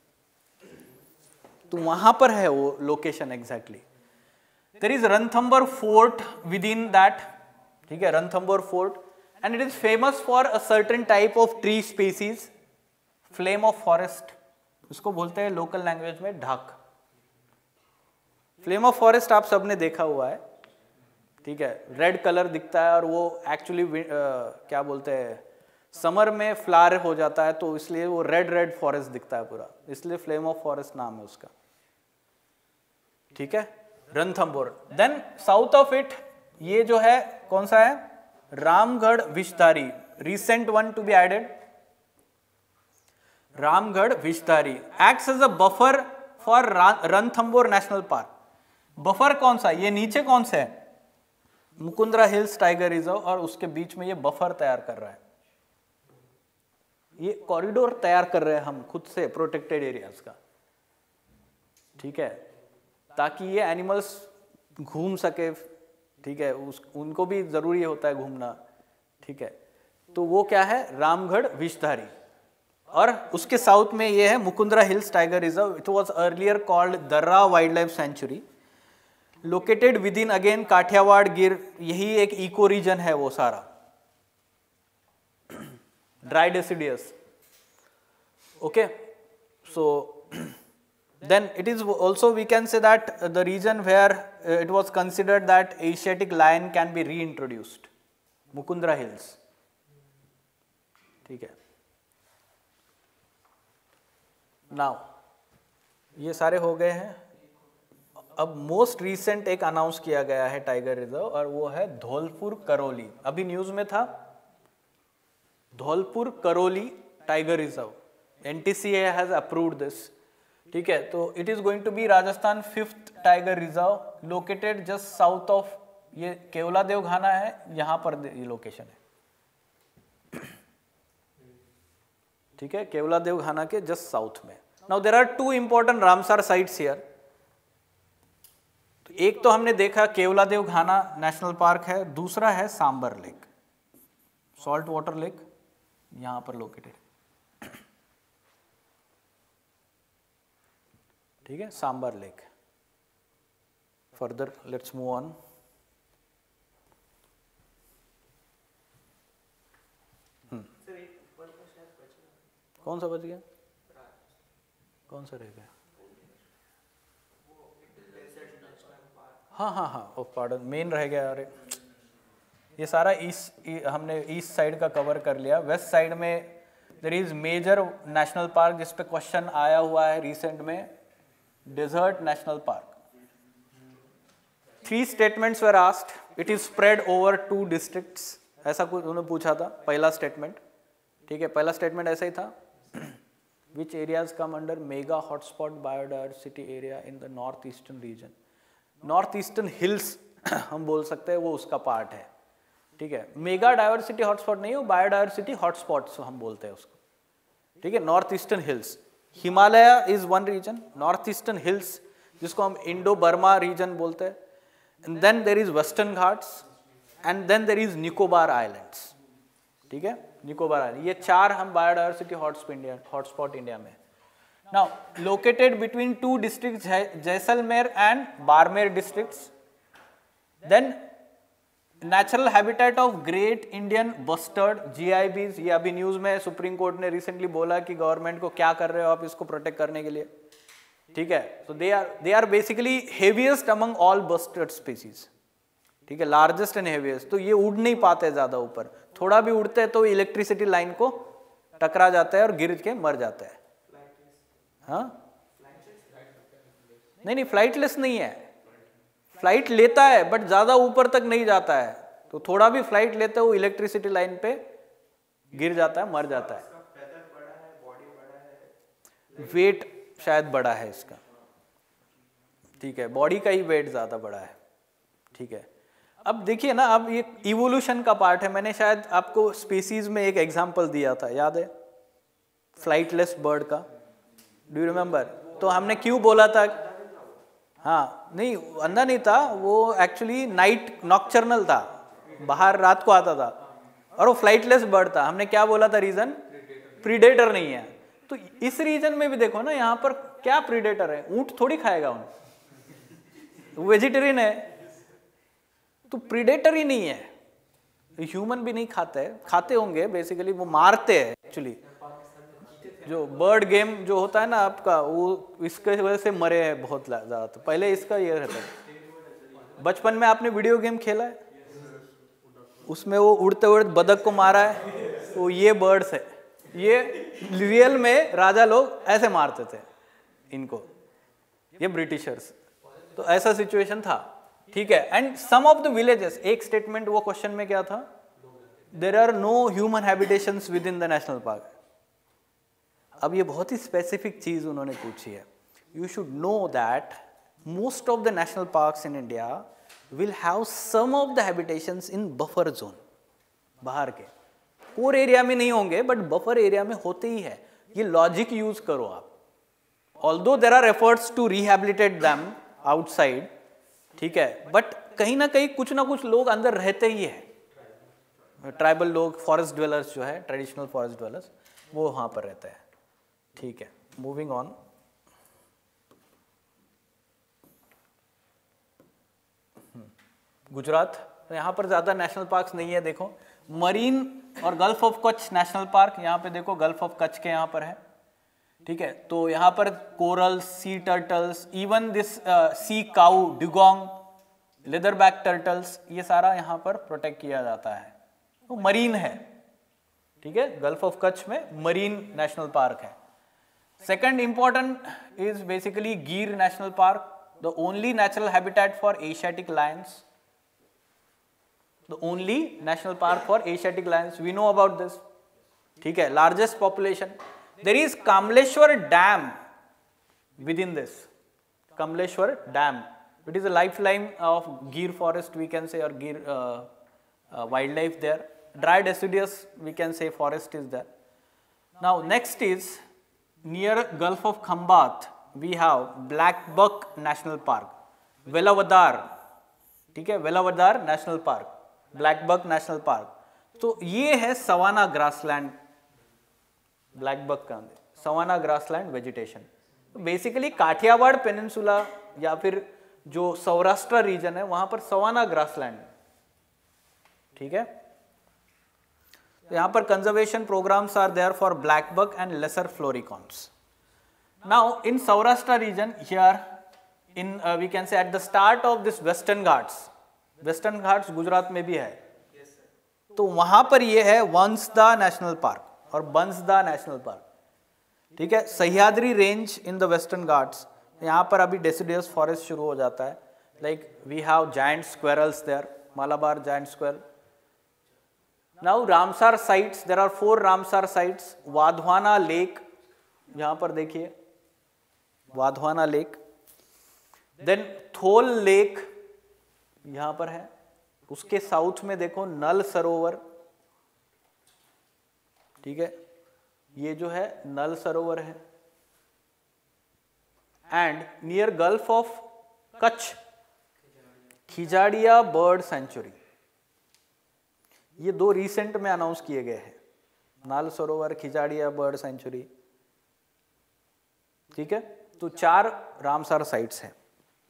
तो वहां पर है वो location exactly. There is Ranthambore fort within that, ठीक है, Ranthambore fort, and it is famous for a certain type of tree species, flame of forest, उसको बोलते हैं लोकल लैंग्वेज में ढाक। फ्लेम ऑफ फॉरेस्ट आप सबने देखा हुआ है, ठीक है, रेड कलर दिखता है और वो एक्चुअली क्या बोलते हैं समर में फ्लावर हो जाता है, तो इसलिए वो रेड रेड फॉरेस्ट दिखता है पूरा, इसलिए फ्लेम ऑफ फॉरेस्ट नाम है उसका, ठीक है, Ranthambore. Then south of it ये जो है कौन सा है, Ramgarh Vishdhari, recent one to be added, Ramgarh Vishdhari acts as a buffer for Ranthambore national park. Buffer कौन सा, ये नीचे कौन सा है, मुकुंदरा हिल्स टाइगर रिजर्व, और उसके बीच में ये बफर तैयार कर रहा है, ये कॉरिडोर तैयार कर रहे हैं हम खुद से प्रोटेक्टेड एरियाज का, ठीक है, ताकि ये एनिमल्स घूम सके, ठीक है, उस उनको भी जरूरी होता है घूमना, ठीक है। तो वो क्या है, रामगढ़ विषधारी, और उसके साउथ में ये है Mukundra hills tiger reserve. It was earlier called Darrah wild life sanctuary, located within again Kathiawar Gir, यही एक इको रीजन है वो सारा, dry deciduous, okay. So then it is also, we can say that the region where uh, it was considered that Asiatic lion can be reintroduced, Mukundra Hills, ठीक है। now ये सारे हो गए हैं, अब मोस्ट रीसेंट एक अनाउंस किया गया है टाइगर रिजर्व, और वो है धौलपुर करौली, अभी न्यूज में था, Dholpur Karauli tiger reserve, NTCA has approved this, ठीक है। तो it is going to be Rajasthan fifth tiger reserve, located just south of, ये केवला देव घाना है, यहां पर ये लोकेशन है, ठीक है, केवला देव घाना के जस्ट साउथ में। Now there are two important Ramsar sites here, तो एक तो हमने देखा केवला देव घाना नेशनल पार्क है, दूसरा है Sambhar lake, salt water lake, यहां पर लोकेटेड, ठीक है, Sambhar lake. Further let's move on. कौन सा बच गया, कौन सा रह गया, हाँ हाँ हाँ, ओ पार्डन, मेन रह गया, अरे ये सारा ईस्ट, हमने ईस्ट साइड का कवर कर लिया, वेस्ट साइड में there is major national park जिस पे क्वेश्चन आया हुआ है रिसेंट में, desert national park. Three statements were asked, it is spread over two districts, ऐसा कुछ उन्होंने पूछा था पहला स्टेटमेंट. ठीक है, पहला स्टेटमेंट ऐसा ही था. Which areas come under mega hotspot biodiversity area in the north eastern region. North eastern hills हम बोल सकते हैं, वो उसका पार्ट है. ठीक है, मेगा डायवर्सिटी हॉटस्पॉट नहीं, वो बायोडायवर्सिटी हॉटस्पॉट्स हम बोलते हैं उसको. ठीक है, north eastern hills. Himalaya is one region, north eastern hills जिसको हम इंडो बर्मा रीजन बोलते हैं, and then there is Western Ghats, and then there is Nicobar islands. ठीक है, निकोबार आइलैंड, ये चार हम biodiversity hotspot India hotspot India में. Now located between two districts Jaisalmer and Barmer districts. Then natural habitat of great Indian bustard, G I Bs. ये अभी news में supreme court ने रिसेंटली बोला कि गवर्नमेंट को क्या कर रहे हो आप इसको प्रोटेक्ट करने के लिए. ठीक है, तो they are they are basically heaviest among all bustard species. ठीक है, लार्जेस्ट एंड हेवीएस्ट. तो ये उड़ नहीं पाते ज्यादा ऊपर, थोड़ा भी उड़ते हैं तो इलेक्ट्रिसिटी लाइन को टकरा जाता है और गिर के मर जाता है. हाँ, नहीं नहीं फ्लाइटलेस नहीं है, फ्लाइट लेता है बट ज्यादा ऊपर तक नहीं जाता है. तो थोड़ा भी फ्लाइट लेते हो इलेक्ट्रिसिटी लाइन पे गिर जाता है, मर जाता है. वेट शायद बड़ा है इसका. ठीक है, बॉडी का ही वेट ज्यादा बड़ा है. ठीक है, अब देखिए ना, अब ये इवोल्यूशन का पार्ट है. मैंने शायद आपको स्पीसीज में एक एग्जांपल दिया था, याद है, फ्लाइटलेस बर्ड का. Do you remember? तो हमने क्यों बोला था? हाँ, नहीं अंधा नहीं था वो, एक्चुअली नाइट नॉकचर्नल था, बाहर रात को आता था, और वो फ्लाइटलेस बर्ड था. हमने क्या बोला था रीजन? प्रीडेटर नहीं है. तो इस रीजन में भी देखो ना, यहाँ पर क्या प्रीडेटर है? ऊंट थोड़ी खाएगा उन, वो वेजिटेरियन है, तो प्रीडेटर ही नहीं है. ह्यूमन भी नहीं खाते हैं, खाते होंगे बेसिकली, वो मारते हैं एक्चुअली. जो बर्ड गेम जो होता है ना आपका, वो इसके वजह से मरे हैं बहुत ज्यादा. तो पहले इसका ये रहता है. बचपन में आपने वीडियो गेम खेला है, उसमें वो उड़ते उड़ते बदक को मारा है, तो ये बर्ड्स है. ये रियल में राजा लोग ऐसे मारते थे इनको, ये ब्रिटिशर्स. तो ऐसा सिचुएशन था. ठीक है, and some of the villages, एक स्टेटमेंट वो क्वेश्चन में क्या था? There are no human habitations within the national park. अब ये बहुत ही स्पेसिफिक चीज उन्होंने पूछी है. You should know that most of the national parks in India will have some of the habitations in buffer zone. बाहर के कोर एरिया में नहीं होंगे, बट बफर एरिया में होते ही है. ये लॉजिक यूज करो आप. Although there are efforts to rehabilitate them outside, ठीक है, बट कहीं ना कहीं कुछ ना कुछ लोग अंदर रहते ही है. ट्राइबल लोग, फॉरेस्ट ड्वेलर्स जो है, ट्रेडिशनल फॉरेस्ट ड्वेलर्स, वो वहां पर रहते हैं. ठीक है, मूविंग ऑन. गुजरात, तो यहाँ पर ज्यादा नेशनल पार्क्स नहीं है. देखो मरीन और gulf of Kutch national park, यहाँ पे देखो गल्फ ऑफ कच्छ के यहाँ पर है. ठीक है, तो यहाँ पर corals, sea turtles, even this sea cow, dugong, leatherback turtles, ये सारा यहाँ पर प्रोटेक्ट किया जाता है. तो मरीन है. ठीक है, गल्फ ऑफ कच्छ में मरीन नेशनल पार्क है. Second important is basically Gir national park, the only natural habitat for Asiatic lions. The only national park for Asiatic lions, we know about this. ठीक है, largest population. There is Kamleshwar Dam within this. Kamleshwar Dam. It is a lifeline of Gir forest, we can say, or Gir uh, uh, wildlife there. Dry deciduous, we can say, forest is there. Now, next is near Gulf of Khambat, we have Black Buck National Park, Velavadar. ठीक है, Velavadar national park, blackbuck national park. तो ये है savanna grassland. Blackbuck का savanna grassland vegetation. Basically Kathiawar peninsula या फिर जो Saurashtra reason है वहां पर सवाना ग्रासलैंड. ठीक है, यहां पर conservation programmes are there for blackbuck and lesser floricans. Now in Saurashtra region here in we can say at the start of this Western Ghats, Western Ghats Gujarat में भी है, तो वहां पर ये है वंसदा नेशनल पार्क. और बंसदा नेशनल पार्क, ठीक है। Sahyadri range in the Western Ghats, यहाँ पर अभी डेसिडियस फॉरेस्ट शुरू हो जाता है, like we have giant squirrels there, Malabar giant squirrel. Now Ramsar sites, there are four Ramsar sites, Wadhwana lake, यहाँ पर देखिए Wadhwana lake, then Thol lake यहाँ पर है, उसके साउथ में देखो नल सरोवर, ठीक है, ये जो है नल सरोवर है। And near gulf of Kutch Khijadiya bird sanctuary, ये दो रिसेंट में अनाउंस किए गए हैं, नल सरोवर, खिजाड़िया बर्ड सेंचुरी, ठीक है। तो चार रामसार साइट्स हैं।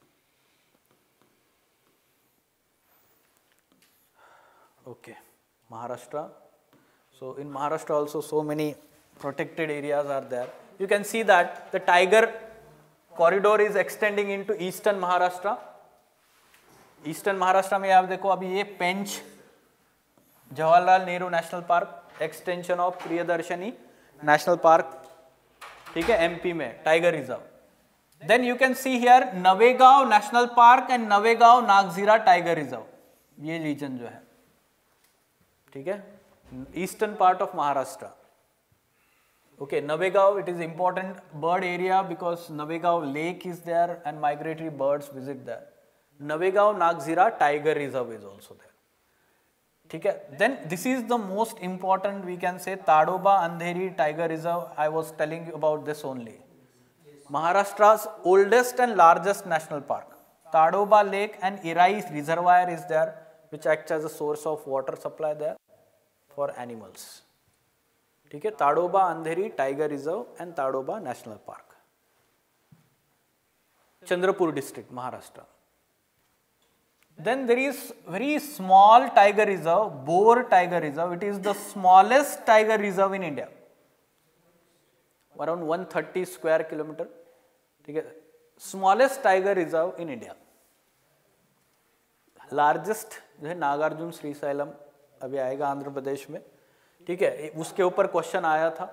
Okay, Maharashtra. So in Maharashtra also so many protected areas are there. You can see that the tiger corridor is extending into eastern Maharashtra. Eastern Maharashtra में आप देखो अभी ये Pench Jawaharlal Nehru national park, extension of Priyadarshini national park, ठीक है, MP में tiger reserve. Then you can see here Navegaon national park and Navegaon Nagzira tiger reserve, ये region जो है, ठीक है, eastern part of Maharashtra. Okay, Navegaon it is important bird area because Navegaon lake is there and migratory birds visit there. Navegaon Nagzira tiger reserve is also there, ठीक है। Then this is the most important we can say Tadoba Andhari tiger reserve. I was telling about this only. Maharashtra's oldest and largest national park, Tadoba Lake and Irai Reservoir is there, which acts as a source of water supply there for animals, ठीक है। Tadoba Andhari tiger reserve and Tadoba national park, Chandrapur district, Maharashtra. Then there is very small tiger reserve, Bor Tiger Reserve. It is the smallest tiger reserve in India, around one hundred thirty square kilometer, ठीक है, smallest tiger reserve in India. Largest जो है नागार्जुन श्रीशैलम, अभी आएगा आंध्र प्रदेश में, ठीक है, उसके ऊपर क्वेश्चन आया था।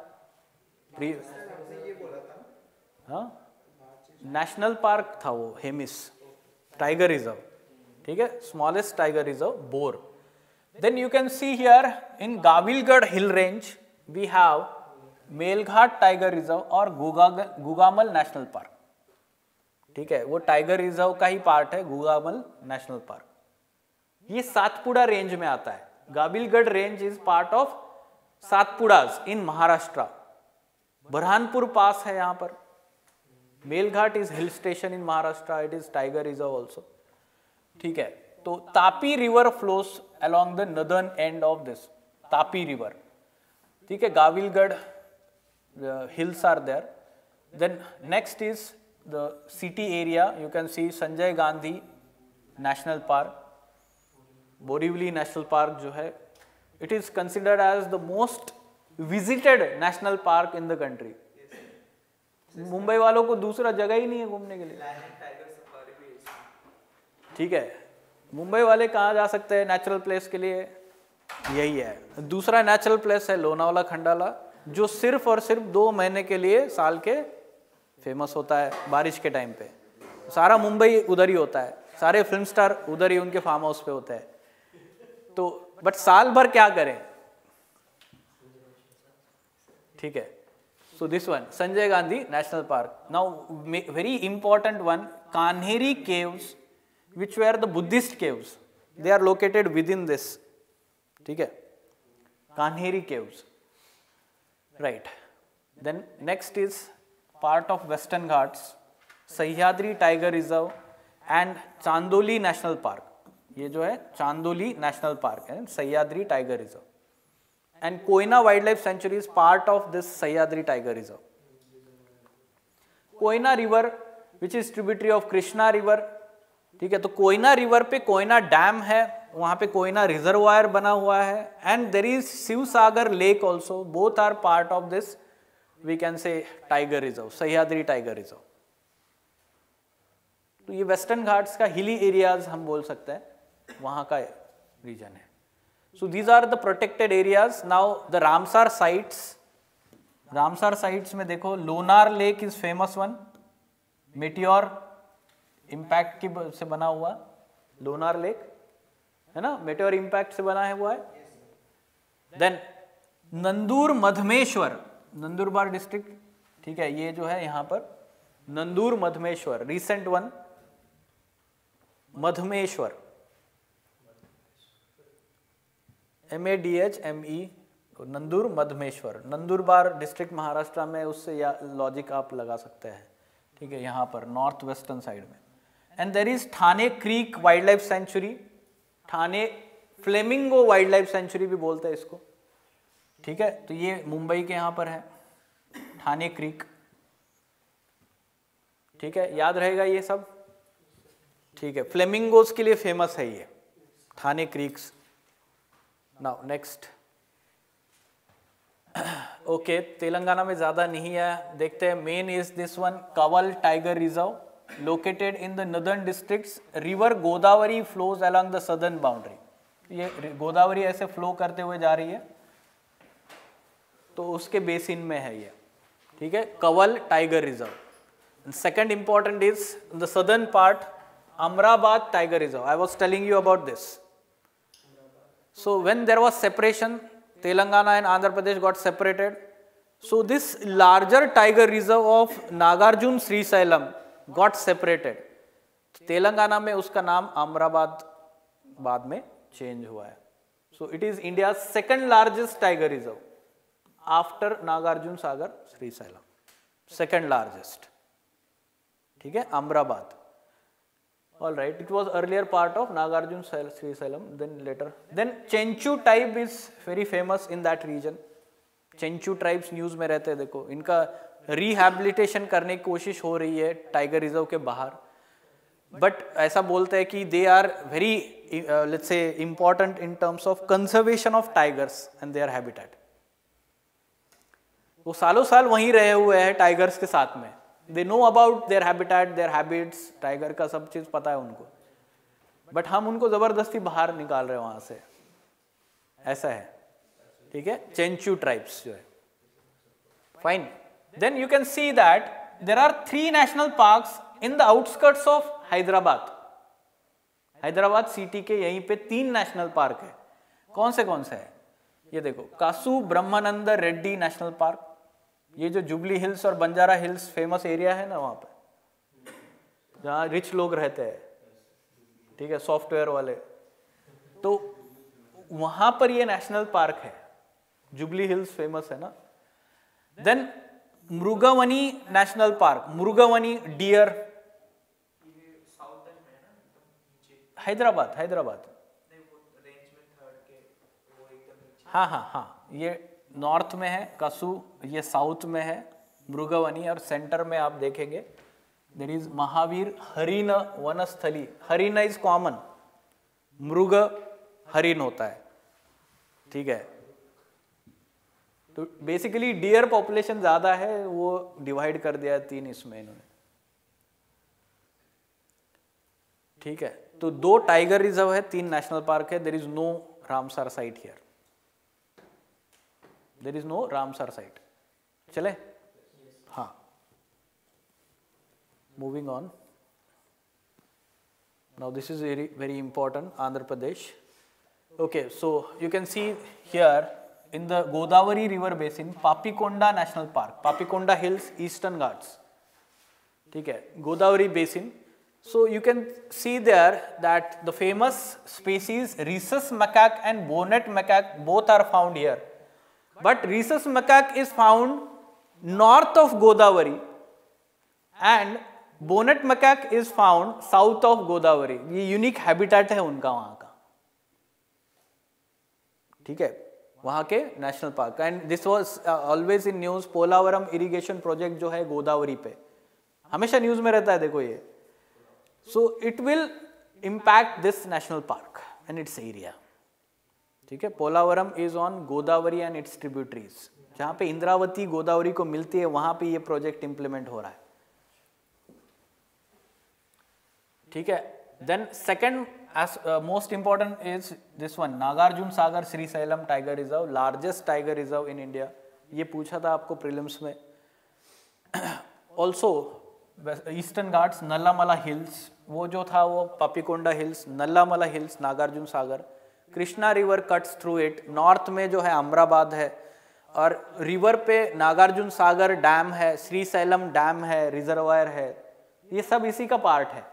हाँ, नेशनल पार्क था वो, हेमिस टाइगर रिजर्व, ठीक है, smallest tiger reserve Bor. Then you can see here in Gawilgarh hill range we have Melghat tiger reserve और गुगामल नेशनल पार्क, ठीक है, वो टाइगर रिजर्व का ही पार्ट है गुगामल नेशनल पार्क। ये सातपुड़ा रेंज में आता है। Gawilgarh range is part of Satpuras in Maharashtra. Burhanpur पास है यहाँ पर। Melghat is hill station in Maharashtra, it is tiger reserve also, ठीक है। तो Tapi river flows along the northern end of this Tapi river, ठीक है। Gavilgarh hills are there. Then next is the city area. You can see Sanjay Gandhi National Park, Borivali National Park जो है, it is considered as the most visited national park in the country. Mumbai वालों को दूसरा जगह ही नहीं है घूमने के लिए, ठीक है। मुंबई वाले कहाँ जा सकते हैं नेचुरल प्लेस के लिए? यही है। दूसरा नेचुरल प्लेस है लोनावाला खंडाला, जो सिर्फ और सिर्फ दो महीने के लिए साल के फेमस होता है बारिश के टाइम पे। सारा मुंबई उधर ही होता है, सारे फिल्म स्टार उधर ही उनके फार्म हाउस पे होते हैं। तो बट साल भर क्या करें, ठीक है। So this one Sanjay Gandhi national park. Now very important one, Kanheri caves which were the Buddhist caves, they are located within this, ठीक है, Kanheri caves, right. Then next is part of Western Ghats, Sahyadri tiger reserve and Chandoli national park. ये जो है Chandoli national park है, Sahyadri tiger reserve, and Koyna wild life sanctuary is part of this Sahyadri tiger reserve. Koyna river which is tributary of Krishna river, ठीक है। तो Koyna river पे Koyna dam है, वहां पे कोयना रिजर्वायर बना हुआ है, and there is Shivsagar lake also, both are part of this we can say tiger reserve, Sahyadri tiger reserve. तो ये वेस्टर्न घाट्स का हिली एरियाज हम बोल सकते हैं, वहां का रीजन है। So these are the protected areas. Now the Ramsar sites, Ramsar sites में देखो Lonar lake is famous one, meteor impact की से बना हुआ लोनार लेक है ना, meteor impact से बना है हुआ है. Then नंदूर मधमेश्वर, नंदुरबार डिस्ट्रिक्ट, ठीक है, ये जो है यहाँ पर Nandur Madhmeshwar, recent one Madhmeshwar, M A D H M E, Nandur Madhmeshwar, Nandurbar district Maharashtra में, उससे या लॉजिक आप लगा सकते हैं, ठीक है, यहाँ पर नॉर्थ वेस्टर्न साइड में. And there is Thane creek wild life sanctuary, Thane flamingo wild life sanctuary भी बोलते हैं इसको, ठीक है, तो ये मुंबई के यहाँ पर है ठाणे क्रीक, ठीक है, याद रहेगा ये सब, ठीक है, फ्लेमिंगोज के लिए फेमस है ये Thane creeks. Now next, okay, Telangana में ज्यादा नहीं है, देखते हैं. Main is this one, Kawal tiger reserve, located in the northern districts. River Godavari flows along the southern boundary, ये गोदावरी ऐसे फ्लो करते हुए जा रही है, तो उसके बेसिन में है ये, ठीक है, Kawal tiger reserve. Second important is the southern part, Amrabad tiger reserve. I was telling you about this. So when there was separation, Telangana and Andhra Pradesh got separated. So this larger tiger reserve of Nagarjun Srisailam got separated. Telangana में उसका नाम अमराबाद बाद में change हुआ है. So it is India's second largest tiger reserve after Nagarjun Sagar Srisailam. Second largest. ठीक है, Amrabad. All right, it was earlier part of Nagarjun Srisailam, then later. Then Chenchu tribe is very famous in that region. Chenchu tribes news में रहते हैं, देखो इनका rehabilitation करने की कोशिश हो रही है टाइगर रिजर्व के बाहर. बट ऐसा बोलते हैं कि they are very uh, let's say important in terms of conservation of tigers and their habitat. वो सालों साल वहीं रहे हुए हैं टाइगर्स के साथ में. They know about their habitat, their habits, tiger का सब चीज पता है उनको, बट हम उनको जबरदस्ती बाहर निकाल रहे हैं वहां से, ऐसा है, ठीक है, चेंचू ट्राइब्स जो है. Fine. Then you can see that there are three national parks in the outskirts of Hyderabad. Hyderabad city के यहीं पे तीन नेशनल पार्क है. कौन से कौन से है ये देखो, कासू ब्रह्मानंद रेड्डी नेशनल पार्क, ये जो जुबली हिल्स और बंजारा हिल्स फेमस एरिया है ना, वहां पे जहाँ रिच लोग रहते हैं, ठीक है, सॉफ्टवेयर वाले, तो वहां पर ये नेशनल पार्क है. जुबली हिल्स फेमस है ना. Then Mrugavani national park, Mrugavani deer, Hyderabad, Hyderabad, हाँ हाँ हाँ, ये नॉर्थ में है कसू, ये साउथ में है मृगवनी, और सेंटर में आप देखेंगे देयर इज महावीर हरिण वनस्थली. हरिण इज कॉमन, मृग हरिण होता है, ठीक है. तो बेसिकली डियर पॉपुलेशन ज्यादा है, वो डिवाइड कर दिया है तीन इसमें इन्होंने, ठीक है. तो दो टाइगर रिजर्व है, तीन नेशनल पार्क है. There is no Ramsar site here, there is no Ramsar site. चले, हाँ, moving on. Now this is very very important, Andhra Pradesh. Okay, so you can see here in the Godavari river basin, Papikonda national park, Papikonda hills, Eastern Ghats, ठीक है, Godavari basin. So you can see there that the famous species rhesus macaque and bonnet macaque both are found here. But rhesus macaque is found north of Godavari and bonnet macaque is found south of Godavari. ये unique habitat है उनका वहाँ का, ठीक है, वहाँ के national park. And this was uh, always in news. Polavaram irrigation project जो है गोदावरी पे हमेशा न्यूज में रहता है, देखो ये. So it will impact this national park and its area. ठीक है, Polavaram is on Godavari and its tributaries. जहाँ पे इंद्रावती गोदावरी को मिलती है वहाँ पे ये प्रोजेक्ट इंप्लीमेंट हो रहा है, ठीक है. Then second as uh, most important is this one, Nagarjun Sagar Sri Sailam Tiger Reserve, largest tiger reserve in India. ये पूछा था आपको प्रीलिम्स में. Also Eastern Ghats, Nallamala hills, वो जो था वो Papikonda hills, Nallamala hills, Nagarjuna Sagar. Krishna river cuts through it. North में जो है अमराबाद है, और रिवर पे नागार्जुन सागर डैम है, श्री सैलम डैम है, रिजर्वायर है, ये सब इसी का पार्ट है.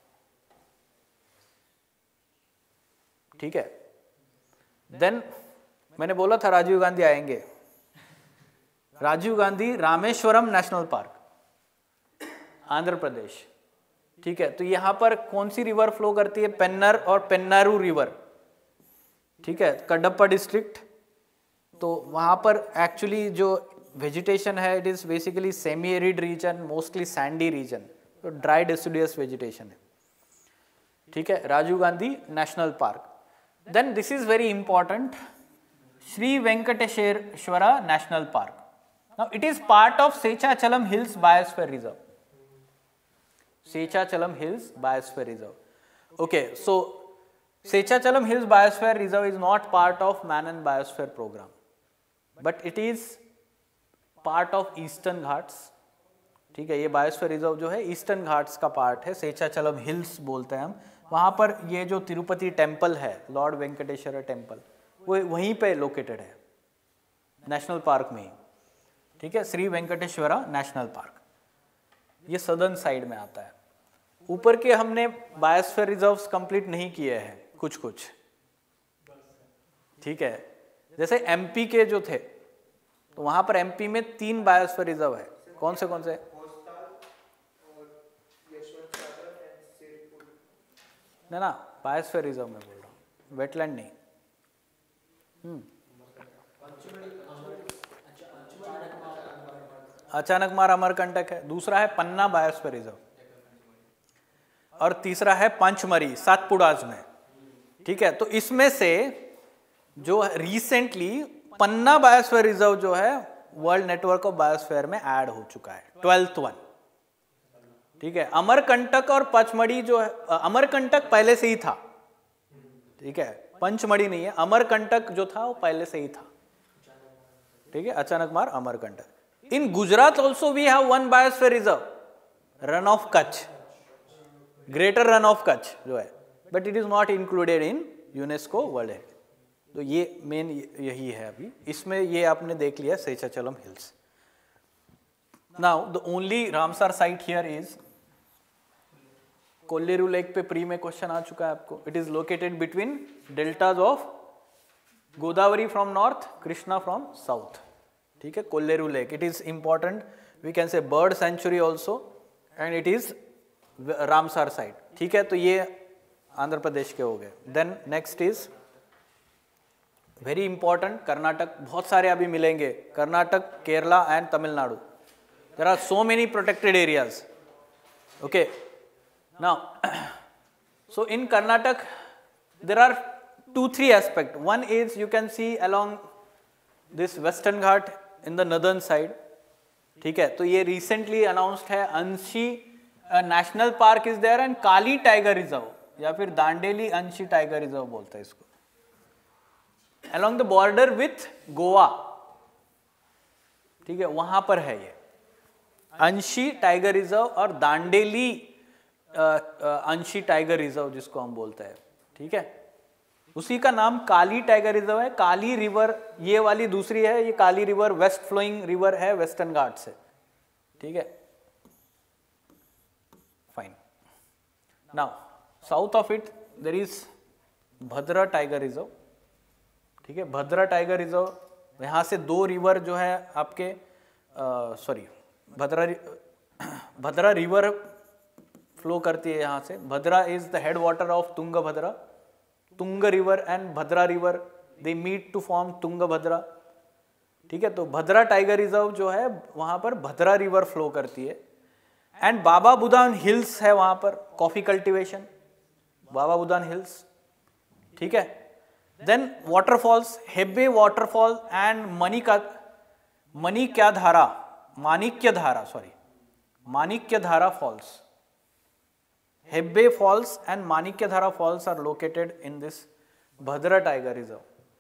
ठीक है. देन मैंने बोला था राजीव गांधी आएंगे. Rajiv Gandhi Rameswaram national park, Andhra Pradesh. ठीक है. तो यहां पर कौन सी रिवर फ्लो करती है? पेन्नर और पेन्नारू रिवर. ठीक है. कडप्पा डिस्ट्रिक्ट. तो वहां पर एक्चुअली जो वेजिटेशन है it is basically semi arid region, mostly sandy region, तो ड्राई डेसिडुअस वेजिटेशन है. ठीक है. Rajiv Gandhi national park. Then this is very important, Sri Venkateswara national park. Now it is part of Seshachalam hills biosphere reserve. Sechachalam Hills Biosphere Reserve. Okay, so Sechachalam Hills Biosphere Reserve is not part of Manan Biosphere Program, but it is part of Eastern Ghats. ठीक है. ये Biosphere Reserve जो है Eastern Ghats का part है. Sechachalam Hills बोलते हैं हम. वहाँ पर ये जो तिरुपति टेम्पल है, लॉर्ड वेंकटेश्वर टेम्पल, वो वहीं पे लोकेटेड है, नेशनल पार्क में ही. ठीक है. श्री वेंकटेश्वरा नेशनल पार्क, ये सदर्न साइड में आता है. ऊपर के हमने बायोस्फीयर रिजर्व्स कंप्लीट नहीं किए हैं, कुछ कुछ. ठीक है. जैसे एमपी के जो थे, तो वहां पर एमपी में तीन बायोस्फीयर रिजर्व है. कौन से कौन से? ना ना बायोस्फीयर रिजर्व में बोल रहा हूँ, वेटलैंड नहीं. हम्म अचानकमार अमरकंटक है. दूसरा है पन्ना बायोस्फीयर रिजर्व, और तीसरा है पंचमरी सातपुड़ाज में. ठीक है. तो इसमें से जो रिसेंटली पन्ना बायोस्फीयर रिजर्व जो है वर्ल्ड नेटवर्क ऑफ बायोस्फीयर में ऐड हो चुका है, ट्वेल्थ वन. ठीक है. अमरकंटक और पंचमढ़ी जो है, अमरकंटक पहले से ही था. ठीक है. पंचमढ़ी नहीं है, अमरकंटक जो था वो पहले से ही था. ठीक है. Achanakmar Amarkantak. In Gujarat also we have one biosphere reserve, Run of Kutch, Greater Run of Kutch जो है, but it is not included in UNESCO World Heritage. तो ये मेन यही है अभी. इसमें ये आपने देख लिया Seshachalam hills. Now the only Ramsar site here is Kolleru lake पे प्री में क्वेश्चन आ चुका है आपको. It is located between deltas of Godavari from north, Krishna from south. ठीक है. Kolleru lake, it is important, we can say bird sanctuary also, and it is Ramsar site. ठीक है. तो ये आंध्र प्रदेश के हो गए. Then next is very important Karnataka. बहुत सारे अभी मिलेंगे, Karnataka, Kerala and Tamil Nadu. There are so many protected areas. Okay. Now so in Karnataka there are two three aspect. One is you can see along this Western Ghat in the northern side. ठीक है. तो ये recently announced है. Anshi national park is there and Kali tiger reserve, या फिर Dandeli Anshi tiger reserve बोलते हैं इसको, along the border with Goa. ठीक है. वहां पर है ये अंशी टाइगर रिजर्व और दांडेली अंशी टाइगर रिजर्व जिसको हम बोलते हैं. ठीक है. उसी का नाम काली टाइगर रिजर्व है. काली रिवर ये वाली दूसरी है, ये Kali river west flowing river है वेस्टर्न घाट से. ठीक है. Fine. Now south of it there is Bhadra tiger reserve. ठीक है. भद्रा टाइगर रिजर्व, यहाँ से दो रिवर जो है आपके, sorry Bhadra Bhadra river flow करती है यहाँ से. Bhadra is the head water of Tungabhadra. Tunga river and Bhadra river they meet to form Tungabhadra. ठीक है. तो भद्रा टाइगर रिजर्व जो है वहां पर भद्रा रिवर फ्लो करती है. एंड बाबा बुदान हिल्स है वहां पर, coffee cultivation, Baba Budan hills. ठीक है. Then waterfalls, Hebbe waterfall and Mani का मनी क्या Dhara Manikya Dhara sorry Manikya Dhara falls. Hebbe Falls and Manikyadhara Falls are located in this Bhadra Tiger Reserve.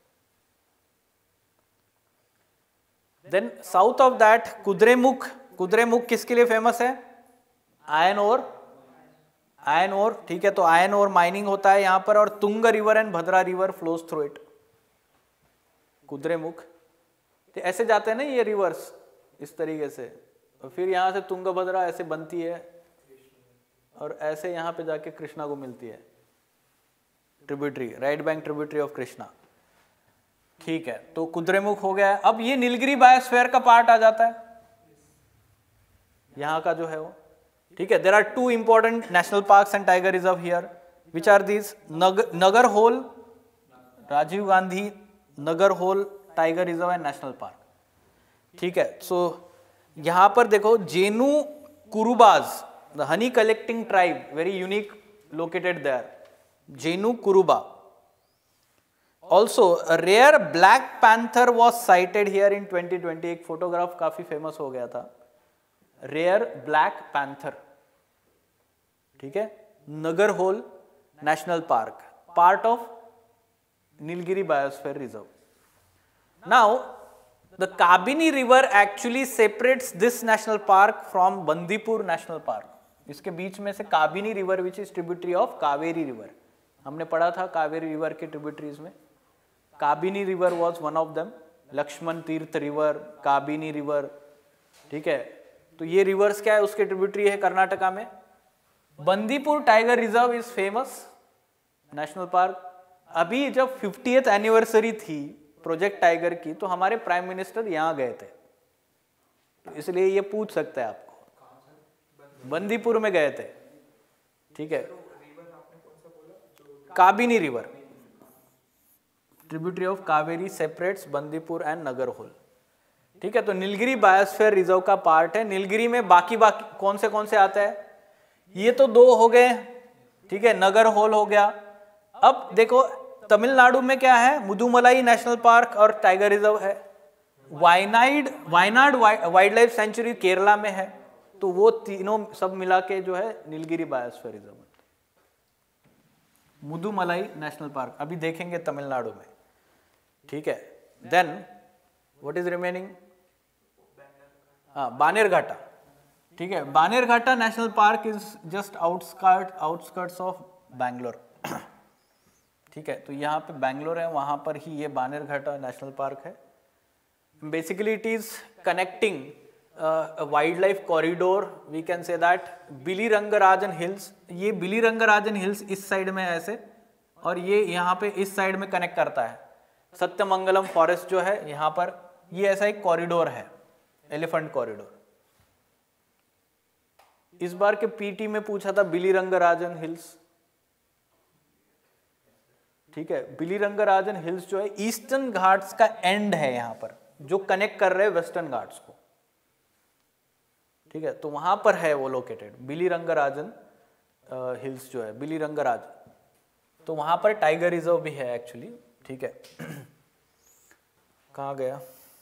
Then south of that Kudremukh. Kudremukh किसके लिए फेमस है? आयन ओर, आयन ओर, ठीक है, तो आयन ओर माइनिंग होता है यहाँ पर, और Tunga river and Bhadra river flows through it. Kudremukh, तो ऐसे जाते हैं ना ये रिवर्स इस तरीके से, और फिर यहाँ से तुंगभद्रा ऐसे बनती है और ऐसे यहाँ पे जाके कृष्णा को मिलती है, tributary, right bank tributary of Krishna. ठीक है, तो कुद्रेमुख हो गया है. अब ये नीलगिरी बायोस्फीयर का पार्ट आ जाता है यहाँ का जो है वो. ठीक है, there are two important national parks and tiger reserve here, which are these Nagarhole, Rajiv Gandhi Nagarhole tiger reserve and national park. ठीक है, सो so, यहां पर देखो Jenu Kurubas, the honey collecting tribe, very unique located there, Jenu Kuruba. Also rare black panther was sighted here in twenty twenty. एक photograph काफी famous हो गया था, रेयर ब्लैक पैंथर. ठीक है, Nagarhole national park, part of Nilgiri Biosphere Reserve. Now, the Kabini River actually separates this national park from Bandipur National Park. इसके बीच में से Kabini river which is tributary of Kaveri river, हमने पढ़ा था कावेरी रिवर के ट्रिब्यूटरीज में. Kabini river was one of them, Lakshman Tirtha river, Kabini river. ठीक है, तो ये रिवर्स क्या है, उसके ट्रिब्यूटरी है कर्नाटका में. Bandipur tiger reserve is famous national park. अभी जब फिफ्टियथ एनिवर्सरी थी प्रोजेक्ट टाइगर की, तो हमारे प्राइम मिनिस्टर यहाँ गए थे, तो इसलिए ये पूछ सकते हैं आपको, बंदीपुर में गए थे. ठीक है, Kabini river, tributary of Kaveri, separates Bandipur and Nagarhole. ठीक है, तो नीलगिरी बायोस्फीयर रिजर्व का पार्ट है. नीलगिरी में बाकी बाकी कौन से कौन से आते हैं, ये तो दो हो गए. ठीक है, नगर होल हो गया. अब देखो तमिलनाडु में क्या है, मुदुमलाई नेशनल पार्क और टाइगर रिजर्व है. Wayanad Wayanad wild life sanctuary Kerala में है. तो वो तीनों सब मिला के जो है Nilgiri biosphere reserve. Mudumalai national park अभी देखेंगे तमिलनाडु में. ठीक है, देन व्हाट इज रिमेनिंग, हाँ बानेरघाटा. ठीक है, Bannerghatta national park is just outskirt outskirts of Bangalore. ठीक है, तो यहाँ पे बैंगलोर है, वहाँ पर ही ये बानेरघाटा नेशनल पार्क है. Basically it is connecting wild life corridor, we can say that, Bili Rangarajan hills. ये बिली रंगराजन हिल्स इस साइड में है ऐसे, और ये यहाँ पे इस साइड में कनेक्ट करता है. सत्यमंगलम फॉरेस्ट जो है यहाँ पर, ये ऐसा एक कॉरिडोर है, एलिफेंट कॉरिडोर. इस बार के पीटी में पूछा था बिली रंगराजन हिल्स. ठीक है, बिली रंगराजन हिल्स जो है ईस्टर्न घाट्स का एंड है यहाँ पर, जो कनेक्ट कर रहे हैं वेस्टर्न घाट्स को. ठीक है, तो वहां पर है वो लोकेटेड, बिली रंगराजन हिल्स जो है, बिली रंगराज. तो वहां पर टाइगर रिजर्व भी है एक्चुअली. ठीक है, कहाँ गया,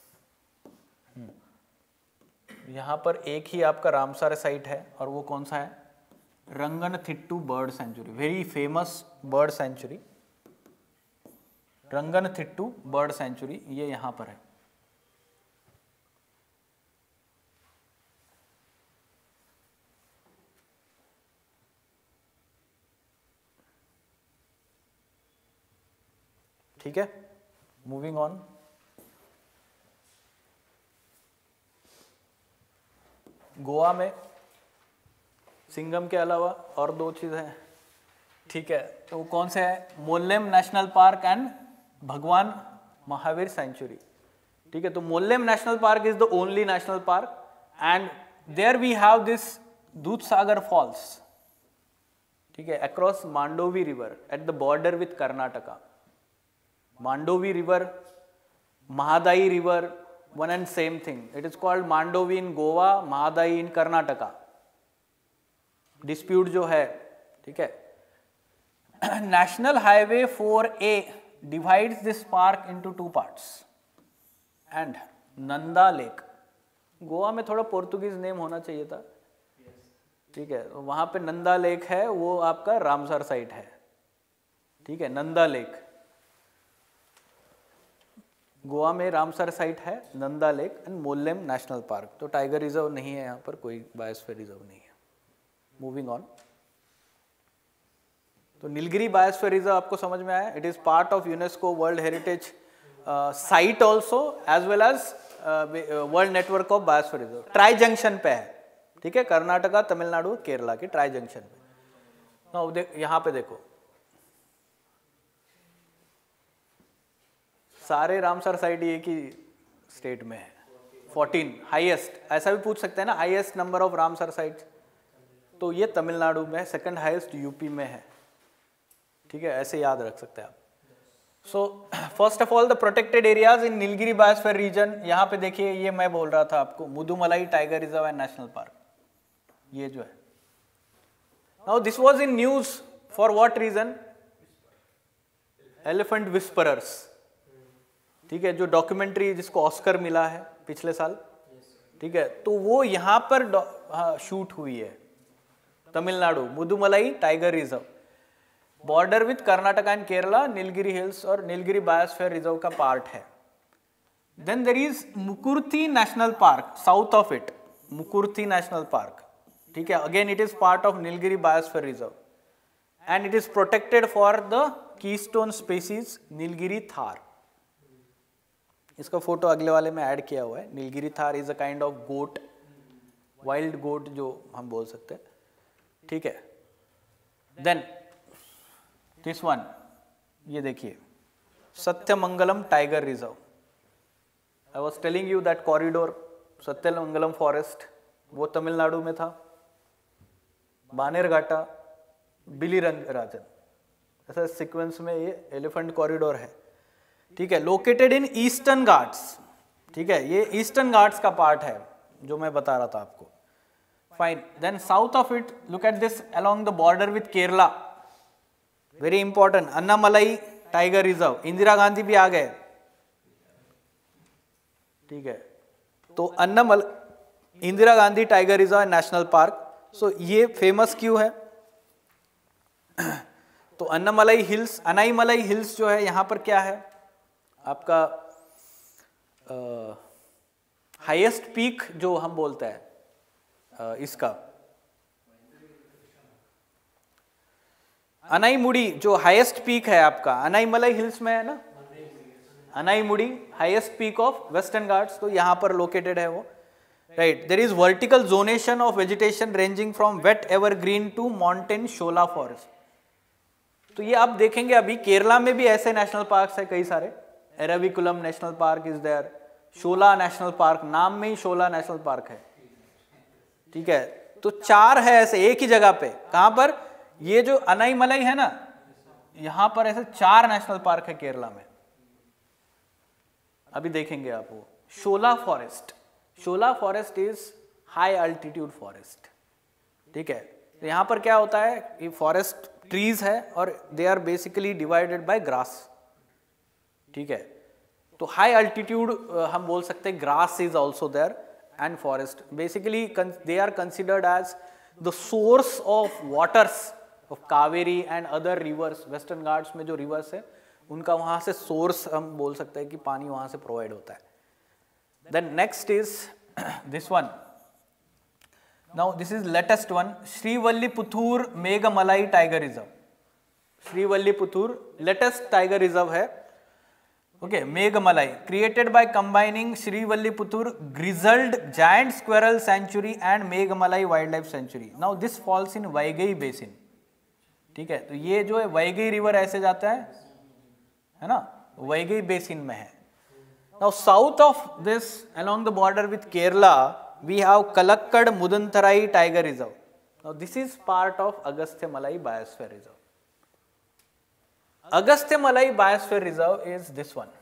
यहाँ पर एक ही आपका रामसार साइट है, और वो कौन सा है, Ranganathittu bird sanctuary, very famous bird sanctuary, Ranganathittu bird sanctuary, ये यहां पर है. ठीक है, मूविंग ऑन. गोवा में सिंगम के अलावा और दो चीजें हैं. ठीक है, तो कौन से है, मोल्लेम नेशनल पार्क एंड भगवान महावीर सेंचुरी. ठीक है, तो Mollem national park is the only national park, and there we have this Dudhsagar falls. ठीक है, across Mandovi river at the border with Karnataka. Mandovi river, Mahadayi river, one and same thing. It is called Mandovi in Goa, Mahadai in Karnataka. Dispute जो है. ठीक है, National Highway four A divides this park into two parts. And Nanda Lake. Goa में थोड़ा Portuguese name होना चाहिए था. ठीक है, वहाँ पे नंदा लेक है, वो आपका रामसर साइट है, ठीक है, नंदा लेक गोवा में रामसर साइट है, Nanda lake and Mollem national park. तो टाइगर रिजर्व नहीं है यहाँ पर, कोई बायोस्फीयर रिजर्व नहीं है। मूविंग ऑन, तो नीलगिरी बायोस्फीयर रिजर्व आपको समझ में आया। It is part of UNESCO world heritage site also as well as world network of biosphere reserve. Tri junction पे है, ठीक है, कर्नाटका, तमिलनाडु, केरला के ट्राई जंक्शन पे। now, दे, यहाँ पे देखो सारे रामसर साइट एक ही स्टेट में है, फोर्टीन हाईएस्ट, ऐसा भी पूछ सकते हैं ना, highest number of Ramsar site, तो ये तमिलनाडु में, सेकंड हाईएस्ट यूपी में है, ठीक है, ऐसे याद रख सकते हैं आप। So first of all the protected areas in Nilgiri biosphere region, यहाँ पे देखिए, ये मैं बोल रहा था आपको, Mudumalai tiger reserve and national park, ये जो है। Now this was in news for what region? Elephant whisperers, ठीक है, जो डॉक्यूमेंट्री जिसको ऑस्कर मिला है पिछले साल, ठीक है, तो वो यहाँ पर शूट हुई है, Tamil Nadu, Mudumalai tiger reserve, border with Karnataka and Kerala, Nilgiri hills और नीलगिरी बायोस्फीयर रिजर्व का पार्ट है। Then there is Mukurthi national park, south of it, Mukurthi national park, ठीक है, again it is part of Nilgiri biosphere reserve and it is protected for the keystone species Nilgiri tahr. इसका photo अगले वाले में add किया हुआ है। Nilgiri tahr is a kind of goat, wild goat जो हम बोल सकते हैं, ठीक है। देन दिस वन, ये देखिए, Sathyamangalam tiger reserve. I was telling you that corridor, Sathyamangalam forest, वो तमिलनाडु में था, बानेरघाटा, बिलीरंगराजन, ऐसा सीक्वेंस में ये एलिफेंट कॉरिडोर है, ठीक है, लोकेटेड इन ईस्टर्न घाट्स, ठीक है, ये ईस्टर्न घाट्स का पार्ट है जो मैं बता रहा था आपको। Fine, then south of it, look at this, along the border with Kerala, very important, Anamalai tiger reserve, Indira Gandhi भी आ गए, ठीक है, तो अन्नामल Indira Gandhi tiger reserve national park. So ये फेमस क्यों है? तो अन्नामलाई हिल्स, अनाईमलाई हिल्स जो है, यहाँ पर क्या है आपका हाईएस्ट पीक जो हम बोलते हैं uh, इसका अनाईमुड़ी, जो हाईएस्ट पीक है आपका अनाईमलाई हिल्स में है ना, Anamudi highest peak of Western Ghats, तो यहाँ पर लोकेटेड है वो, right. There is vertical zonation of vegetation ranging from wet evergreen to mountain shola forest. तो ये आप देखेंगे, अभी केरला में भी ऐसे नेशनल पार्क्स है कई सारे, Eravikulam national park is there, Shola national park, नाम में ही शोला नेशनल पार्क है, ठीक है, तो चार है ऐसे एक ही जगह पे। कहां पर? ये जो अनाईमलाई है ना, यहां पर ऐसे चार नेशनल पार्क है केरला में, अभी देखेंगे आप वो। Shola forest, shola forest is high altitude forest, ठीक है, तो यहां पर क्या होता है, ये फॉरेस्ट ट्रीज है और they are basically divided by grass, ठीक है, तो हाई अल्टीट्यूड हम बोल सकते हैं, grass is also there and forest, basically they are considered as the source of waters of Kaveri and other rivers. Western Ghats में जो रिवर्स है उनका वहां से सोर्स हम बोल सकते हैं कि पानी वहां से प्रोवाइड होता है। Then next is this one, now this is latest one, Srivilliputhur Megamalai tiger reserve. Srivilliputhur latest tiger reserve है, okay, Megamalai, created by combining Srivilliputhur grizzled giant squirrel sanctuary and Megamalai wild life sanctuary. Now this falls in Vaigai basin, ठीक है, तो ये जो है Vaigai river ऐसे जाता है है ना, वैगई बेसिन में है। Now south of this along the border with Kerala we have Kalakkad Mundanthurai tiger reserve. Now this is part of Agasthyamalai biosphere reserve. Agasthyamalai biosphere reserve is this one.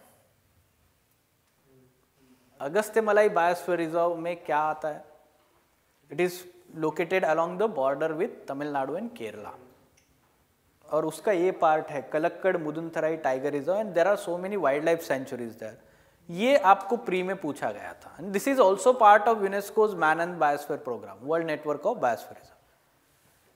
Agasthyamalai biosphere reserve में क्या आता है? It is located along the border with Tamil Nadu and Kerala, और उसका ये part है Kalakkad Mundanthurai tiger reserve and there are so many wild life sanctuaries there. ये आपको प्री में पूछा गया था। This is also part of UNESCO's man and biosphere programme, world network of biosphere reserve.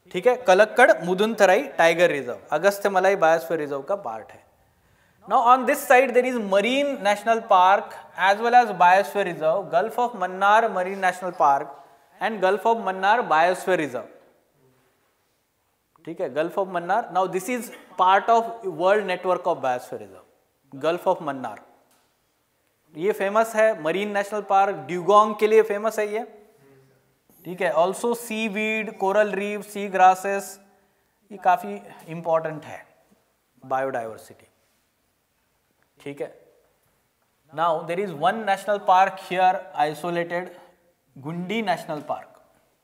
ठीक है, Kalakkad Mundanthurai tiger reserve Agasthyamalai biosphere reserve का part है। Now on this side there is marine national park as well as biosphere reserve, Gulf of Mannar marine national park and Gulf of Mannar biosphere reserve. ठीक है, Gulf of Mannar. Now this is part of world network of biosphere reserve, Gulf of Mannar. ये famous है marine national park, dugong के लिए famous है ये। ठीक है, also sea weed, coral reef, sea grasses, ये काफी इंपॉर्टेंट है बायोडाइवर्सिटी। ठीक है, now there is one national park here isolated, Guindy national park,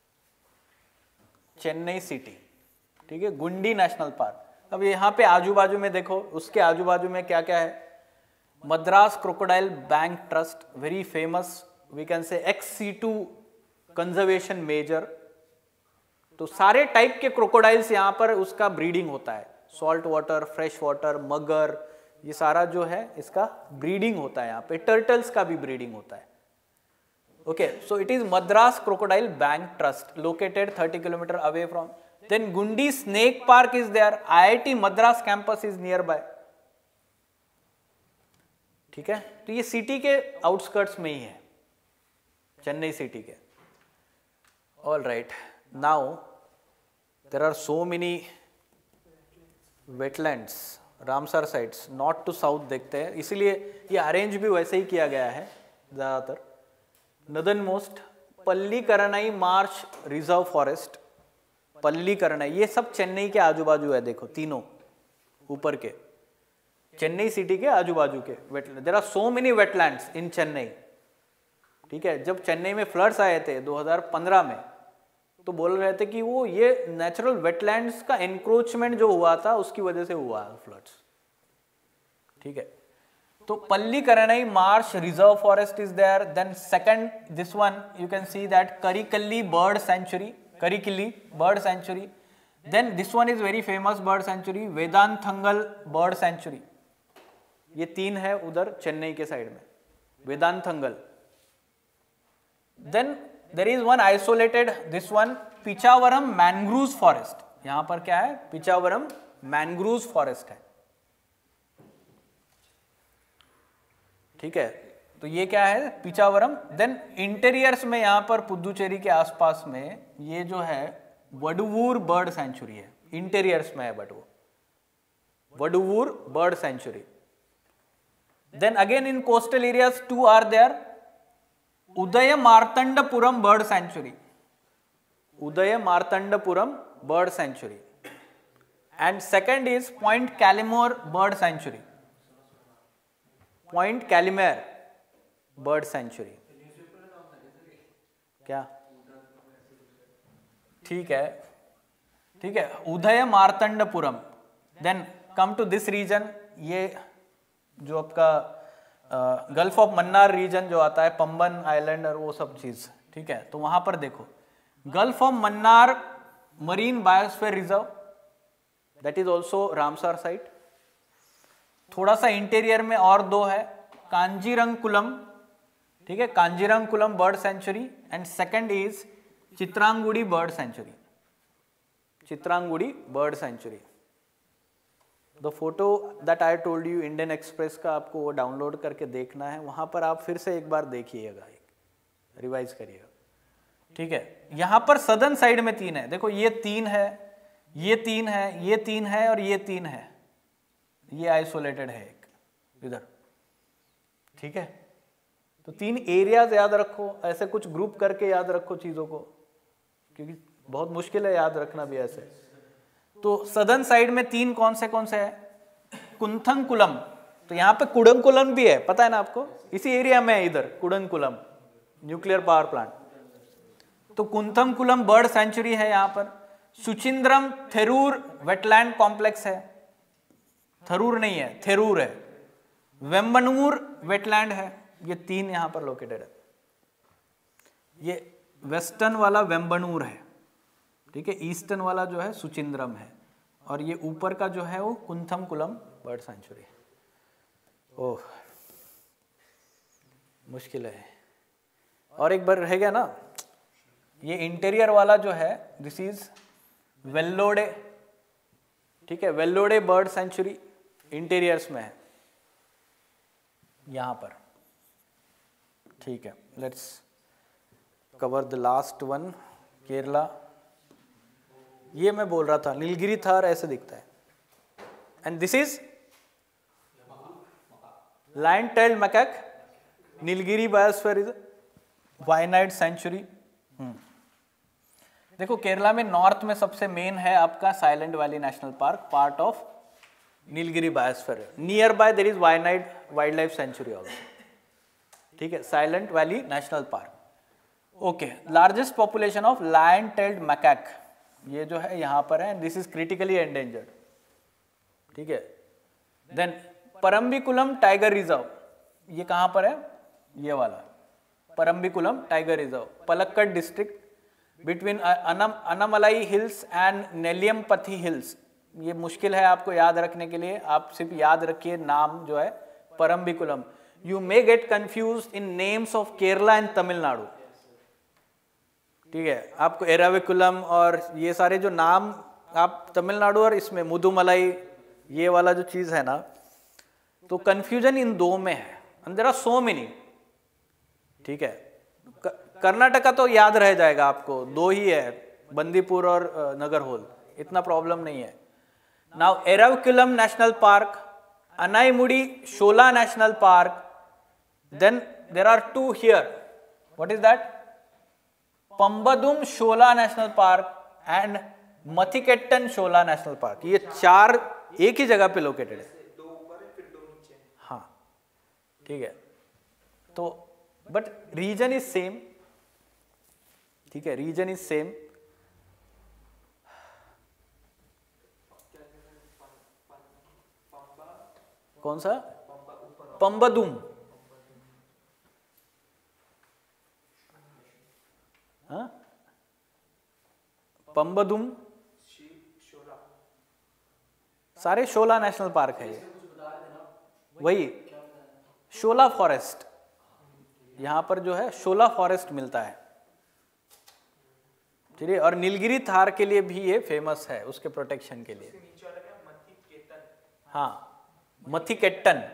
Chennai city. ठीक है, गुंडी नेशनल पार्क। अब यहाँ पे आजू बाजू में देखो, उसके आजू बाजू में क्या क्या है, Madras crocodile bank trust, very famous, we can say ex situ conservation measure. तो सारे टाइप के क्रोकोडाइल्स यहाँ पर उसका ब्रीडिंग होता है, सॉल्ट वाटर, फ्रेश वाटर, मगर, ये सारा जो है इसका ब्रीडिंग होता है। यहाँ पे टर्टल्स का भी ब्रीडिंग होता है। Okay, so it is Madras crocodile bank trust located thirty kilometer away from. Then Guindy snake park is there, IIT Madras campus is near by. ठीक है, तो ये सिटी के आउटस्कर्ट्स में ही है, चेन्नई सिटी के। All right, now there are so many wetlands, Ramsar sites, north to south देखते हैं, इसीलिए ये अरेंज भी वैसे ही किया गया है ज्यादातर। Northern most Pallikaranai marsh reserve forest, Pallikaranai, ये सब चेन्नई के आजू बाजू है, देखो तीनों ऊपर के, चेन्नई सिटी के आजू बाजू के wetland. There are so many wetlands in Chennai. ठीक है, जब चेन्नई में फ्लड्स आए थे दो हज़ार पंद्रह में, तो बोल रहे थे कि वो ये नेचुरल वेटलैंड्स का एनक्रोचमेंट जो हुआ था उसकी वजह से हुआ फ्लड्स। ठीक है, तो Pallikaranai marsh reserve forest is there. Then second this one you can see that Karikili bird sanctuary, Karikili bird sanctuary. Then this one is very famous bird sanctuary, Vedanthangal bird sanctuary. ये तीन है उधर चेन्नई के साइड में, Vedanthangal. Then there is one isolated, this one Pichavaram mangrove forest. यहां पर क्या है, पिचावरम मैनग्रूव फॉरेस्ट है। ठीक है, तो ये क्या है, पिचावरम। देन इंटीरियर्स में यहां पर पुदुचेरी के आसपास में ये जो है वडुवूर बर्ड सेंचुरी है, इंटीरियर्स में है, बट वो Vaduvoor bird sanctuary. Then again in coastal areas two are there, Udayamarthandapuram bird sanctuary, Udayamarthandapuram bird sanctuary, and second is point Calimere bird sanctuary, point Calimere bird sanctuary. क्या, ठीक है, ठीक है, Udayamarthandapuram. Then come to this region, ये जो आपका gulf of Mannar reason जो आता है, पंबन आइलैंड और वो सब चीज। ठीक है, तो वहां पर देखो Gulf of Mannar marine biosphere reserve, that is also Ramsar site. थोड़ा सा इंटीरियर में और दो है, कांजीरंगकुलम, ठीक है, Kanjirankulam bird sanctuary, and second is Chitrangudi bird sanctuary, Chitrangudi bird sanctuary. The photo that I told you Indian Express का, आपको वो डाउनलोड करके देखना है, वहां पर आप फिर से एक बार देखिएगा, एक रिवाइज करिएगा। ठीक है, यहां पर सदर्न साइड में तीन है, देखो ये तीन है, ये तीन है, ये तीन है और ये तीन है, ये आइसोलेटेड है एक इधर। ठीक है, तो तीन एरियाज याद रखो, ऐसे कुछ ग्रुप करके याद रखो चीजों को, क्योंकि बहुत मुश्किल है याद रखना भी ऐसे। तो सदर्न साइड में तीन कौन से कौन से है, कुंथंकुलम, तो यहाँ पे कुडंकुलम भी है, पता है ना आपको, इसी एरिया में है इधर कुडंकुलम न्यूक्लियर पावर प्लांट। तो कुंथंकुलम बर्ड सेंचुरी है यहाँ पर। सुचिंद्रम थेरूर वेटलैंड कॉम्प्लेक्स है, थरूर नहीं है, थेरूर है। वेम्बनूर वेटलैंड है, ये तीन यहाँ पर लोकेटेड है। ये वेस्टर्न वाला वेम्बनूर है, ठीक है, ईस्टर्न वाला जो है सुचिंद्रम है, और ये ऊपर का जो है वो कुंथंकुलम बर्ड सेंचुरी। ओह मुश्किल है। और एक बार रह गया ना, ये इंटीरियर वाला जो है, दिस इज वेल्लोडे, ठीक है, वेल्लोडे बर्ड सेंचुरी इंटीरियर्स में है यहां पर, ठीक है। Let's cover the last one, Kerala. ये मैं बोल रहा था, नीलगिरी थार ऐसे दिखता है, and this is lion tailed macaque, Nilgiri biosphere is Wayanad sanctuary. देखो केरला में नॉर्थ में सबसे मेन है आपका Silent Valley national park, part of Nilgiri biosphere. Near by there is Wayanad wild life sanctuary also, ठीक है, Silent Valley national park. Okay, largest population of lion tailed macaque, ये जो है यहां पर है, दिस इज क्रिटिकली एंडेंजर्ड, ठीक है। देन परम्बिकुलम टाइगर रिजर्व, ये कहां पर है, ये वाला Parambikulam tiger reserve, Palakkad district, between अनम Anamalai hills and Nelliyampathy hills. ये मुश्किल है आपको याद रखने के लिए, आप सिर्फ याद रखिए नाम जो है Parambikulam. You may get confuse in names of Kerala and Tamil Nadu, ठीक है। आपको एराविकुलम और ये सारे जो नाम आप तमिलनाडु और इसमें मुदुमलाई, ये वाला जो चीज है ना, तो कंफ्यूजन इन दो में है, and there are so many, ठीक है। कर्नाटका तो याद रह जाएगा आपको, दो ही है, बंदीपुर और नगरहोल, इतना प्रॉब्लम नहीं है। Now Eravikulam national park, Anamudi Shola national park, then there are two here, what is that, Pambadum Shola national park and Mathikettan Shola national park. ये चार एक ही जगह पे लोकेटेड है, हाँ, ठीक है। तो बट रीजन इज सेम, ठीक है, रीजन इज सेम। कौन सा, पंबदुम, हाँ, पंबदुम, सारे शोला नेशनल पार्क है ये, वही शोला फॉरेस्ट, यहां पर जो है शोला फॉरेस्ट मिलता है, ठीक है। और नीलगिरी थार के लिए भी ये फेमस है, उसके प्रोटेक्शन के लिए, हाँ, Mathikettan,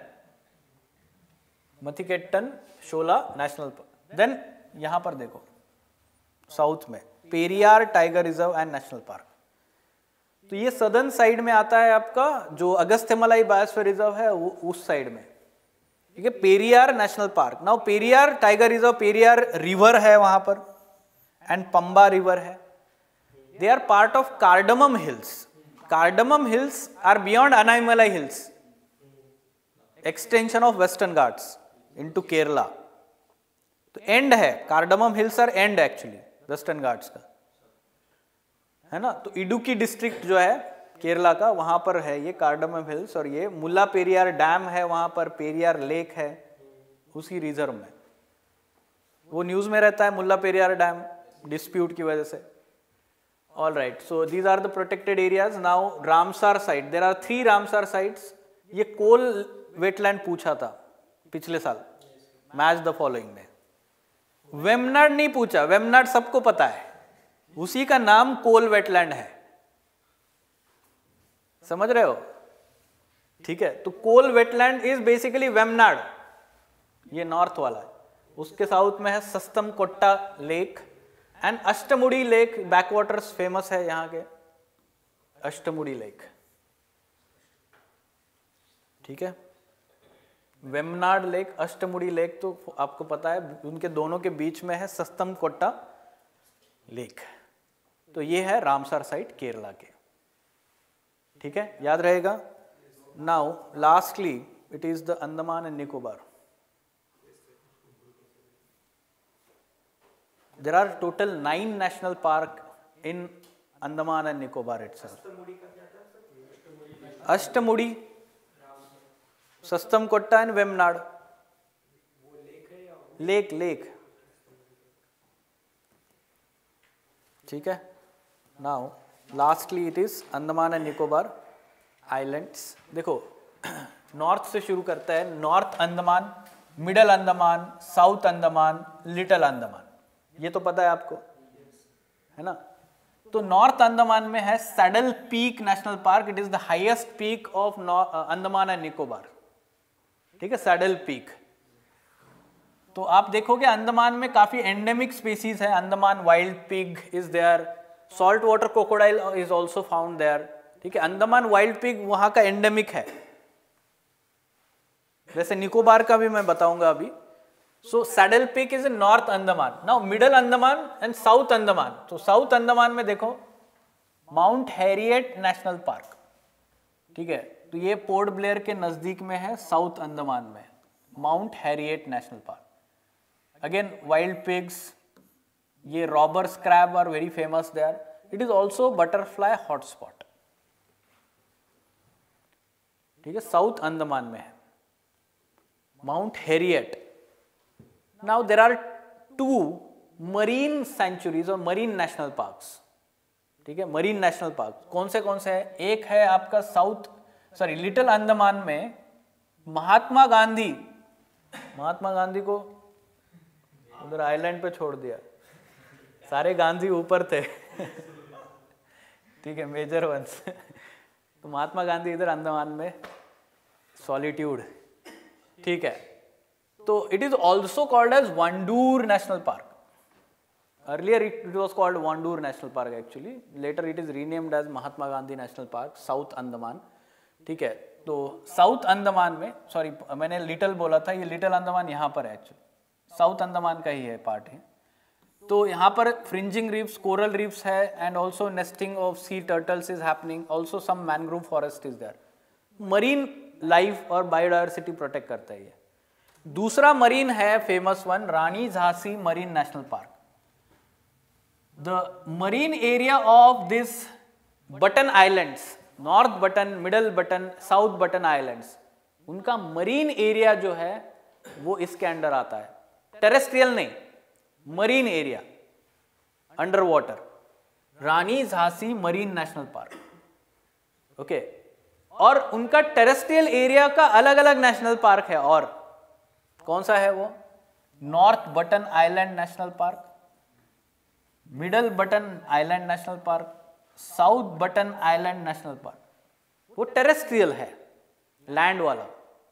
Mathikettan Shola national park. Then यहां पर देखो साउथ में Periyar tiger reserve and national park, तो ये सदर्न साइड में आता है आपका, जो अगस्त्यमलाई बायोस्फीयर रिजर्व है वो उस साइड में, ठीक है। Periyar National park, now Periyar tiger Reserve, Periyar river है वहां पर एंड पंबा रिवर है, they are part of Cardamom Hills. Cardamom Hills are beyond Anaimalai hills, extension of Western Ghats into Kerala, तो एंड है, Cardamom Hills are and actually Western Ghats का, है ना। तो इडुक्की डिस्ट्रिक्ट जो है केरला का, वहां पर है ये कार्डमम हिल्स, और ये मुल्ला पेरियार डैम है वहां पर, पेरियार लेक है उसी रिजर्व में, वो न्यूज में रहता है मुल्ला पेरियार डैम डिस्प्यूट की वजह से। All right, so these are the protected areas. Now Ramsar site, there are three Ramsar sites. ये कोल वेटलैंड पूछा था पिछले साल, मैच द फॉलोइंग में। वेमनाड नहीं पूछा, वेमनाड सबको पता है, उसी का नाम कोल वेटलैंड है, समझ रहे हो, ठीक है। तो Kole wetland is basically Vembanad, ये नॉर्थ वाला है। उसके साउथ में है Sasthamkotta lake and Ashtamudi lake, backwaters famous है यहाँ के, अष्टमुड़ी लेक, ठीक है। वेमनाड लेक, अष्टमुड़ी लेक, तो आपको पता है उनके दोनों के बीच में है सस्तम कोट्टा लेक। तो ये है रामसार साइट केरला के, ठीक है, याद रहेगा। Now lastly it is the Andaman and Nicobar. There are total nine national park in Andaman and Nicobar itself. Ashtamudi, Sastam Kotta and Vemnad. Lake, lake. ठीक है. Now, lastly it is Andaman and Nicobar Islands. देखो, north से शुरू करता है, north Andaman, middle Andaman, south Andaman, little Andaman, ये तो पता है आपको, है ना। तो नॉर्थ अंडमान में है saddle peak national park, it is the highest peak of Andaman and Nicobar, ठीक है, सैडल पीक। तो आप देखोगे अंडमान में काफी एंडेमिक स्पीसीज है, Andaman wild pig is there, salt water crocodile is also found there, ठीक है। अंडमान वाइल्ड पिग वहां का एंडेमिक है, वैसे निकोबार का भी मैं बताऊंगा अभी। So saddle peak is in north Andaman. Now middle Andaman and south Andaman, तो साउथ अंडमान में देखो माउंट हैरियट नेशनल पार्क, ठीक है, तो ये पोर्ट ब्लेयर के नजदीक में है, साउथ अंडमान में mount Harriet national park. Again wild pigs, ये robbers crab are very famous there, it is also butterfly hotspot, ठीक है, साउथ अंडमान में है mount Harriet. Now there are two marine sanctuaries और मरीन नेशनल पार्क्स, ठीक है, marine national park कौन से कौन से है? एक है आपका साउथ सॉरी लिटिल अंडमान में महात्मा गांधी, महात्मा गांधी को उधर आइलैंड पे छोड़ दिया, सारे गांधी ऊपर थे ठीक है, मेजर वंस तो महात्मा गांधी इधर अंडमान में, सॉलिट्यूड, ठीक है। तो it is also called as Wandoor national park, earlier it was called Wandoor national park actually, later it is renamed as Mahatma Gandhi national park, south Andaman, ठीक है। तो साउथ अंडमान में, सॉरी मैंने लिटिल बोला था, ये लिटिल अंडमान यहाँ पर है एक्चुअली, साउथ अंडमान का ही है पार्ट है। तो यहाँ पर फ्रिंजिंग रीफ्स, कोरल रीफ्स है, and also nesting of sea turtles is happening, also some mangrove forest is there, marine life और बायोडायवर्सिटी प्रोटेक्ट करता है ये। दूसरा मरीन है famous one, Rani Jhansi marine national park. The marine area of this Button islands, north Button, middle Button, south Button islands, उनका marine area जो है वो इसके अंडर आता है, टेरेस्ट्रियल नहीं, marine area under water, Rani Jhansi marine national park, okay. और उनका टेरेस्ट्रियल एरिया का अलग अलग नेशनल पार्क है, और कौन सा है वो? North Button island national park, middle Button island national park, south Button island national park, वो टेरेस्ट्रियल है, लैंड वाला,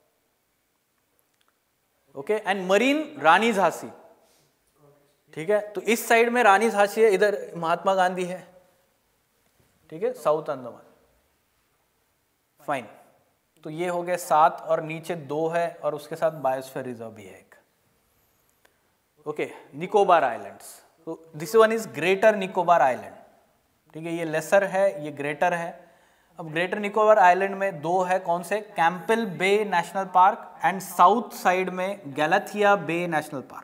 okay. And marine Rani Jhansi, ठीक है, तो इस साइड में रानी झांसी है, इधर महात्मा गांधी है, ठीक है, साउथ अंडमान, फाइन। तो ये हो गए सात, और नीचे दो है, और उसके साथ बायोस्फीयर रिजर्व भी है एक, ओके। निकोबार आइलैंड्स, तो this one is greater Nicobar island, ठीक है, ये लेसर है, ये ग्रेटर है। अब ग्रेटर निकोबार आइलैंड में दो है, कौन से? Campbell bay national park and south side में गैलाथिया बे नेशनल पार्क।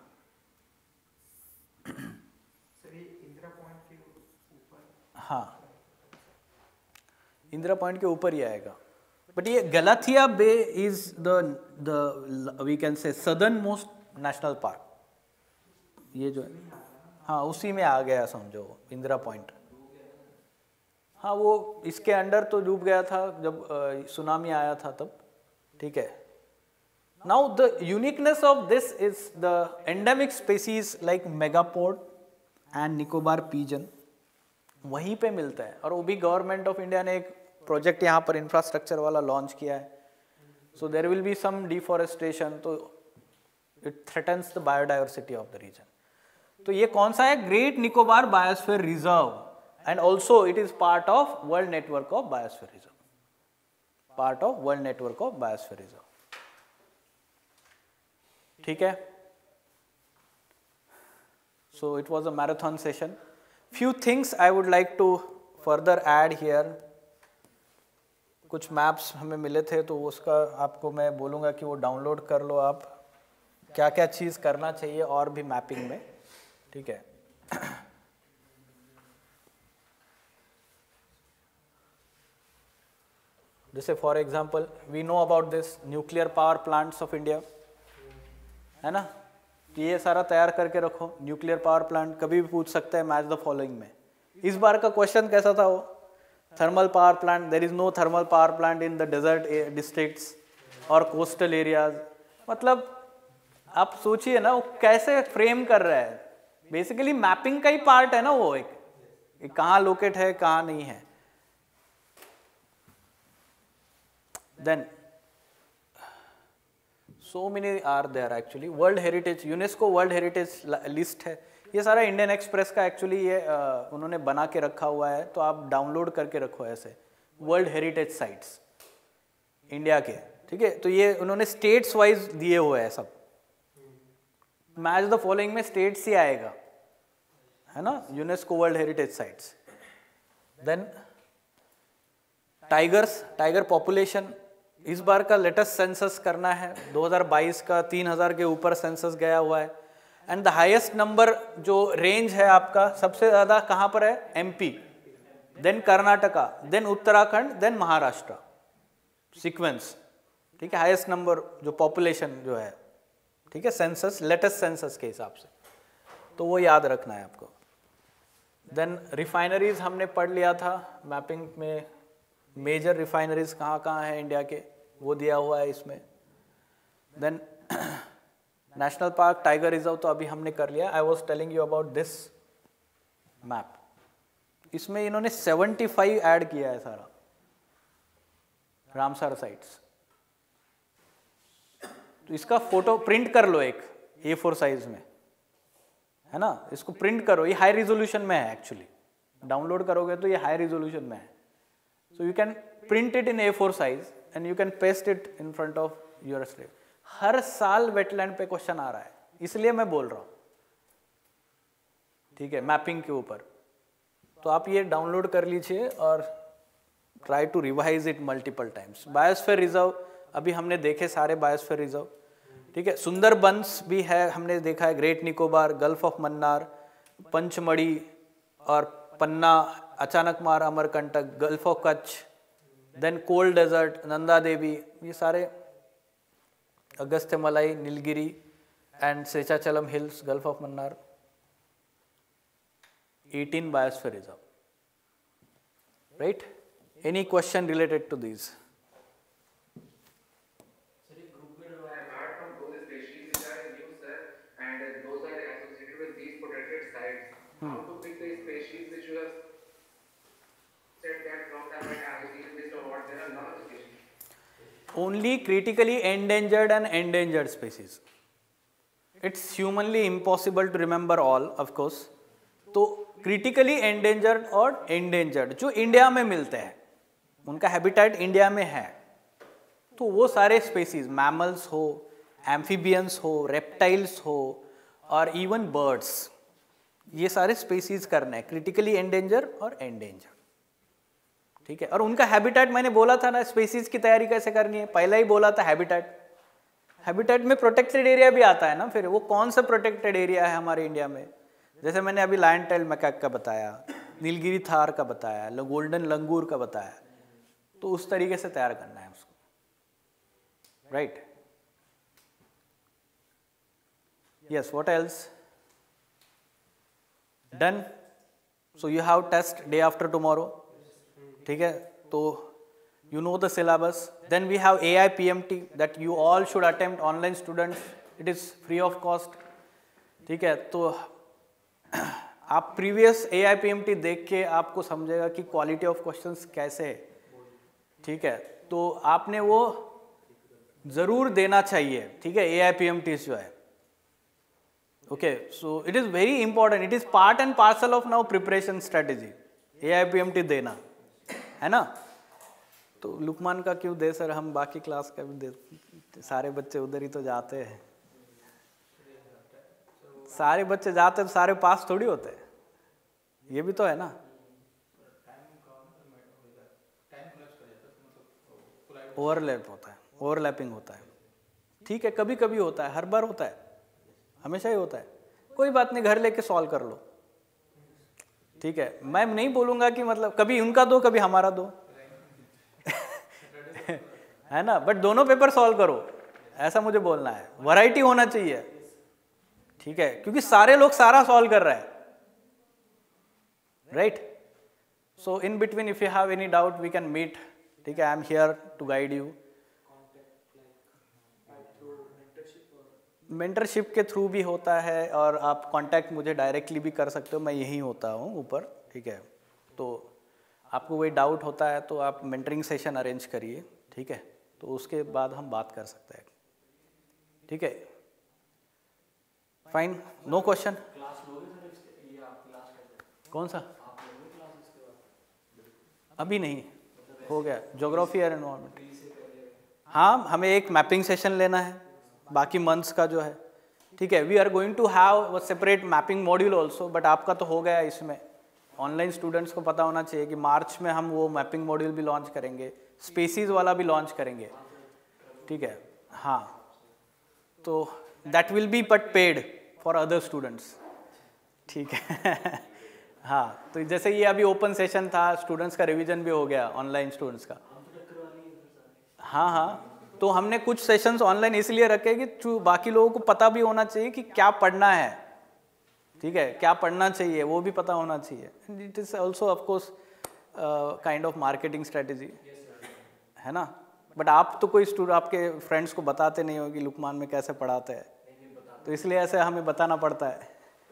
हाँ, इंदिरा पॉइंट के ऊपर ही आएगा, बट ये Galathea bay is the the we can say southernmost national park, ये जो है, हाँ उसी में आ गया समझो इंदिरा पॉइंट। हाँ वो इसके अंडर तो डूब गया था जब सुनामी आया था तब, ठीक है। Now the uniqueness of this is the endemic species like megapode and Nicobar pigeon वहीं पे मिलता है, और वो भी गवर्नमेंट ऑफ इंडिया ने एक प्रोजेक्ट यहाँ पर इंफ्रास्ट्रक्चर वाला लॉन्च किया है। So there will be some deforestation, तो it threatens the biodiversity of the region. तो ये कौन सा है? Great Nicobar biosphere reserve, and also it is part of world network of biosphere reserve, part of world network of biosphere reserve, ठीक है। So it was a marathon session. Few things I would like to further add here. कुछ maps हमें मिले थे, तो उसका आपको मैं बोलूँगा कि वो डाउनलोड कर लो आप, क्या क्या चीज़ करना चाहिए और भी मैपिंग में, ठीक है। जैसे for example we know about this nuclear power plants of India, है ना, ये सारा तैयार करके रखो। न्यूक्लियर पावर प्लांट कभी भी पूछ सकता है मैच द फॉलोइंग में। इस बार का क्वेश्चन कैसा था वो? Thermal power plant, there is no thermal power plant in the desert districts और कोस्टल एरियाज। मतलब आप सोचिए ना वो कैसे फ्रेम कर रहा है, बेसिकली मैपिंग का ही पार्ट है ना वो, एक ये कहाँ लोकेट है कहाँ नहीं है। Then so many are there actually. World heritage, UNESCO world heritage list है। ये सारा इंडियन एक्सप्रेस का एक्चुअली ये आ, उन्होंने बना के रखा हुआ है, तो आप डाउनलोड करके रखो ऐसे, वर्ल्ड हेरिटेज साइट्स इंडिया के, ठीक है। तो ये उन्होंने स्टेट्स वाइज दिए हुए हैं सब। मैच द फॉलोइंग में स्टेट्स ही आएगा, है ना, UNESCO world heritage sites. Then tigers, tiger population, इस बार का लेटेस्ट सेंसस करना है, दो हज़ार बाईस का तीन हज़ार के ऊपर सेंसस गया हुआ है। एंड द हाईएस्ट नंबर जो रेंज है आपका, सबसे ज़्यादा कहाँ पर है, MP, then Karnataka, then Uttarakhand, then Maharashtra, sequence, ठीक है। हाईएस्ट नंबर जो पॉपुलेशन जो है, ठीक है, सेंसस, लेटेस्ट सेंसस के हिसाब से, तो वो याद रखना है आपको। देन रिफाइनरीज हमने पढ़ लिया था मैपिंग में, मेजर रिफाइनरीज कहाँ कहाँ है इंडिया के, वो दिया हुआ है इसमें। Then national park, tiger reserve तो अभी हमने कर लिया। I was telling you about this map, इसमें इन्होंने पचहत्तर ऐड किया है सारा, रामसर साइट्स। तो इसका फोटो प्रिंट कर लो एक ए फोर साइज में, है ना, इसको प्रिंट करो, ये हाई रिजोल्यूशन में है एक्चुअली, डाउनलोड करोगे तो ये हाई रिजोल्यूशन में है। So you can print it in A four size and you can paste it in front of your slave. हर साल वेटलैंड पे क्वेश्चन आ रहा है, इसलिए मैं बोल रहा हूं, ठीक है, मैपिंग के ऊपर। तो आप ये डाउनलोड कर लीजिए और try to revise it multiple times. Biosphere reserve अभी हमने देखे सारे बायोस्फीयर रिजर्व, ठीक है। सुंदरबंस भी है, हमने देखा है, great Nicobar, gulf of Mannar, Pachmarhi और Panna, Achanakmar, Amarkantak, gulf of Kutch, then cold desert, Nanda Devi, ये सारे, Agasthyamalai, Nilgiri and Seshachalam hills, gulf of Mannar, eighteen biosphere reserve, right? Any question related to these? Apart from those species which are new, sir, and those are associated with these protected sites, how to pick the species which you have said that from time and time is even based on what there are lot of species. Only critically endangered and endangered species. It's humanly impossible to remember all, of course. तो critically endangered और endangered जो India में मिलते हैं, उनका habitat India में है, तो वो सारे स्पेसीज, मैमल्स हो, एम्फीबियंस हो, रेप्टाइल्स हो और इवन बर्ड्स, ये सारे स्पेसीज करने हैं, क्रिटिकली एंडेंजर और एंडेंजर, ठीक है। और उनका हैबिटेट मैंने बोला था ना, स्पेसीज की तैयारी कैसे करनी है, पहला ही बोला था, हैबिटेट। हैबिटेट में प्रोटेक्टेड एरिया भी आता है ना, फिर वो कौन सा प्रोटेक्टेड एरिया है हमारे इंडिया में, जैसे मैंने अभी लायन टेल मैकाक का बताया, नीलगिरी थार का बताया, गोल्डन लंगूर का बताया, तो उस तरीके से तैयार करना है उसको, right. Yes, what else? Done. So you have test day after tomorrow, ठीक है। तो you know the syllabus. Then we have A I P M T that you all should attempt, online students, it is free of cost, ठीक है। तो आप previous A I P M T देख के आपको समझेगा कि क्वालिटी ऑफ क्वेश्चंस कैसे है, ठीक है। तो आपने वो जरूर देना चाहिए, ठीक है, A I P M T जो है, okay. So it is very important, it is part and parcel of now preparation strategy, A I P M T देना, है ना। तो लुकमान का क्यों दे सर, हम बाकी क्लास का भी दे, सारे बच्चे उधर ही तो जाते हैं, सारे बच्चे जाते हैं तो सारे पास थोड़ी होते हैं, ये भी तो है ना। ओवरलैप होता है, ओवरलैपिंग होता है, ठीक है, कभी कभी होता है, हर बार होता है, हमेशा ही होता है, कोई बात नहीं, घर लेके सॉल्व कर लो, ठीक है। मैं नहीं बोलूंगा कि मतलब कभी उनका दो कभी हमारा दो है ना, बट दोनों पेपर सॉल्व करो, ऐसा मुझे बोलना है, वैरायटी होना चाहिए, ठीक है, क्योंकि सारे लोग सारा सॉल्व कर रहे हैं, right. So in between if you have any doubt we can meet, ठीक है, I am here to guide you. Mentorship के थ्रू भी होता है और आप कांटेक्ट मुझे डायरेक्टली भी कर सकते हो, मैं यहीं होता हूँ ऊपर, ठीक है। तो आपको कोई डाउट होता है तो आप मेंटरिंग सेशन अरेंज करिए, ठीक है, तो उसके बाद हम बात कर सकते हैं, ठीक है, फाइन, नो क्वेश्चन। क्लास लोगे सर इसके, ये आप क्लास करते हैं कौन सा? आप लोगे क्लास इसके बाद? अभी नहीं, हो गया ज्योग्राफी और एनवायरनमेंट। प्री से पहले हाँ, हमें एक मैपिंग सेशन लेना है बाकी मंथ्स का जो है, ठीक है। We are going to have separate mapping module also, but आपका तो हो गया इसमें। ऑनलाइन स्टूडेंट्स को पता होना चाहिए कि मार्च में हम वो मैपिंग मॉड्यूल भी लॉन्च करेंगे, स्पेसीज वाला भी लॉन्च करेंगे, ठीक है। हाँ, तो that will be but paid for other students, ठीक है। हाँ, तो जैसे ये अभी ओपन सेशन था, स्टूडेंट्स का रिवीजन भी हो गया ऑनलाइन स्टूडेंट्स का। हाँ हाँ, तो हमने कुछ सेशंस ऑनलाइन इसलिए रखे कि जो बाकी लोगों को पता भी होना चाहिए कि क्या पढ़ना है, ठीक है, क्या पढ़ना चाहिए वो भी पता होना चाहिए। It is also of course kind of marketing strategy, है ना। बट आप तो कोई स्टूडेंट आपके फ्रेंड्स को बताते नहीं हो कि लुकमान में कैसे पढ़ाते हैं, तो इसलिए ऐसे हमें बताना पड़ता है।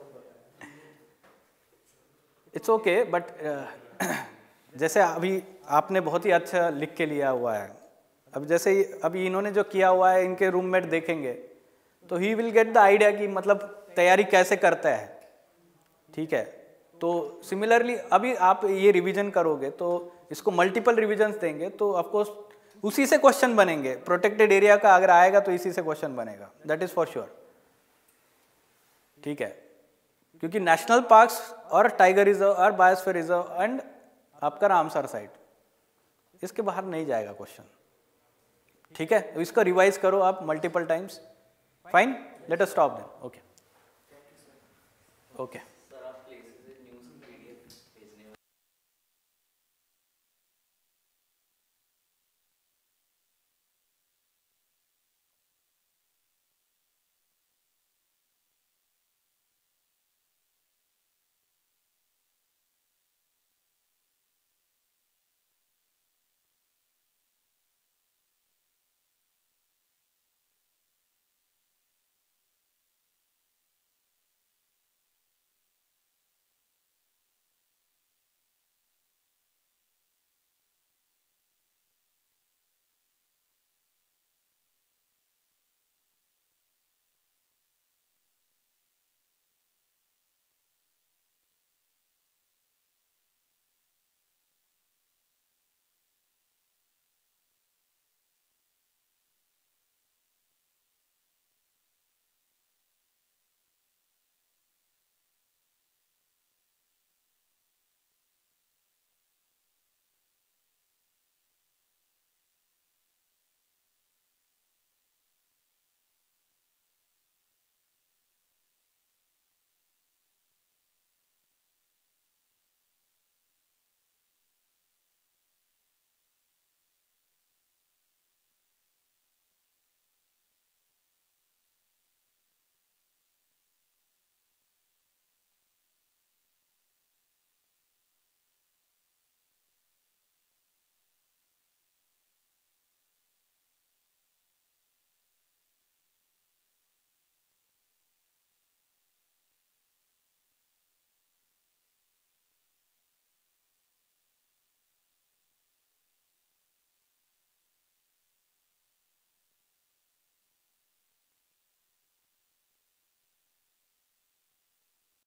इट्स ओके, बट जैसे अभी आपने बहुत ही अच्छा लिख के लिया हुआ है, अब जैसे अभी इन्होंने जो किया हुआ है इनके रूममेट देखेंगे तो he will get the idea कि मतलब तैयारी कैसे करता है, ठीक है। तो सिमिलरली अभी आप ये रिवीजन करोगे तो इसको मल्टीपल रिवीजन्स देंगे तो ऑफकोर्स उसी से क्वेश्चन बनेंगे। प्रोटेक्टेड एरिया का अगर आएगा तो इसी से क्वेश्चन बनेगा, दैट इज फॉर श्योर, ठीक है। क्योंकि नेशनल पार्क्स और टाइगर रिजर्व और बायोस्फीयर रिजर्व एंड आपका रामसर साइट, इसके बाहर नहीं जाएगा क्वेश्चन, ठीक है। तो इसका रिवाइज करो आप multiple times, fine, let us stop then, okay okay.